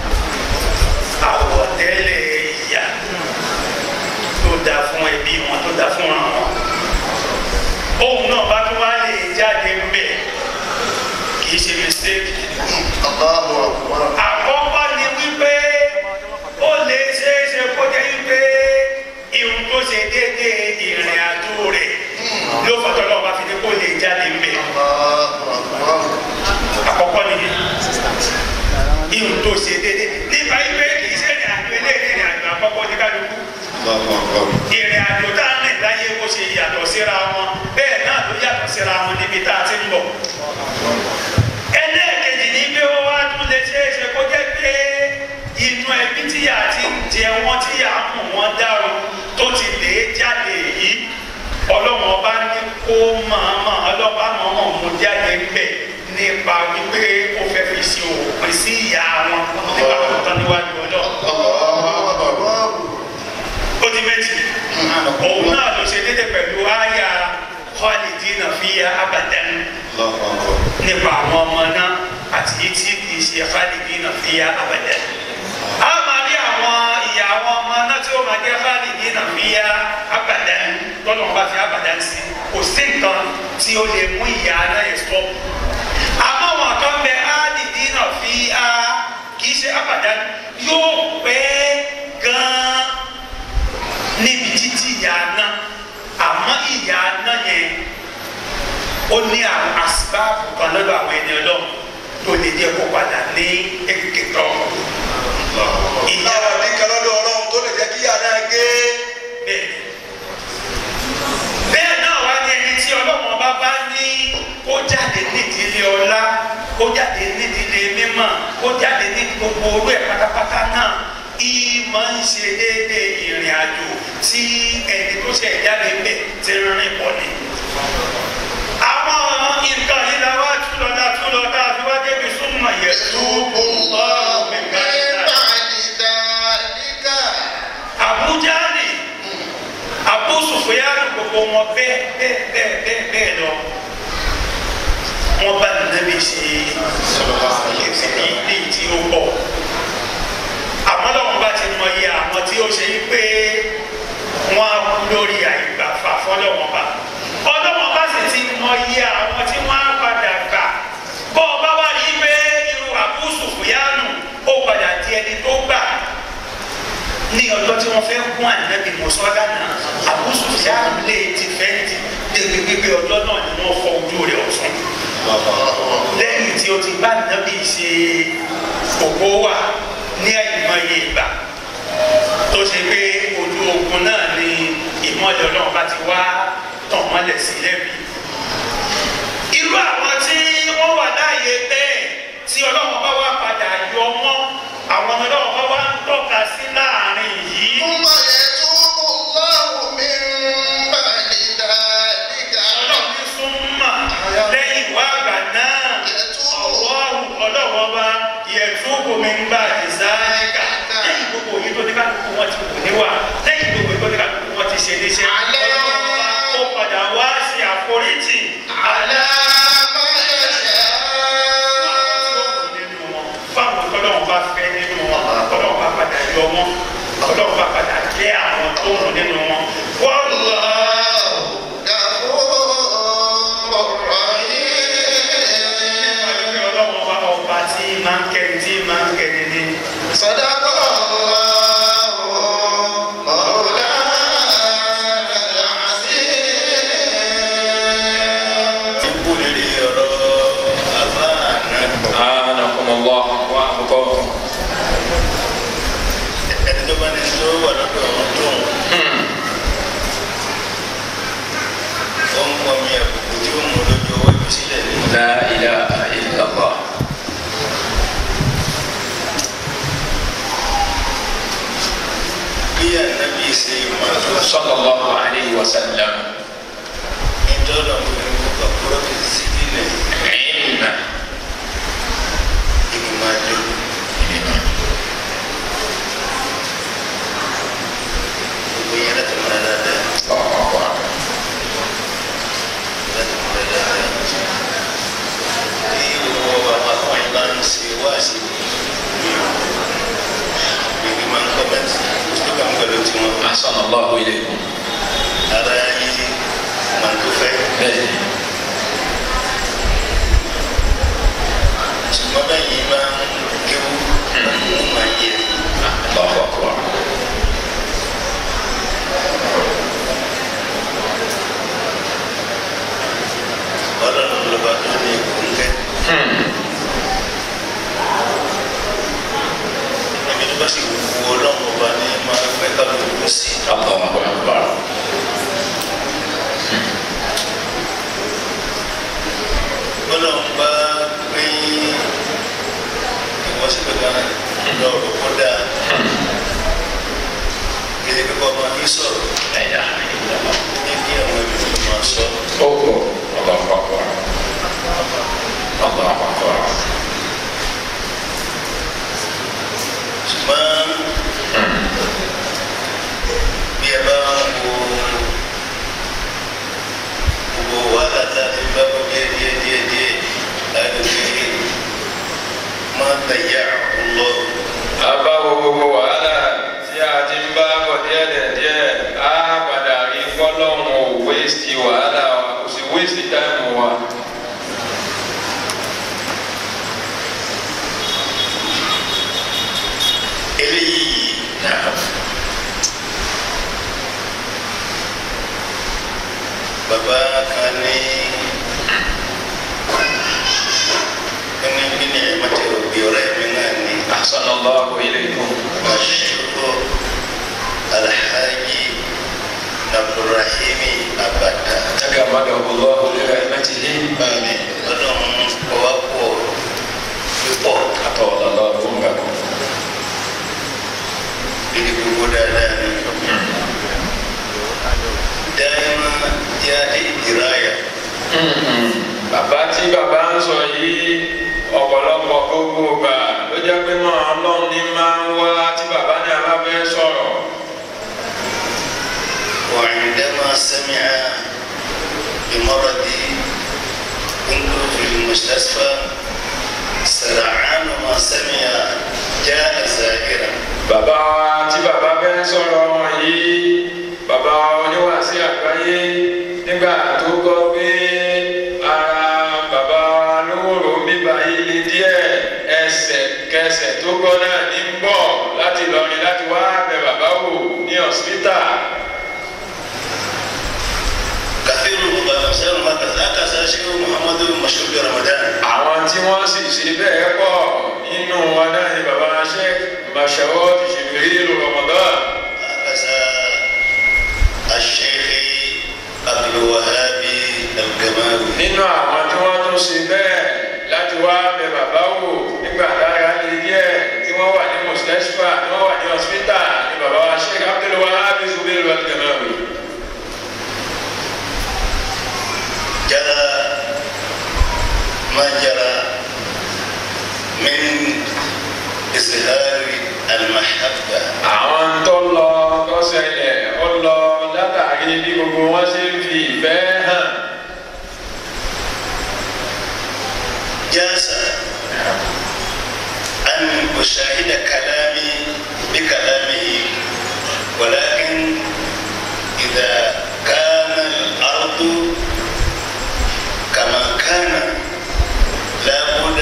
àwọ̀tẹ́lẹ̀ ìyá tó dá fún ẹbí wọn tó dá fún àwọn ohun náà bá tún wá lè jáde ń bẹ̀ kì í ṣe mistake. الله أكبر. àkọ́kọ́ ni wípé ó lè ṣeé ṣe kó jẹ́ wípé ihun tó ṣe déédéé ìrìn àjò rẹ̀ ló fọ́tọ̀ náà bá fi dé kó lè jáde ń bẹ̀. الله أكبر. àkọ́kọ́ ni ihun tó ṣe déédéé nípa wípé kì í ṣe ìrìn àjò eléyìí ìrìn àjò àkọ́kọ́ ní kálukú. الله أكبر. ìrìn àjò tá a rìn láyé bó ṣe yàtọ̀ síra wọn bẹ́ẹ̀ náà ló yàtọ̀ síra wọn níbi tá a ti ń bọ̀. ẹlẹ́ẹ̀kejì ní pé ó wá tún lè ṣeé ṣe kó jẹ́ pé inú ẹbí tíyà ti ń jẹ wọ́n tíyà ń mú wọn dárò tó ti lè jáde yìí ọlọ́run ọba ní kó màmá ọlọ́ba màmá mú jáde ńbẹ̀ nípa wípé ó fẹ́ fi ṣe òpin sí ìyá wọn nípa tó tán níwájú ọlọ́run. ó di méjì òun náà ló ṣe déédéé pẹ̀lú àyà khalidina fiha abadan nípa àwọn ọmọ náà àti yìí tí kì í ṣe khalidina fiha abadan. a máa rí àwọn ìyá àwọn ọmọ náà tí ó máa jẹ́ khalidina fiha abadan tọ́lọ̀ wọn bá fi abadan sí kò sí nǹkan tí ó lè mú ìyá náà yẹn stop. àmọ́ wọn kan bẹ khalidina fiha kì í ṣe abadan yóò pẹ́ gan-an níbi títí ìyá náà àmọ́ ìyá náà yẹn ó ní àwọn àsìbáàbù kan lọ́dọ̀ àwọn ẹni ọlọ́run tó lè jẹ́ kó padà ní èkìkì tán. ìyá wa ní kan lọ́dọ̀ ọlọ́run tó lè jẹ́ kí ìyá náà gé. bẹ́ẹ̀ bẹ́ẹ̀ náà wá ní ẹni tí ọlọ́run bá bá ní kó jáde nídìílé ọlá kó jáde nídìílé mímọ́ kó jáde ní gbogbo orú ẹ̀ pátápátá náà ìmọ̀ ń ṣe déédéé ìrìn àjò tí ẹni tó ṣe ìjáde bẹ̀ ti rìn pọ̀ ní. àwọn nǹkan yìí la wá tún lọ dá tún lọ dá fi wá débi súnmọ̀ yẹ tó gbogbo من بعد ذلك Àbújá ni Abu Sufyan gbogbo wọn bẹ́ẹ̀ bẹ́ẹ̀ bẹ́ẹ̀ bẹ́ẹ̀ bẹ́ẹ̀ lọ wọn bá nàbí ṣe ìfìdí ní tí ó pọ̀ àmọ́ lọ́wọ́n bá ti mọ iye àwọn tí ó ṣe yí pé wọ́n á kú lórí àìgbàfà fọlọ́wọ́n bá ọlọ́wọ́n bá sì ti mọ iye àwọn tí wọ́n á padà gbà bọ́ ọ bá wà ní pé irú Abu Sufyan ó padà di ẹni tó gbà ní ọjọ́ tí wọ́n fẹ́ gún ànábì mọ̀sọ́dá náà Abu Sufyan lè ti fẹ́ ti débi gbígbé ọjọ́ náà ni wọ́n fọ ojú rẹ̀ ọ̀tún lẹ́yìn tí o ti bá nàbí ṣe òkú wà ní àyìnbáyé ìgbà tó ṣe pé ojú ogun náà ni ìmọ̀lẹ̀ ọlọ́run bá ti wá tàn mọ́lẹ̀ sí lẹ́bi. irú àwọn tí wọ́n wà láàyè bẹ́ẹ̀ tí ọlọ́run bá wá padà yọ mọ́ àwọn ọlọ́run bá wá ń tọ́ka sí láàrin yìí. ثم يتوب الله من بعد ذلك ọlọ́run ní súnmọ́ lẹ́yìn wá àgbà náà ọwọ́ ọlọ́run bá yẹtúbù mi ń bá ìsáníkà lẹ́yìn gbogbo yìí tó ní kálukú wọn ti kù níwà lẹ́yìn gbogbo yìí tó ní kálukú wọn ti ṣe níṣẹ́ ọlọ́run bá ó padà wá sí àforíjì على ما يشاء fáwọn ọlọ́run bá fẹ́ nínú wọn ọlọ́run bá padà yọ wọn ọlọ́run bá padà jẹ́ àwọn tó wù nínú wọn wọ́n lọ. غفور رحيم ọlọ́run bá ọba tí máa ń kẹ́ni tí máa ń kẹ́ni ní. صدق الله مولانا العظيم ikú lórí ọ̀rọ̀ àbáàná Anakumullah wa abqakum. ẹni tó bá ní tó wà lọ́dọ̀ ọ̀hún tóun ó ń pọ̀ mi àbùkù tí ó mú lójú owó ibi sílẹ̀ nínú. La ilaha illallah. bí ànábì ṣe máa tó Sallallahu alayhi wa sallam. ìtọ́nà obìnrin kúkà kúrò kì í sí nílẹ̀ Ilma. ìlú máa jó. gbogbo yẹn láti múra dáadáa Allahu akbar. láti múra dáadáa. bí gbogbo àwọn akọ̀wé bá ń ṣe wá sí ìlú máa ń kọ́ mẹ́tì tó kà ń pẹ̀lú tiwọn. Ahsanallahu ilaykum. ara yìí máa ń tó fẹ́. Bẹ́ẹ̀ni. ṣùgbọ́n bẹ́yìn bá ń kéwú mú máa yẹ. Allahu akbar. ọlọ́run ló bá tó ní ìkóńkẹ́. ẹni tó bá sì wù ọlọ́run ọba ní máa fẹ́ kálukú sí. Allahu akbar. ọlọ́run bá gbé ìwọ́síbẹ̀ kan lọ́rọ̀ kó dáa. gẹ́gẹ́ bí wọ́n máa fi sọ̀rọ̀ La ilaha illallah. ní kí àwọn ẹbí tó máa sọ. Oh, Allahu akbar. Allahu akbar. ṣùgbọ́n bí ẹ bá ń wo gbogbo wàhálà tá a ti bá bọ́ díẹ̀ díẹ̀ díẹ̀ díẹ̀ láti fi máa tẹ̀yà lọ. Àbá wo gbogbo wàhálà tí a ti ń bá bọ̀ díẹ̀díẹ̀ á padà rí fọ́lọ́hún ò wéṣì wàhálà wa kò sí wéṣì táìmù wa. eléyìí bàbá kan ní ẹni bí ní ẹ̀ máa tẹ òbí ọ̀rẹ́ mi náà ní. Ahsanallahu ilaykum. Masyukur Alhaji Abdurrahimi Abada. Tagammadahullahu li rahmatihi. Amin. Ọlọ́run ọwọ́ pọ̀ púpọ̀. Atawallahu umrakum. Jadi gbogbo dáadáa ni. Dáìmá yá ìdíráyà. Bàbá tí bàbá ń sọ yìí ọ̀pọ̀lọpọ̀ gbogbo gbà ló jẹ́ pé náà ọlọ́run ní máa ń wá tí bàbá náà bá fẹ́ sọ̀rọ̀. وعندما سمع بمرضي كنت في المستشفى سرعان ما سمع جاء زائرا. Bàbá wa tí bàbá fẹ́ sọ̀rọ̀ wọn yìí bàbá oníwàásí àgbáyé nígbà tó gbọ́ pé ara bàbá wa lówóró bíbá yìí le díẹ̀ ẹsẹ̀kẹsẹ̀ tó gbọ́ náà ní ń bọ̀ láti lọrin láti wá bẹ̀ bàbá wò ní ọ̀sìpítà. كثير الغبار وأمثالهم هكذا هكذا شيخ محمد مشهور برمضان. àwọn tí wọ́n sì ṣe bẹ́ẹ̀ pọ̀ nínú wọn náà ni bàbá Sheikh Mashhur Jibril Ramadan. هكذا الشيخ عبد الوهاب الجماوي. nínú àwọn tí wọ́n tún ṣe bẹ́ẹ̀ láti wá bẹ bàbá wò nígbà tára lè díẹ̀ tí wọ́n wà ní mustashfa tí wọ́n wà ní hospital ní bàbá wa Sheikh Abdul Wahab Zubair al-Gamawi. جرى ما جرى من إظهار المحبة. àwọn tó lọ tó ṣẹlẹ̀ ó lọ látàrí bí gbogbo wọn ṣe ń fi ìfẹ́ hàn. جاز أن أشاهد كلامي بكلامه ولكن إذا كان الأرض كما كان لا بد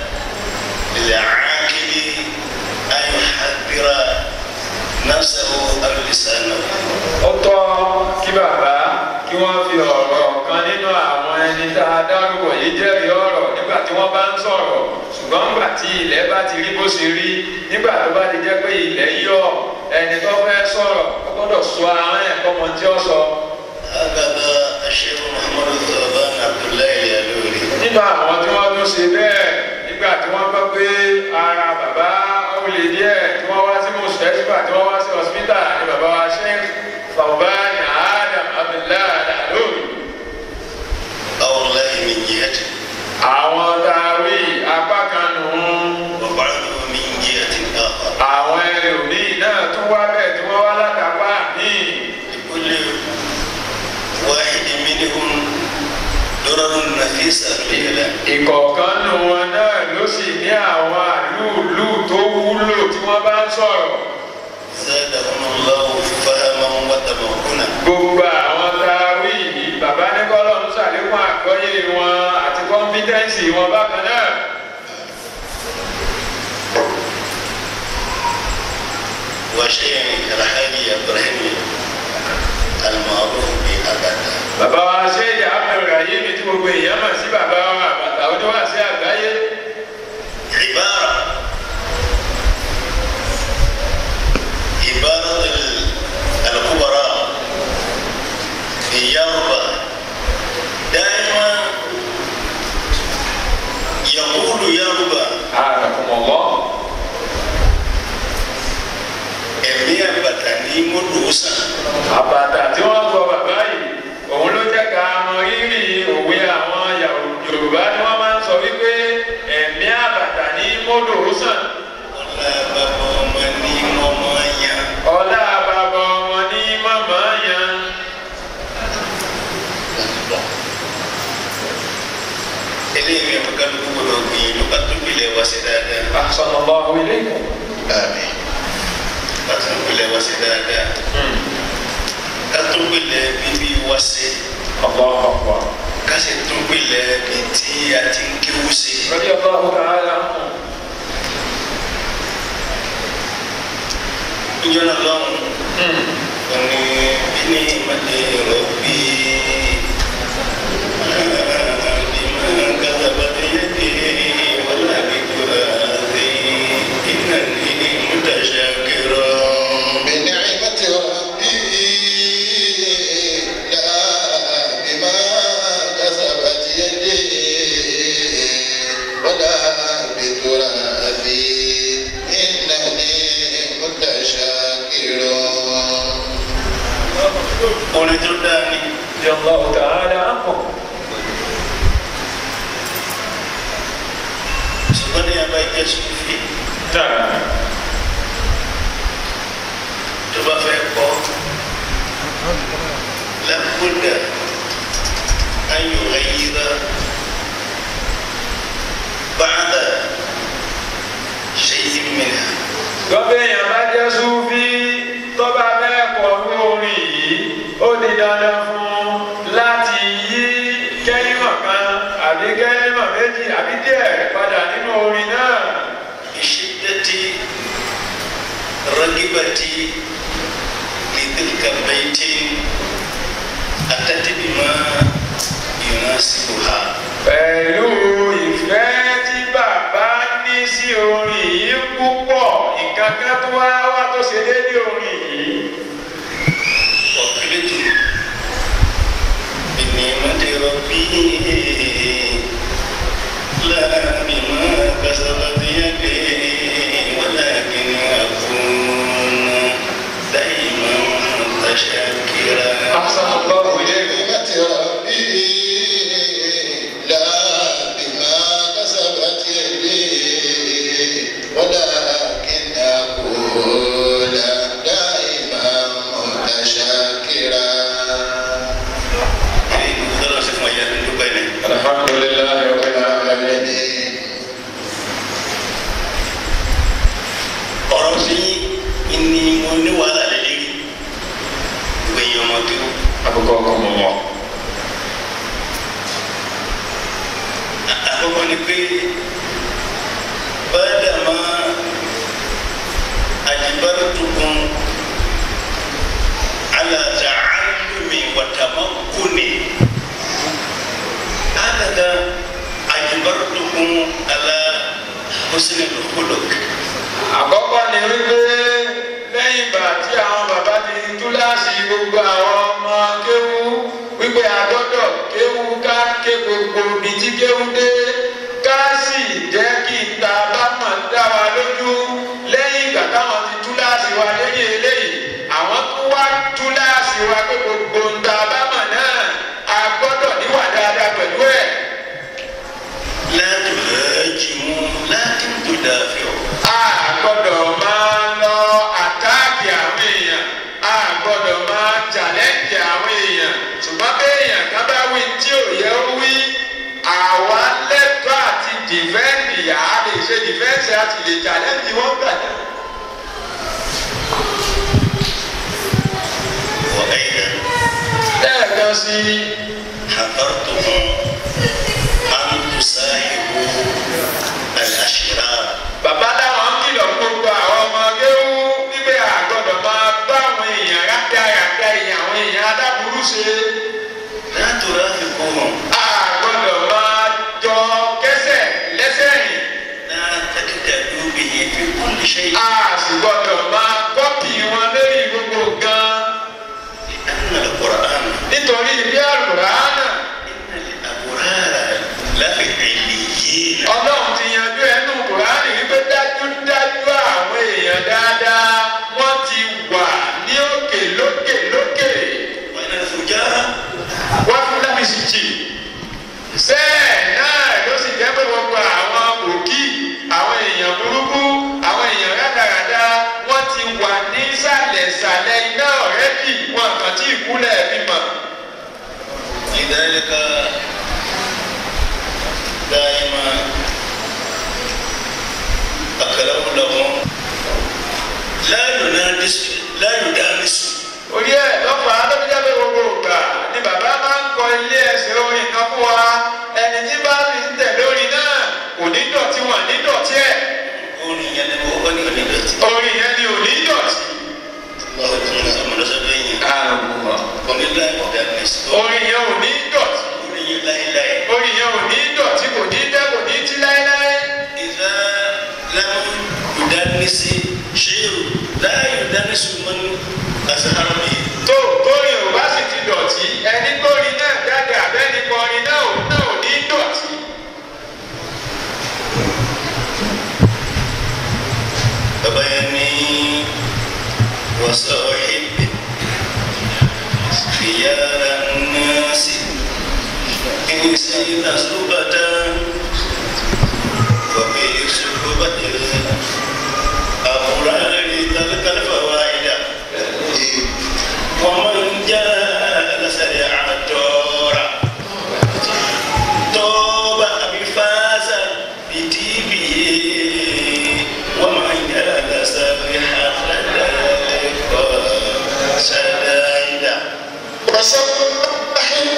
للعاقل أن يحذر نفسه أو لسانه. ó tọ́ kí bàbá kí wọ́n fi ọ̀rọ̀ kan nínú àwọn ẹni tá a dárúkọ yìí jẹ́rìí ọ̀rọ̀ nígbà tí wọ́n bá ń sọ̀rọ̀ ṣùgbọ́n nígbà tí ilẹ̀ bá ti rí bó ṣe rí nígbà tó bá ti jẹ́ pé ilẹ̀ yọ ẹni tó fẹ́ sọ̀rọ̀ ó gbọ́dọ̀ sọ àwọn ẹ̀kọ́ mọ tí ó sọ. هكذا الشيخ محمد الثعبان عبد الله اليالوري. nínú àwọn tí wọ́n tún ṣe bẹ́ẹ̀ nígbà tí wọ́n gbọ́ pé ara bàbá ó lè díẹ̀ tí wọ́n wá sí mustashfa tí wọ́n wá sí hospital ní bàbá wa Sheikh Thawban Adam Abdullah Al-Aluri. أولاه من جهته àwọn tààrí apá kan nù ún. وبعضه من جهة آخر. àwọn ẹlòmíì náà tún wá bẹ́ẹ̀ tí wọ́n wá látàpá míì. لكل واحد منهم درر نفيسة في الكلام. ìkọ̀ọ̀kan nù wọn náà ló sì ní àwọn àlúùlù tó wúlò tí wọ́n bá ń sọ̀rọ̀. زادهم الله فهما وتمكنا. gbogbo àwọn tààrí yìí bàbá ní kọ́lọ́ ń ṣàlékún àgbọ́yé wọn àti kọ́ńfídẹ́ǹsì wọn bákan náà. وشيخ الحاجي إبراهيم المعروف بأبدا. bàbá wa Sheikh Abdulrahim tí gbogbo èèyàn mọ̀ sí bàbá wa àbàtà oníwàásí àgbáyé. عبارة عبارة الكبراء في يربى دائما يقول يربى أعانكم الله. ẹ̀mí àbàtà ní mọ́dọ̀ọ́sà. àbàtà tí wọ́n sọ bàbá yìí òun ló jẹ́ ká mọ rírì òwe àwọn Yorùbá ni wọ́n máa ń sọ wípé ẹ̀mí àbàtà ní mọ́dọ̀ọ́sàn. ọ̀la bàbá ọmọ ní mọ́mọ́ yan. ọlá bàbá ọmọ ní màmá yan. eléyìí ẹ̀fọ́ kálukú gbọdọ̀ gbìyànjú ká tó gbilẹ̀ wá sí dáadáa. ahsanallahu ilaykum. àmín. ká tó gbilẹ̀ wá sí dáadáa. ká tó gbilẹ̀ bíbí wá sí. Allahu akbar. ká sì tó gbilẹ̀ bí tí a ti ń kéwú sí. radiyallahu ta'ala anhu. ìjọba lọ́hùn. ọ̀nì bí ní ìmọ̀lẹ́ rọ̀ bí. كذبت يدي ولا بتراثي إنني متشاكر بنعمة ربي لا بما كسبت يدي ولا بتراثي إنني متشاكر. orin tó dáa ni. radiyallahu ta'ala anhu. ṣùgbọ́n ní abá jẹ́ sùfì. náà. tó bá fẹ́ kọ́ lákúndà ayò ayíra bàdà ṣe yí mìíràn. gbọ́dọ̀ èèyàn bá jẹ́ Súfí tó bá bẹ́ẹ̀ pọ̀ ní orin yìí ó di dandan fún un láti yí kẹ́límọ̀ kan àbí kẹ́límọ̀ méjì àbí díẹ̀ padà nínú orin náà. ìṣídẹ́tì rọ́gíbàtì lìdíkà bẹ́ẹ̀tì àtàtìbìmọ̀ يناسبها. pẹ̀lú ìfẹ́ tí bàbá ní sí orin yìí púpọ̀ nǹkan kan tó wá wá tó ṣe déédéé orin yìí. وقلت بنعمة ربي لا بما كسبت يدي ولكن أكون دائما متشكرا. أحسن الله إليك. بنعمة ربي لا بما كسبت يدي ولكن أقول دائما متشكرا. الحمد لله رب العالمين. ọ̀rọ̀ sí ni mo ní wàhálà lélẹ́yìn gbẹ̀yìn ọmọ tó. àkókò ọkọ mọ mọ. àkọ́kọ́ ni pé bàdà máa àjìbára tukùn alájà àlùmí wàtàmákùnì àdàdà àjìbára tukùn alá husnul khuluq. àkọ́kọ́ ni wípé lẹ́yìn ìgbà tí àwọn bàbá ti túláàsì gbogbo àwọn ọmọ kéwú wípé a gbọ́dọ̀ kéwú ká ké gbogbo ibi tí kéwú dé ká sì jẹ́ kí n ta bá mọ̀ dá wa lójú lẹ́yìn ìgbà táwọn ti túláàsì wa lẹ́yìn eléyìí àwọn tó wá túláàsì wa pé gbogbo ń ta bá mọ̀ náà a gbọ́dọ̀ níwà dáadáa pẹ̀lú ẹ̀. láti hẹ́ẹ́jì mú láti tó dáfẹ́ o. a gbọ́dọ̀ máa lọ àtáàkì àwọn èèyàn a gbọ́dọ̀ máa challenge àwọn èèyàn ṣùgbọ́n béèyàn kan bá wí tí ò yẹ ó wí àwa lẹ́tọ̀ọ́ àti dìfẹ́ǹdì a lè ṣe dìfẹ́ǹsì àti lè challenge wọ́n gbàdá. wọ́n ẹ̀yẹ. lẹ́ẹ̀kan sí i. حضرتهم أن تصاحبوا الأشرار. bàbá dáwọn kìlọ̀ gbogbo àwọn ọmọ géwú wípé àgọ́dọ̀ máa bá àwọn èèyàn rákàràkà èèyàn àwọn èèyàn adáburú ṣe. لا ترافقهم. àgọ́dọ̀ máa jọ kẹsẹ̀ lẹ́sẹ̀ rìn. لا تقتدوا به في كل شيء. a sì gbọ́dọ̀ máa kọ́pì wọn lórí gbogbo gan. لأن القرآن. nítorí ilé àlùránà. إن الأبرار لفي عليين. ọlọ́run ti yanjú ẹnu kùránì wípé dájúdájú àwọn èèyàn dáadáa wọ́n ti wà ní òkè lókè lókè. وإن الفجار. wọ́n fún lábìsì jì. bẹ́ẹ̀ náà ló sì jẹ́ pé gbogbo àwọn òkì àwọn èèyàn burúkú àwọn èèyàn rádaràda wọ́n ti wà ní sàlẹ̀sàlẹ̀ iná ọ̀rẹ́dì wọn kàn tí ìkúlẹ̀ bímọ. لذلك دائما أكرم لهم لا ينادس لا يدامس. orí ẹ̀ lọ́fàá tó fi jáde gbogbo ògbà ni bàbá máa ń kọ ilé ẹsẹ̀ orin kan fún wa ẹni tí bá fi ń tẹ̀ lórí náà kò ní dọ̀tí wọn ní dọ̀tí ẹ̀. orin yẹn ni wọ́n ní onídọ̀tí. orin yẹn ni ò ní dọ̀tí. Lọ́wọ́ tí mo sọ̀rọ̀ lọ́sọ̀ lẹ́yìn. Onílà ìdánilẹ́sì. orin yẹn ò ní dọ̀tí. Orin yẹn láéláé. orin yẹn ò ní dọ̀tí kò ní dẹ́ kò ní tí láéláé. إذا لم يدنس شيء لا يدنس من أزهر به. tó kórìn ò bá sì ti dọ̀tí ẹni kórìn náà jáde àbẹ́ni kọrin náà ò náà ò ní dọ̀tí. bàbá yẹn ní وصاحب خيار الناس إن سيد صحبة وفي صحبة الأبرار تلك الفوائد ومن جالس العطار توب بفاز بتيبه ومن جالس بحفلة سدايدا وسبحه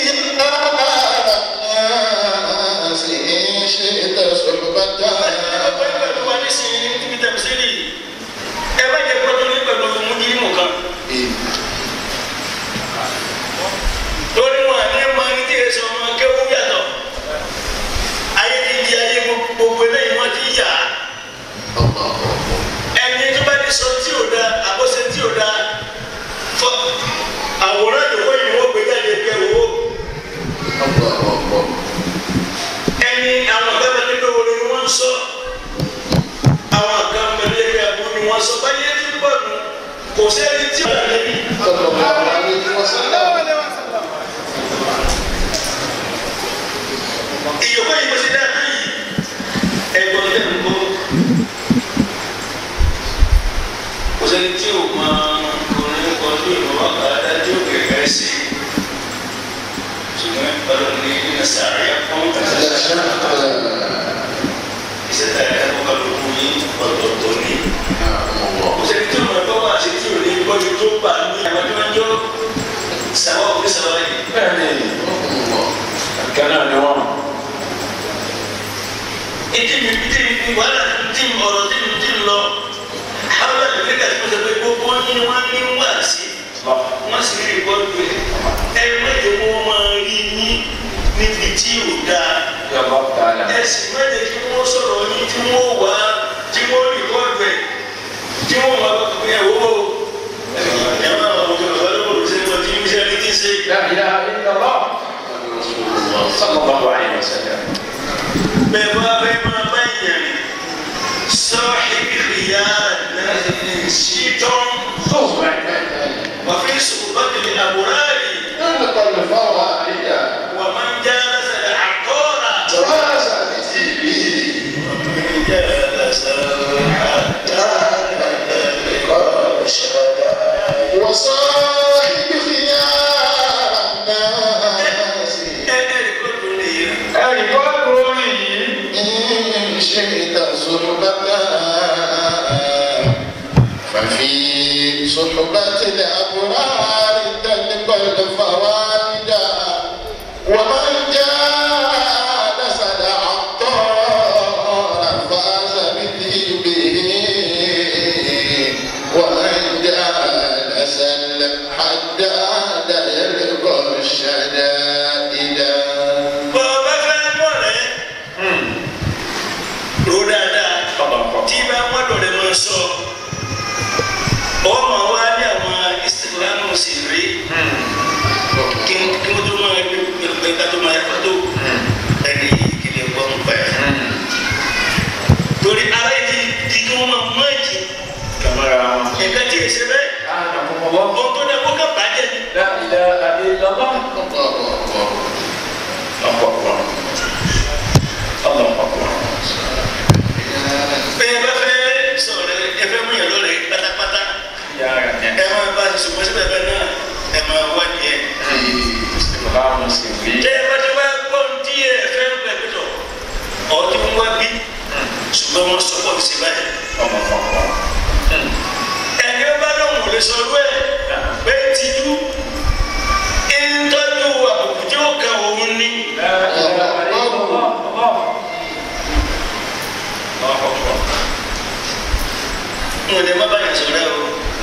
بالآلاء الناس إن شئت صحبته pọ̀ nù kò sẹ́ni tí ó lè rí. ìyókò yìí mo ṣe dá tó yìí ẹ̀gbọ́n tẹ̀ ń bọ̀ kò sẹ́ni tí ò máa orin kan tó ìmọ̀ àgbàdá tí ó kẹ̀kẹ́ sí ṣùgbọ́n ìbálò ní ìsàrẹ́yà fún ìṣẹ̀dá ẹ̀kọ́ kálukú yìí ọ̀tọ̀ọ̀tọ̀ ní. kò sẹ́ni tí ó máa bọ́ wá sí tí ò ní gbọ́dọ̀ tó bá ní àwọn tí wọ́n jọ sábà òkè sábà yìí. bẹ́ẹ̀ni gánà ni wọn. ìdí mi ìdí mi wàhálà tí ọ̀rọ̀ tí mi ti lọ àwọn àgbẹ̀ kàtí mo sọ pé gbogbo yín wọ́n ní wá sí wọ́n sì rí ìkọ́jú ẹ̀ ẹ mẹ́jọ kó wọ́n máa rí ní níbi tí ò dáa ẹ sì mẹ́jọ kí wọ́n sọ̀rọ̀ yín tí wọ́n wá tí wọ́n rí ìkọ́jú ẹ̀ tí wọ́n wá ẹ̀ wò ó ẹ̀ máa wọ̀ ọ́ lọ́wọ́ lọ́wọ́ ṣe wọ́n ti ń ṣe ní kí n ṣe. láyé ìlọ́lọ́ sallallahu alaihi wasallam. bẹ́ẹ̀ bá bẹ́ẹ̀ máa bá ìyẹn صاحب خيار شيطان وفي صحبة الأبرار ومن جالس العقار جالس بجيبه ومن جالس وصاحب خيار الناس إن شئت صحبته ففي صحبة الأبرار تلقى الفوائد ومن جالس العطار فاز بذنبه ومن جالس الحداد يلقى الشدائد. sọ ọmọ wa ní àwọn istiklamu sì rí kí n kí n tó máa gbé ká tó máa yàtọ̀ tó ẹni kìlẹ̀ gbọ́ ń pa ẹ̀. torí ara yìí di kí wọ́n máa mú ẹ̀jì ẹ̀ka tí èsì bẹ́ẹ̀ ọ̀hún tó dẹ́ kó ká bàjẹ́ ni. bẹ́ẹ̀ bá fẹ́ sọ̀rọ̀ ẹ fẹ́ mú yẹn lórí pátápátá ẹ máa bá ṣùgbọ́n síbẹ̀ bẹ́ẹ̀ náà ẹ máa wá díẹ̀. tẹ́ ẹ bá ti wá gbọ́ tí ẹ fẹ́ pẹ̀lú tọ̀ ọ́ tí wọ́n wá bí ṣùgbọ́n wọ́n sọ pọ̀ sí báyìí. ẹni bá lóun ò lè sọ̀rọ̀ ẹ̀ pé tìjú ń tọ́jú àbùkù tí ó kàn òun ní. mo lè má bàyà sọ̀rọ̀ o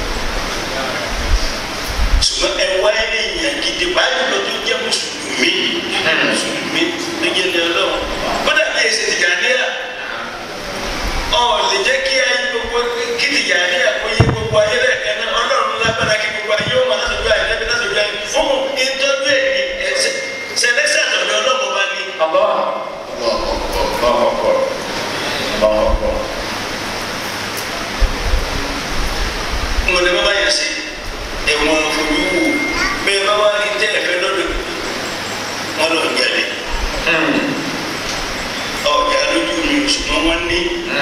ṣùgbọ́n ẹ wá ẹni yàn gidi báyìí lọ tó jẹ́ mùsùlùmí mùsùlùmí tó jẹ́ ní ọlọ́run kódà bí èsì Tìjàníyà ọ lè jẹ́ kí ayé gbogbo kí Tìjàníyà kó yé gbogbo ayé lẹ́ẹ̀kan náà ọlọ́run lágbára kí gbogbo ayé ó máa lásòjú ayé lẹ́bi lásòjú ayé fún ìtọ́jú èyí sẹlẹ́sẹ̀ àtọ̀dọ̀ ọlọ́run bá ní. mo lè má bá yẹn sí ẹ̀wọ̀n òfurufú wò bẹ́ẹ̀ bá wá ní tẹ́ ẹ̀fẹ́ lọ́dọ̀ wọn lọ jalè ọ̀jà lójú mi ṣùgbọ́n wọ́n ní.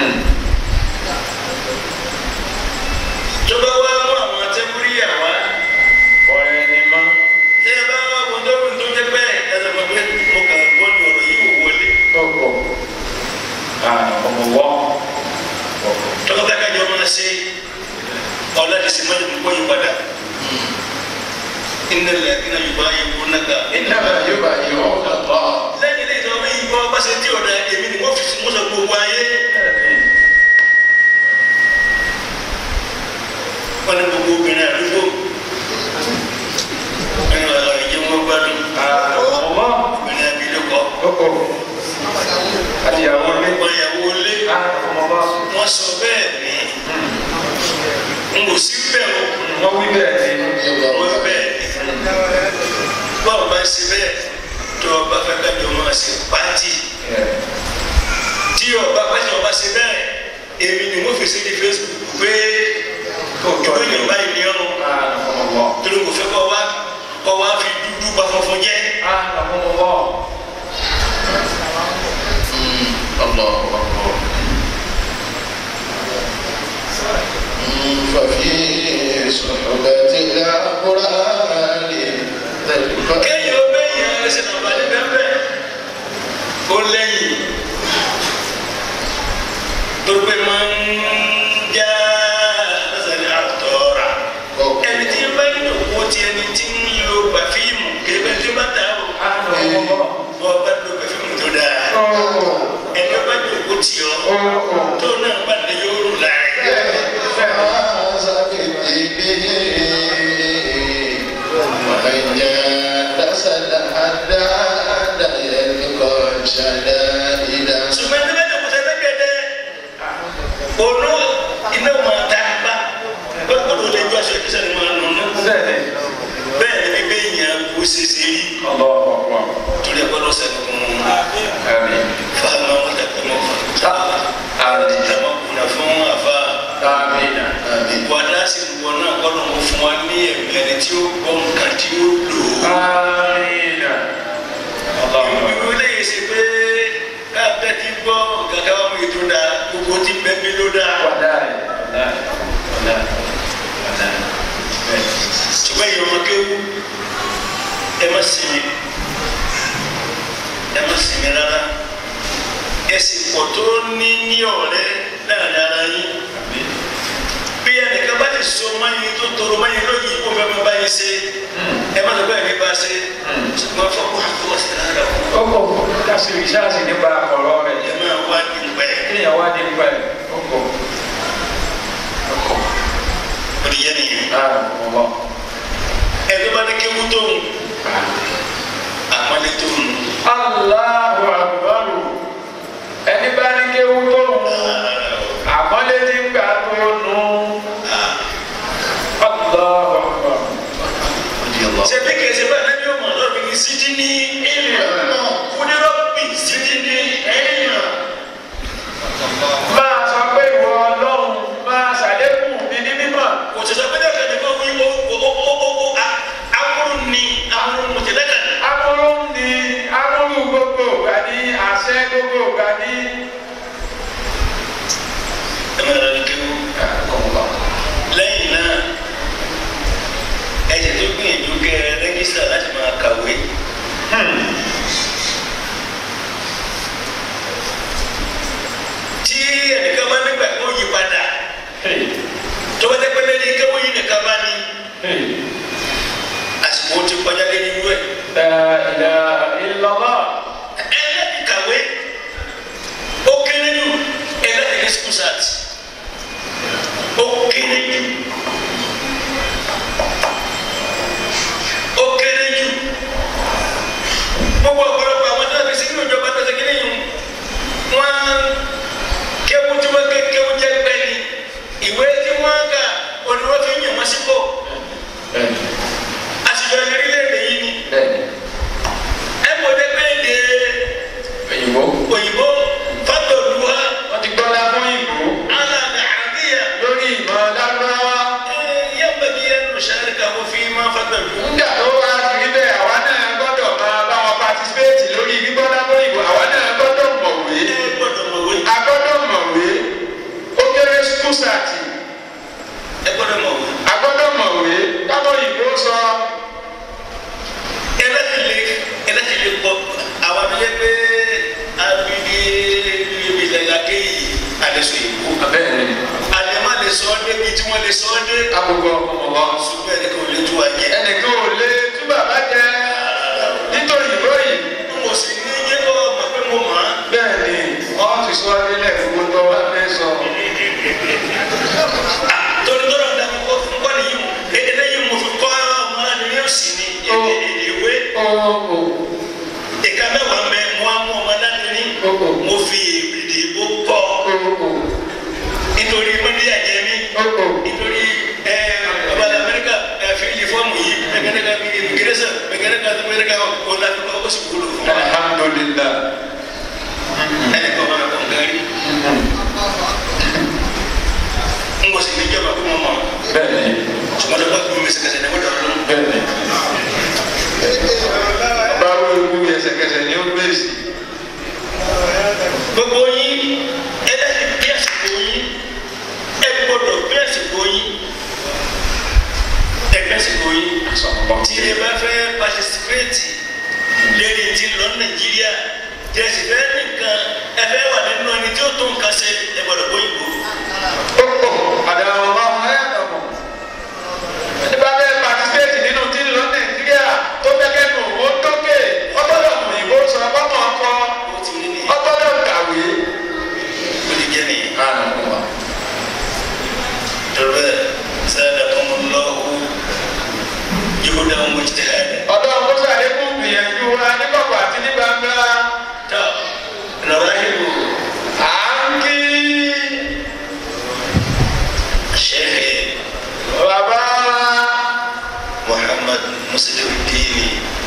tó bá wá mú àwọn atẹ́kùrìyà wá ọ̀rẹ́ ni má. tẹ́ ẹ bá wá wọn tó ń tó jẹ́ bẹ́ẹ̀ ẹ sọ pé mo kàn gbọ́ ní ọ̀rọ̀ yìí wò wọlé. ọkọ̀ ọmọ wọ́. tọ́kọ̀ bá kájọ máa ṣe ọlọ́dẹ sì máa ń kó yín padà. iná lẹ́yìn yorùbá yìí kó nàgà. iná yorùbá yìí wọ́n kà bá. lẹ́yìn lẹ́yìn tó ń yí bọ́ bá ṣe tí ọ̀dà èmi ni wọ́n fi sí mọ́sọ̀ gbogbo ayé. wọ́n ní gbogbo obìnrin àdúgbò. ẹni wà lọ́ọ́ ìjẹun wọn gbádùn. ọmọ obìnrin abilékọ. ọkọ̀ àdìyàwó lé. ọ̀yàwó lé. wọ́n sọ bẹ́ẹ̀ ní. n kò sí bẹ́ẹ̀ o. wọ́n wí bẹ́ẹ̀ ni. wọ́n wí bẹ́ẹ̀ ni. báwo bá ṣe bẹ́ẹ̀ tó o bá fẹ́ kájọ máa ṣe pàtì. tí o bá pàtì o bá ṣe bẹ́ẹ̀ èmi ni mo fi sí ní Facebook pé kò ṣe ṣe rí Allahu Akbar. torí ẹ gbọ́dọ̀ sẹ́nu kún un Àmín. fáwọn ọmọ tẹ̀kọ́ mọ́ fún Àmín. ìtàmọ́ kùnà fún àfa Àmín. Àmín. wàdá sí gbọ́ náà gbọ́dọ̀ mọ́ fún wa ní ẹ̀mí ẹni tí ó gbọ́ nǹkan tí ó lò ó. Àmín. Allahu Akbar. ìlú lẹ́yìn ṣe pé káàpẹ́ ti gbọ́ gàgà ọmọ ètò dá gbogbo ti bẹ́ẹ̀ ló dá. Wallahi. Wallahi. Wallahi. Wallahi. Bẹ́ẹ̀. ṣùgbọ́n ìyẹn ọmọ kéwú ẹ má sinmi ẹ má sinmi rárá ẹ sì pọ̀ tó ní ní ọ̀rẹ́ láàrin ara yín bí ẹnìkan bá lè so máyín tó tọrọ máyín lóyìn kó fẹ́ máa bá yín ṣe ẹ má sọ pé ẹni bá ṣe ṣùgbọ́n fọwọ́ àtọwọ́ sí rárá o. Ó kò kásì ìṣáàsì nípa ọ̀rọ̀ rẹ̀. ẹ máa wá ní pẹ́. Kéèyàn wá nípa ẹ̀. Ó kò. Ó kò. ó di yẹn nìyẹn. Àmín. Ọlọ́. ẹ tó bá ní kéwú tóun àpọ́nlé tóun. Allahu Akbar. Ẹni bá ní kéwú tó nù. Àmọ́lé ti ń gbà tó nù. Allahu Akbar. ṣe bí kìí ṣe bá ẹni yóò mọ̀ lọ́rùn ní sídìí ní ìlú kúndínlọ́pì sídìí ní ẹ̀yìn. Máa sọ pé ìwọ Ọlọ́run máa ṣàlékún mi ní mímọ̀. kò sì sọ pé dẹ́gbẹ́ ni wọ́n wí ó ó ó ó ó amúrú ni amúrú mọ̀tẹ́lẹ́kà ni. Amúrú ni amúrú gbogbo ìgbà ní àṣẹ gbogbo ìgbà ní. ẹ máa lọ kéwú lẹ́yìn náà ẹ jẹ́ tó gbìyànjú kẹ́ ẹ rẹ́gísítà láti máa kàwé. tí ẹnìkan bá nígbà kó yí padà tó bá dẹ́pẹ́ lẹ́ni kéwú yìí nìkan bá ní àsìkò ti kọjá lé nínú ẹ̀. La ilaha illallah. ẹ láti kàwé ó kéré jù ẹ láti ní school start ó kéré jù ó kéré jù gbogbo ọ̀pọ̀lọpọ̀ àwọn tó fi sínú ìjọba tó ṣe kí ni wọ́n kéwú tí wọ́n ké kéwú jẹ́ pẹ́ẹ́lí ìwé tí wọ́n kà oníwọ́n fi ń yàn wọ́n sípò àṣìjọ orílẹ̀-èdè yìí ni ẹ kò dé pé èdè Òyìnbó. òyìnbó fátò lùwà Wọ́n ti gbọ́dá fún ìbò alàmì àbíyà lórí ìmọ̀ lárúbáwá. yẹ́nbẹ̀bí ẹnu sàrìkà òfin máa fátò lù. Nígbà tó wá sí níbẹ̀, àwa náà gbọ́dọ̀ máa bá wọn patisipéètì lórí gbígbọ́dá fún ìbò. Àwa náà gbọ́dọ̀ mọ̀wé. ẹ gbọ́dọ̀ mọ̀wé. A gbọ́dọ̀ mọ̀wé. Ó kéré skúsàtì. ẹ gbọ́dọ̀ mọ̀wé. A gbọ́dọ̀ mọ̀wé. Kábọ̀ ìbò sọ. ẹlẹ́tìlẹ̀ ẹlẹ́tìlẹ̀ pọ̀ àwọn abiyẹ pé abidi ìbílẹ̀ kéyìí àlẹ́sọ ìbò. Bẹ́ẹ̀ni. àlẹ́ má lè sọ ọ́ débi tí wọ́n lè sọ ọ́ dé. Àbùkù ọ̀pọ̀. ṣùgbọ́n ẹnì kan ò lè tú wa jẹ. Ẹnìkan ò lè tú bàbá jẹ nítorí ìbò yìí. mo sì ní yé kọ́ ọmọ pé mo mọ̀ á. Bẹ́ẹ̀ni, wọ́n ti sọ nílẹ̀ gbogbo tó wá fẹ́ sọ. torí tó lọ́ọ́ dàgbà kó fún kọ́ni yìí mo eléyìí mo fi kọ́ ọmọ aláàbí ní òsì ni èdè èdè ìwé. ìka mẹ́wàá mẹ́ mo á mú ọmọ aláàbí ní mo fi èdè ìbò kọ́ nítorí mọ́ndíyà jẹ́ mi nítorí ẹ ọba Amẹ́ríkà ẹ fi yí fọ́ọ̀mù yìí mẹgẹrẹgà immigration mẹgẹrẹgà mẹgẹrẹgà ọ̀la fi kọ́ ó sì wúlò fún wa. Alhamdulillah. ẹnì kan máa kọ́ nǹkan rí. n kò sì ní jọba kó mọ̀ mọ́. Bẹ́ẹ̀ni. ṣùgbọ́n tó bá kú mi sẹ̀kẹ̀sẹ̀ ní wọ́n dọ̀rọ̀. Bẹ́ẹ̀ni. Báwo ewu ẹsẹ̀kẹsẹ̀ ni ó gbé sí? gbogbo yín ẹ lẹ́yìn bí àsìkò yín ẹ gbọ́dọ̀ bí àsìkò yín ẹ bí àsìkò yín tí ẹ bá fẹ́ participate lérí ti lọ Nàìjíríà jẹ́sì fẹ́ nìkan ẹ fẹ́ wà nínú ẹni tí ó tó nǹkan ṣe ẹ gbọ́dọ̀ bó ìbò. Ó pọ̀ àdàrọ̀ máa ń hẹ́ ọ̀pọ̀. Ẹni bá fẹ́ patisipéètì nínú tí ń lọ Nàìjíríà tó fẹ́kẹ́ nù ó tókè ọgbọ́dọ̀ mọ̀ ìbò sọ ọgbọ́dọ̀ ọkọ ó ti rí nìyẹn. ọgbọ́dọ̀ kàwé. ó ti jẹ́ nìyẹn. tọ́lẹ̀ sẹ́dá ọmọ lọ́wọ́ yóò dá ọmọ ìjìtìhádì. Ọ̀dọ́ Musa Adékun gbìyànjú wa ní kọ̀kọ̀ àti ní gbangba. tọ́ lọ́rọ̀ ayélu À ń kí ṣẹ́hẹ̀ bàbá Muhammad Musliuddin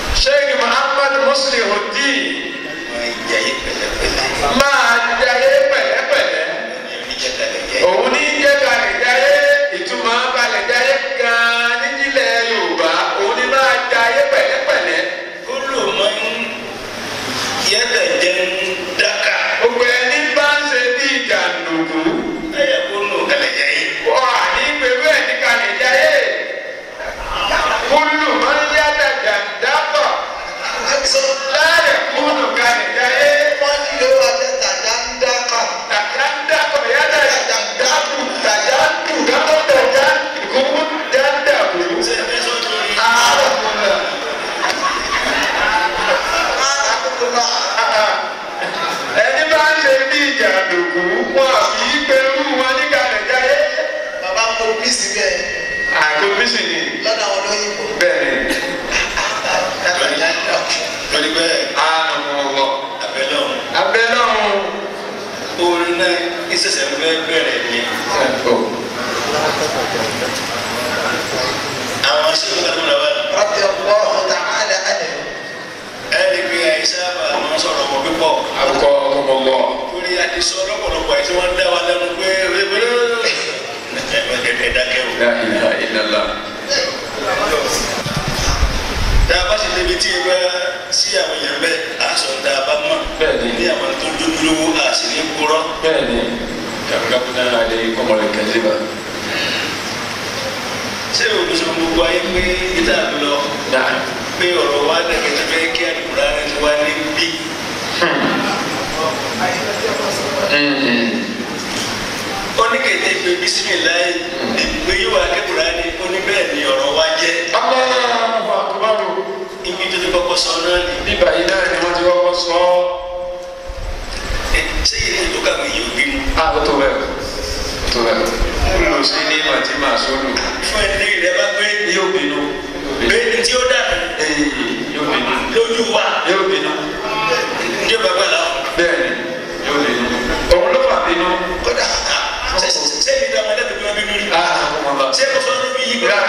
tó bí sì ni. lọ́dọ̀ àwọn olóyìnbó. bẹ́ẹ̀ ni. lórí bẹ́ẹ̀. a nà mọ̀ wọ. abẹ́lẹ́ ọ̀hún. abẹ́lẹ́ ọ̀hún. orin náà ìṣẹ̀ṣẹ̀ ń bẹ́ bẹ̀rẹ̀ ni. àwọn aṣèwọ́n kan tó múra wá. rọ́bì ọ̀pọ̀ ta'ala àlẹ́. ẹni pé àìsàn bá wọn sọ̀rọ̀ wọn pípọ̀. akọ ọmọ wọ. torí àti sọ lọ́pọ̀lọpọ̀ àìsàn wọn dá wa lẹ́nu pé ẹ̀ẹ́dẹ́gbẹ̀rún. la ilaha illallah. tá a bá sì débi tí ẹ bá sí àwọn èèyàn bẹ́ẹ̀ a sọ tá a bá mọ̀. bẹ́ẹ̀ni. ní àwọn tó dúdú lówó a sì ní kúrọ́. bẹ́ẹ̀ni. kàkàkùnà àlẹ kọmọlẹ kẹsíba. ṣé olùsọ gbogbo ayé pé ìta lọ. náà. pé ọ̀rọ̀ wa dẹ̀kẹ́ tó fẹ́ kí àdúrà rẹ̀ ti wá ní bí. oníkèdè pé bisimilayi pé yóò wá kébùrà ni ó ní bẹ́ẹ̀ ni ọ̀rọ̀ wa jẹ́. Allahu akbar. ibi tó ti kọ́kọ́ sọ náà ni. bíbá yìí náà ni wọ́n ti kọ́kọ́ sọ. ṣé ilé ìlú kàwé yìí ò bínú. a kò tó bẹ́ẹ̀ kò tó bẹ́ẹ̀ kúlò sí ní màtí màá sólù. fún ẹni rẹ bá gbé. yóò bínú. bẹ́ẹ̀ni tí ó dànù. yóò bínú. lójú wa. yóò bínú. njẹ́ bàbá la. bẹ́ẹ̀ni yóò bínú. òun ló fà bínú. kódà ṣé ibi tí a máa dẹ́bi bí wọ́n bínú rí. ṣé kò sọ lóbi yìí gbé.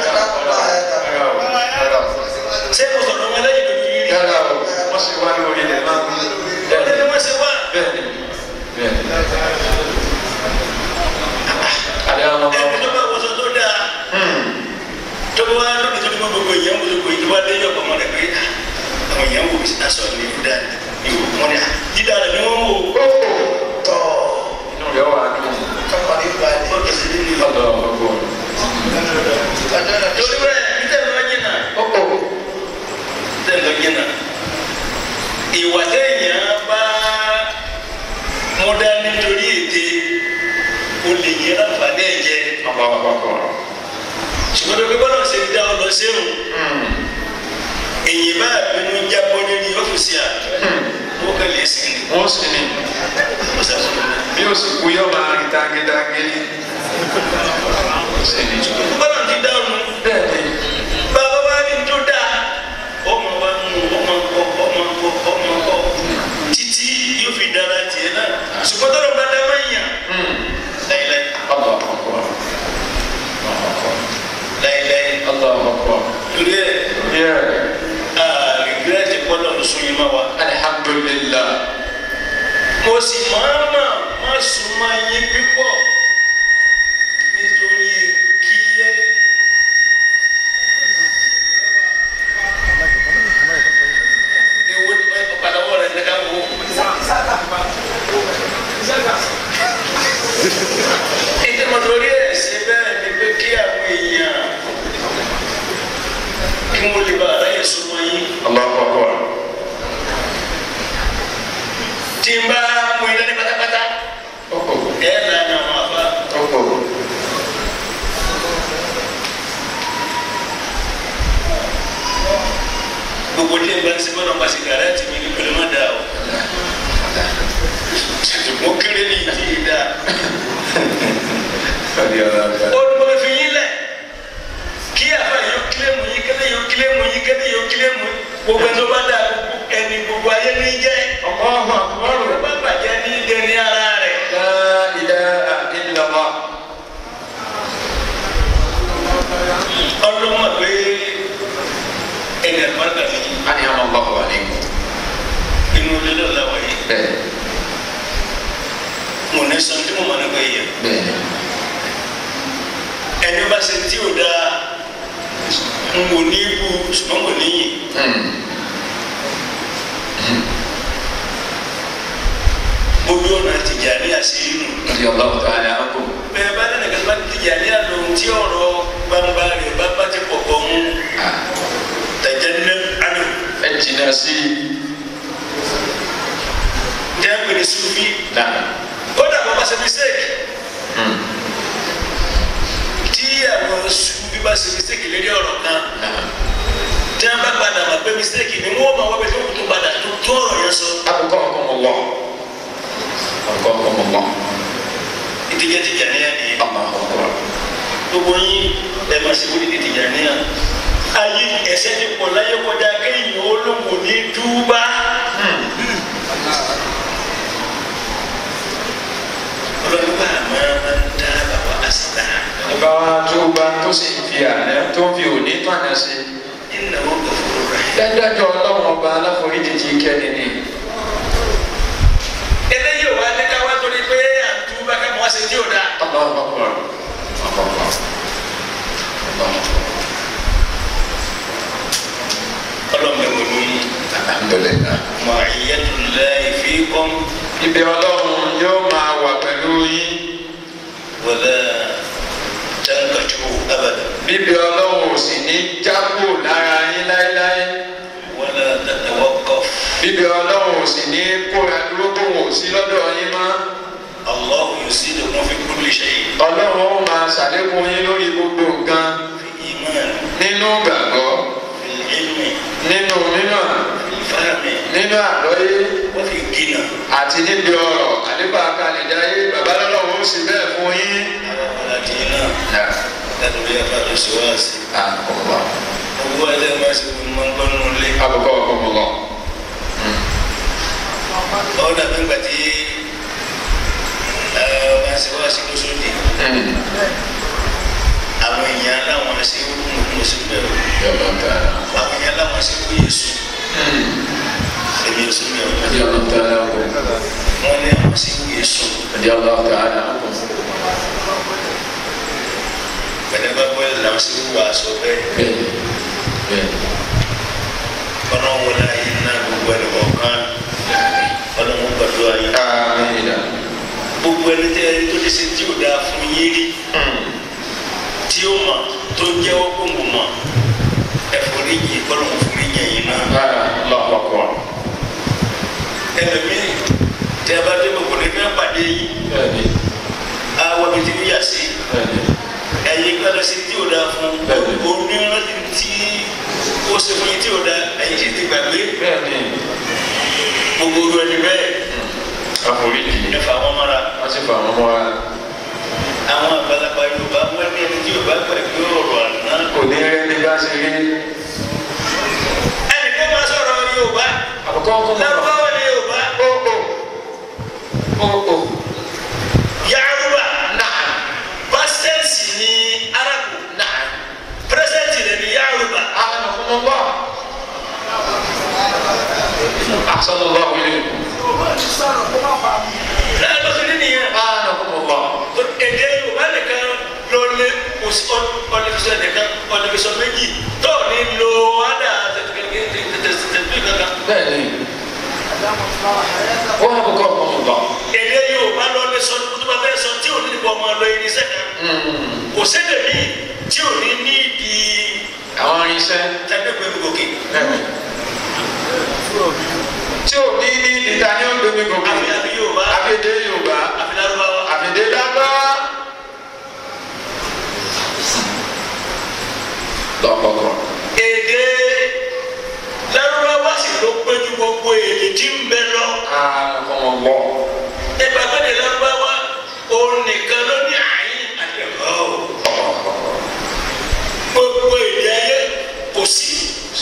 ṣé kò sọ lọ́wọ́ lẹ́yìn lóbi yìí rí. yàrá o wọ́n sì wá lórí ilẹ̀ náà. ọ̀dẹ́ ni wọ́n ṣe wá. bẹ́ẹ̀ni bẹ́ẹ̀ni. àdé àwọn ọmọ. ẹni tó bá wọṣọ tó dáa. tó bá wá lóbi tó ní gbogbo ìyẹn wò lóko ìjọba dé yọ ọmọ rẹ pé àwọn ìyẹn wò sí aṣọ ní ìdá ìwò wọn ni dídá rẹ ni wọn wò. tọ́ inú rẹ̀ wà á dùn. tọkọ ní ìbàdí. ó kẹsì nínú ìlú. ọ̀dọ̀ ọ̀gbọ̀n. torí bẹ́ẹ̀ bí tẹ̀ lọ́ jìnnà. tẹ̀ lọ́ jìnnà. ìwà téèyàn bá mọ́dá nítorí ète o lè yẹ láǹfààní ẹ̀ jẹ. ṣùgbọ́n tó gbé bọ́lá ṣe dá ọ lọ sẹ́wọ̀n. èyí bá bínú jábọ́ lórí ọ́fíìsì à wọ́n kàn lè sìn ní. wọ́n sì ní bí o sì kú yọ máa rí dágédágé ní. bọ́lá ti dá ọ̀nù. bẹ́ẹ̀ni. bàbá wa ní tó dáa ọmọ wa mú ọmọ kọ ọmọ kọ ọmọ kọ títí yóò fi dára tiẹ̀ náà ṣùgbọ́n tó lọ bá dá máa ń yàn. láìláì. Allahu akbar. láìláì. Allahu akbar. torí ẹ. Yeah. aa rìgírẹ́tì bọ́lá ló sún yín má wa. Alhamdulillah. mo sì máa ma má sún máa yín pípọ̀ nítorí kí ẹ. ewu ọ̀padà wọ̀ rẹ̀ ní ká wò. ìdẹ́mọ̀tòrí ẹ̀ ṣe bẹ́ẹ̀ ni pé kí àwọn èèyàn kí wọ́n lè bá aráyè súnmọ́ yín. Allahu akbar. tí n bá mú iná ní pátápátá ẹ̀ ẹ́ lànà àwọn àbá. gbogbo tí n bá ń ṣe bọ́dọ̀ pàṣẹ gàrá tì mí ní pẹ̀lú má dáa o. mo kéré ní ìdí ìdá. olùkọ́ fi yín lẹ̀ kí àfa yóò kílẹ̀mù yín kẹ́lẹ́ yóò kílẹ̀mù yín kẹ́lẹ́ yóò kílẹ̀mù gbogbo ẹni tó bá dáa ẹni gbogbo ayé ní jẹ́. Allahu akbar. tó bá bàjẹ́ ní dẹni ara rẹ̀. La ilaha illallah. ọlọ́mọ pé ẹni àlùbáríkà ni ani ama Allahu alaykum. inú ilé lọ́la làwọn yìí. bẹ́ẹ̀ mo ní sọ tí mo mọ̀ nípa yìí. bẹ́ẹ̀ ẹni bá ṣe tí o da n kò ní ibú ṣùgbọ́n kò ní yìn. gbogbo ọ̀nà Tìjàní àṣírí nù. Radi Allahu ta'ala ankum. bẹ́ẹ̀ bá dẹ́nà kí wọ́n Tìjàní àlòun tí ọ̀rọ̀ gbangba rẹ̀ bá bá ti pọ̀ pọ̀ mú. tẹ̀jẹ̀ ní àná. ẹ jìnnà sí i. jẹ́ pé ní Sufi. Náà. kódà kó bá ṣe mistake. tí àwọn Sufi bá ṣe mistake lérí ọ̀rọ̀ kan. tí wọ́n bá padà mọ̀ pé mistake ni wọ́n máa wọ́n bẹ tó kù tó padà tó tó ọ̀rọ̀ yẹn sọ. akọkọ ọkọ mọ akọkọ ọkọ mọ. ìdíje Tìjàní yẹn ni. Allahu akbar. gbogbo yín ẹ máa ṣe wọlé tètè yà ní à ayé ẹ̀ṣẹ̀ ti pọ̀ láyé kọjá kéèyàn olóńgbò ní túbá. ọlọ́run bá a máa máa ń dá bàbá àṣìlá. ìbá wa túbá tó sì fi àná tó fi òní tó àná sí. ìnáwó gbọ̀fọ̀ rẹ̀. dájọ́ ọlọ́run ọba aláforíjì ti kẹ́ni ni. eléyìí ò wá ní ká wá torí pé àtúbá ká mọ́ ṣe tí ò dáa. ọlọ́run bá kọ́ ọlọ́run bẹ pẹ̀lú yín. alhamdulillah. ma'iyyatullahi fikum. ibi ọlọ́run yóò máa wà pẹ̀lú yín. wala tankatu abada. bíbi ọlọ́run ò sì ní jábò lára yín láéláé. wala tatawaqqaf. bíbi ọlọ́run ò sì ní kóra dúró tó wò sí lọ́dọ̀ yín mọ́. Allahu yusidukum fi kulli shay. ọlọ́run ó máa ṣàlékún yín lórí gbogbo nǹkan. fi iman. nínú gbàgbọ́. fi ilmi. nínú mímọ̀. fi fahmi. nínú àlọ́yé. wa fi gina. àti níbi ọ̀rọ̀ àdébà kalẹ̀ dáyé bàbá lọ́lọ́run ó sì bẹ́ẹ̀ fún yín. àwọn ọ̀làjì náà. láti bí a bá lọ sí wá sí. àkọ́kọ́. owó ẹlẹ́ máa ṣe fún mọ́ gbọ́n nù lé. àkọ́kọ́ ọkọ̀ lọ. ọ̀ dàbí ńgbà tí ọba ṣe wá sí lóṣooṣì. àwọn èèyàn aláwọn ṣe ń mú sí bẹ́ẹ̀. yọ̀bọ̀ tààrà. àwọn èèyàn aláwọn ṣe kú yéṣu. èmi ò sí mi ò. yọ̀bọ̀ tààrà kò. wọ́n ní àwọn ṣe kú yéṣu. yọ̀bọ̀ tààrà kò. pẹ̀lẹ́ bá bọ́ ẹ̀ làwọn ṣe kú wà sọ bẹ́ẹ̀. bẹ́ẹ̀ni bẹ́ẹ̀ni. ọlọ́run wọlé ayé náà gbogbo ẹ̀ lọ́kàn. ọlọ́run gbàdúrà yín. àmín. gbogbo ẹni tẹ ẹni tó ti ṣe tí o dáa fún yín rí tí o mọ̀ tó jẹ́wọ́ kó mo mọ̀ ẹ̀fọ́rí yìí kọ́lọ́ mo fún yín yẹn náà. lọ́kọ̀ọ̀kọ̀. ẹlòmíì tí a bá dé gbogbo ní fẹ́ pàdé yìí bẹ́ẹ̀ni àwọn ibi tí yíyà sí bẹ́ẹ̀ni. ẹ̀yin gbọ́dọ̀ sí tí o dáa fún onírànlẹ́ tí o ṣe fún yín tí o dáa ẹ̀yin sì ti gbàgbé bẹ́ẹ̀ni. gbogbo oru ẹni bẹ́ẹ̀ àforíjì. ẹ̀fà wọn mọ́ra. wọ́n sì fà wọ́n mọ́ra. àwọn àgbàlagbà Yorùbá wọn ní ẹni tí Yorùbá gbàgbé ọ̀rọ̀ àná. kò ní rí ní bá ṣe rí. ẹnì kan máa sọ̀rọ̀ Yorùbá. àkọ́kọ́ ọkọ̀ mọ́ra. lábáwọ̀ ni Yorùbá. ó ó ó ó. Yaruba. náà. pásítẹ̀nsì ni Arabu. náà. pírẹsidẹ̀ntì rẹ̀ ni Yaruba. àwọn ọmọ bá. àṣọ ló wà wílé. lẹ́ẹ̀mọ́sọ̀rọ̀ nìyẹn. àwọn ọmọ bá. èdè Yorùbá nìkan ló lé ọlẹ́fisọ nìkan ọlẹ́fisọ méjì tó ní lo ádà tẹ̀tẹ̀tẹ̀tẹ̀ kankan. bẹ́ẹ̀ni. wọ́n á kọ́kọ́ ọmọ bá. èdè Yorùbá lọ lé sọ tó bá fẹ́ sọ tí ò ní ìbọn ọmọ lọ irinṣẹ́ kan. kò sédè mí tí ò ní ní ìdí. àwọn irinṣẹ́. tẹ́lẹ̀ pé gòkè. tí ò ní ní ìdíta ní ọ̀gbẹ́mi gòkè. àfi àfi Yorùbá. àfidé Yorùbá. àfi Lárúbáwá. àfidé Lárúbáwá. lọ́kọ̀ọ̀kọ̀. èdè Lárúbáwá sì ló péjú gbogbo èdè tí ń bẹ lọ. àwọn ọmọ bọ̀. ìgbàgbọ́dẹ Lárúbáwá òun nìkan ló ní àyín àti ẹ̀kọ́. gbogbo èdè ayé kò sí.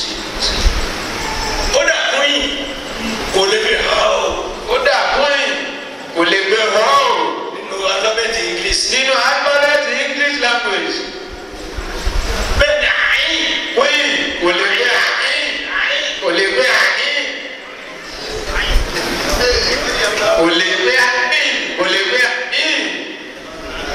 kódà kúnyìn kò lè fi hàn ó. kódà kúnyìn kò lè gbé hàn ó. nínú alifábẹ́ẹ̀tì English. nínú alifábẹ́ẹ̀tì English language. bẹ́ẹ̀ ni àyín. kúnyìn kò lè gbé àyín. kò lè gbé àyín. kò lè gbé àyín. kò lè gbé àyín.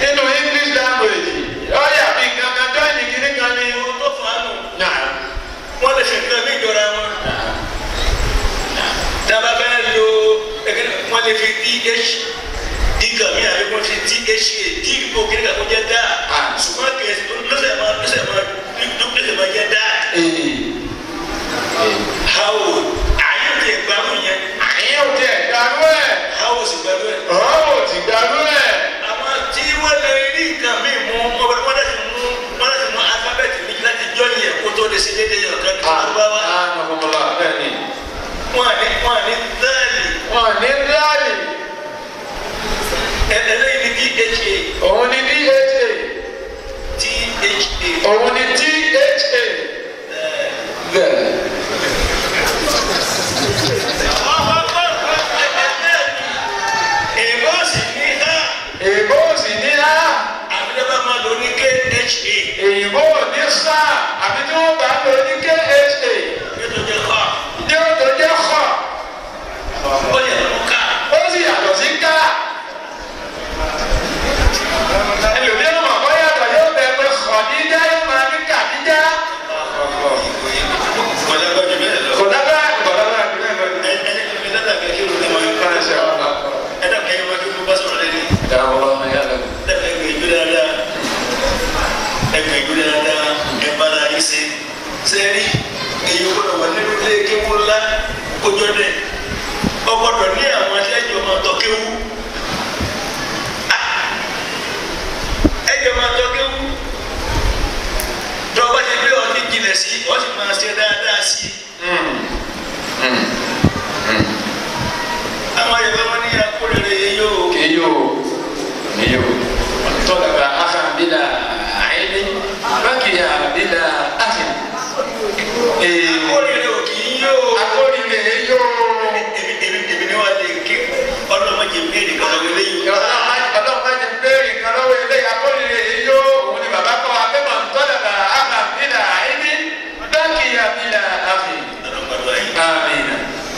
òun ni T H A bẹ́ẹ̀. èèbó sì ní á. èèbó sì ní á. àbílẹ̀ máa lò ní K H A. èèbó ní sáà àbí tí wọ́n bá lò ní K H A. yóò tó jẹ́ kọ́. yóò tó jẹ́ kọ́. ó yẹ kó ká. ó sì yàtọ̀ sí ká. ẹlòmíràn mọ̀ bọ́ yàtọ̀ yóò bẹ pé Khadija yóò máa ní Khadija. kọ̀dágbájú bẹ́ẹ̀ lọ. kọ̀dágbá kọ̀dágbá bẹ́ẹ̀ lọ. ẹni tó fi dáadáa kẹ́ kí ló dé máa ń fa ẹsẹ̀ ọ̀la. ẹ dàgbà yẹn máa kí ló bá sọ̀rọ̀ lẹ́ni. dáwọ́ ọmọ yàrá. dàgbà ẹgbẹ́ ìjọ dáadáa ẹgbẹ́ ìjọ dáadáa ẹ bára yín ṣe sẹ́rí èyí gbọ́dọ̀ wà nínú ilé kéwú ńlá kójọ́ dẹ̀ ọgbọ́dọ̀ ní àwọn ẹlẹ́jọ́ máa tọ́ kéwú. ẹjọ́ máa tọ́ kéwú tọ́ bá ti gbé ọtí jìnlẹ̀ sí ọ sì máa ṣe dáadáa sí i. àwọn Yorùbá wọn ní akórèrè yóò. kéyò kéyò tọ́lá ahan bílà àìní bákìyà bílà ahin. akórèrè ò kì í yóò. akórèrè yóò. èmi èmi èmi ni wàá lè ké ọlọ́mọdé méèrè kan lọ́wọ́ eléyìí. ọlọ́mọdé méèrè kan lọ́wọ́ eléyìí akórèrè yóò. òun ni bàbá kọ́ akẹ́kọ̀ọ́ tọ́lá ahan bílà àìní bákìyà bílà ahin. amina.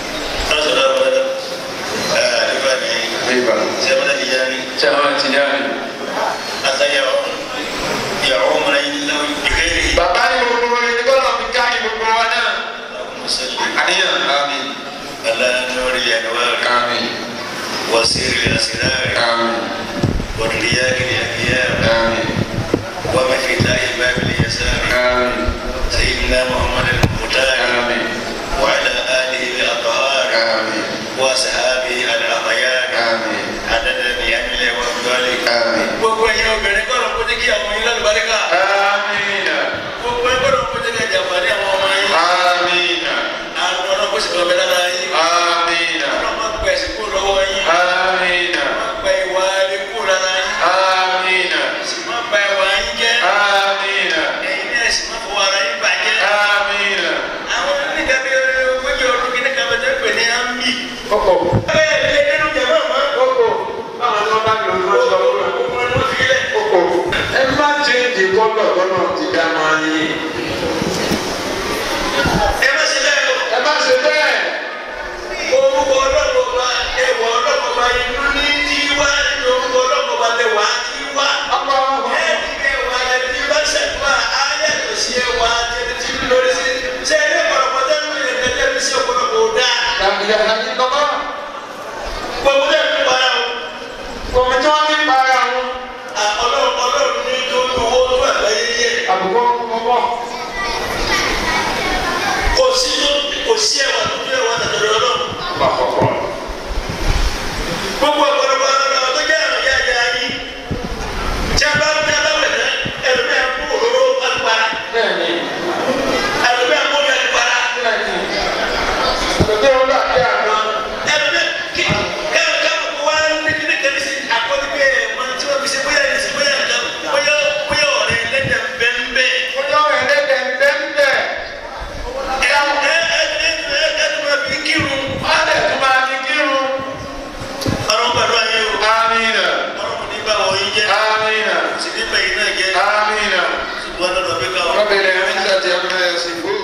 Jangan tijani. Ataya ya umra illa bi khairi. Bàbá ni gbogbo ni kọ́nà fi ká ní gbogbo wa náà. Àníyàn. Àmín. Ala nuri anwar. Àmín. Wasir al-asrar. Àmín. Wa riyad al-ahyam. Àmín. Wa mafitah bab al-yasar. Àmín. Sayyidina Muhammad al-Mukhtar. Àmín. Wa ala alihi al-athhar. Àmín. Wa sahabihi al-akhyar. Àmín. Adada bi amli wa dhalik. Àmín. Gbogbo ẹ̀yin obìnrin kọ́nà kó jẹ́ kí àwọn yín lálùbáríkà. Àmín. Gbogbo ẹ̀yin kọ́nà kó jẹ́ kí àjàǹfààní àwọn ọmọ yín. Àmín. Àwọn ọ̀nà kó sì lọ bẹ́ẹ̀ lára yín. Àmín. Ọ̀nà máa gbẹ ẹ̀sìn kúrò lọ́wọ́ yín. Àmín. Máa gba ìwà rẹ̀ kúrò lára yín. Àmín. Sì máa ba ìwà yín jẹ́. Àmín. Ẹ̀yin náà sì máa fọwọ́ ara yín bàjẹ́. Àmín. Àwọn oníkà bí ogójì ọdún kìíní kan bẹ̀ tẹ́ pè ní àmì. Kókò. Bẹ́ẹ̀ ni ẹnu jẹ̀mọ́ àmọ́. Kókò. Báwo ni wọ́n bá lò ó lọ́sọ̀ lọ́wọ́? Kókò. Ẹ má jẹ́ ìdí kọ́lọ̀ lọ́nà ti dá máa yín. Ẹ má ṣe bẹ́ẹ̀ o. Ẹ má ṣe bẹ́ẹ̀. Orúkọ ọlọ́run ọba ẹwà ọlọ́run ọba inú ní tí wá nínú orúkọ ọlọ́run ọba lẹ́wà tí wá. Ọmọ ọmọ. Ẹ ti ní ẹwà ẹni tí bá ṣàdúrà ayé tó sí ẹwà tẹni tí ń lórí sí. Ṣé ilé ọ̀pọ̀lọpọ̀ tẹ́lẹ̀ mi lè tẹ́lẹ̀ mi sí ọ̀pọ̀lọpọ̀ ò dáa? Ìyá ìyá kọ́kọ́. Gbogbo tẹ́lẹ̀ mi para o. Omi tí wọ́n ní para wọn. Ọlọ́run ọlọ́run ní tó ń owó tó àgbáyé yẹ. Àbùkọ́ kọ́kọ́. Kò sí tó kò sí ẹwà tó tó ẹwà tàtàrà ọlọ́run. Ọba kọ́kọ́. Gbogbo ọ̀pọ̀lọpọ̀ ọlọ́run tó jẹ́ àrùn yáyà yìí. Tí a bá tí a bá wẹ̀ tán, ẹlòmíà kú òróró alùpàá. Bẹ́ẹ̀ni. Ẹlòmíà kú omi alùpàá. Bẹ́ẹ̀ni. Òtún wọn bá kí àná. Ẹlòmíà kí kẹ́mi kẹ́mi kó wá ní kíní kẹ́mi sí àkọ́ni pé ẹ̀mọ́ tí wọ́n fi ṣe bóyá ní sí bóyá nǹkan bóyá bóyá ọ̀rẹ́ ẹlẹ́dẹ̀ bẹ́ẹ̀ Ọjọ́ ẹlẹ́dẹ̀ ń bẹ́ ń bẹ̀. ẹ ẹ ẹ ẹ ẹ ẹ tó máa fi kírun. Wọ́n á lè tún máa ní kírun. Ọlọ́run gbàdúrà yín o. Amina. Ọlọ́run ní báwo yín jẹ́. Amina. Sì ní bẹ̀yìn náà jẹ́. Amina. Ṣùgbọ́n lọ́dọ̀ bí káwọn. Rabbil izzati amma yasifun.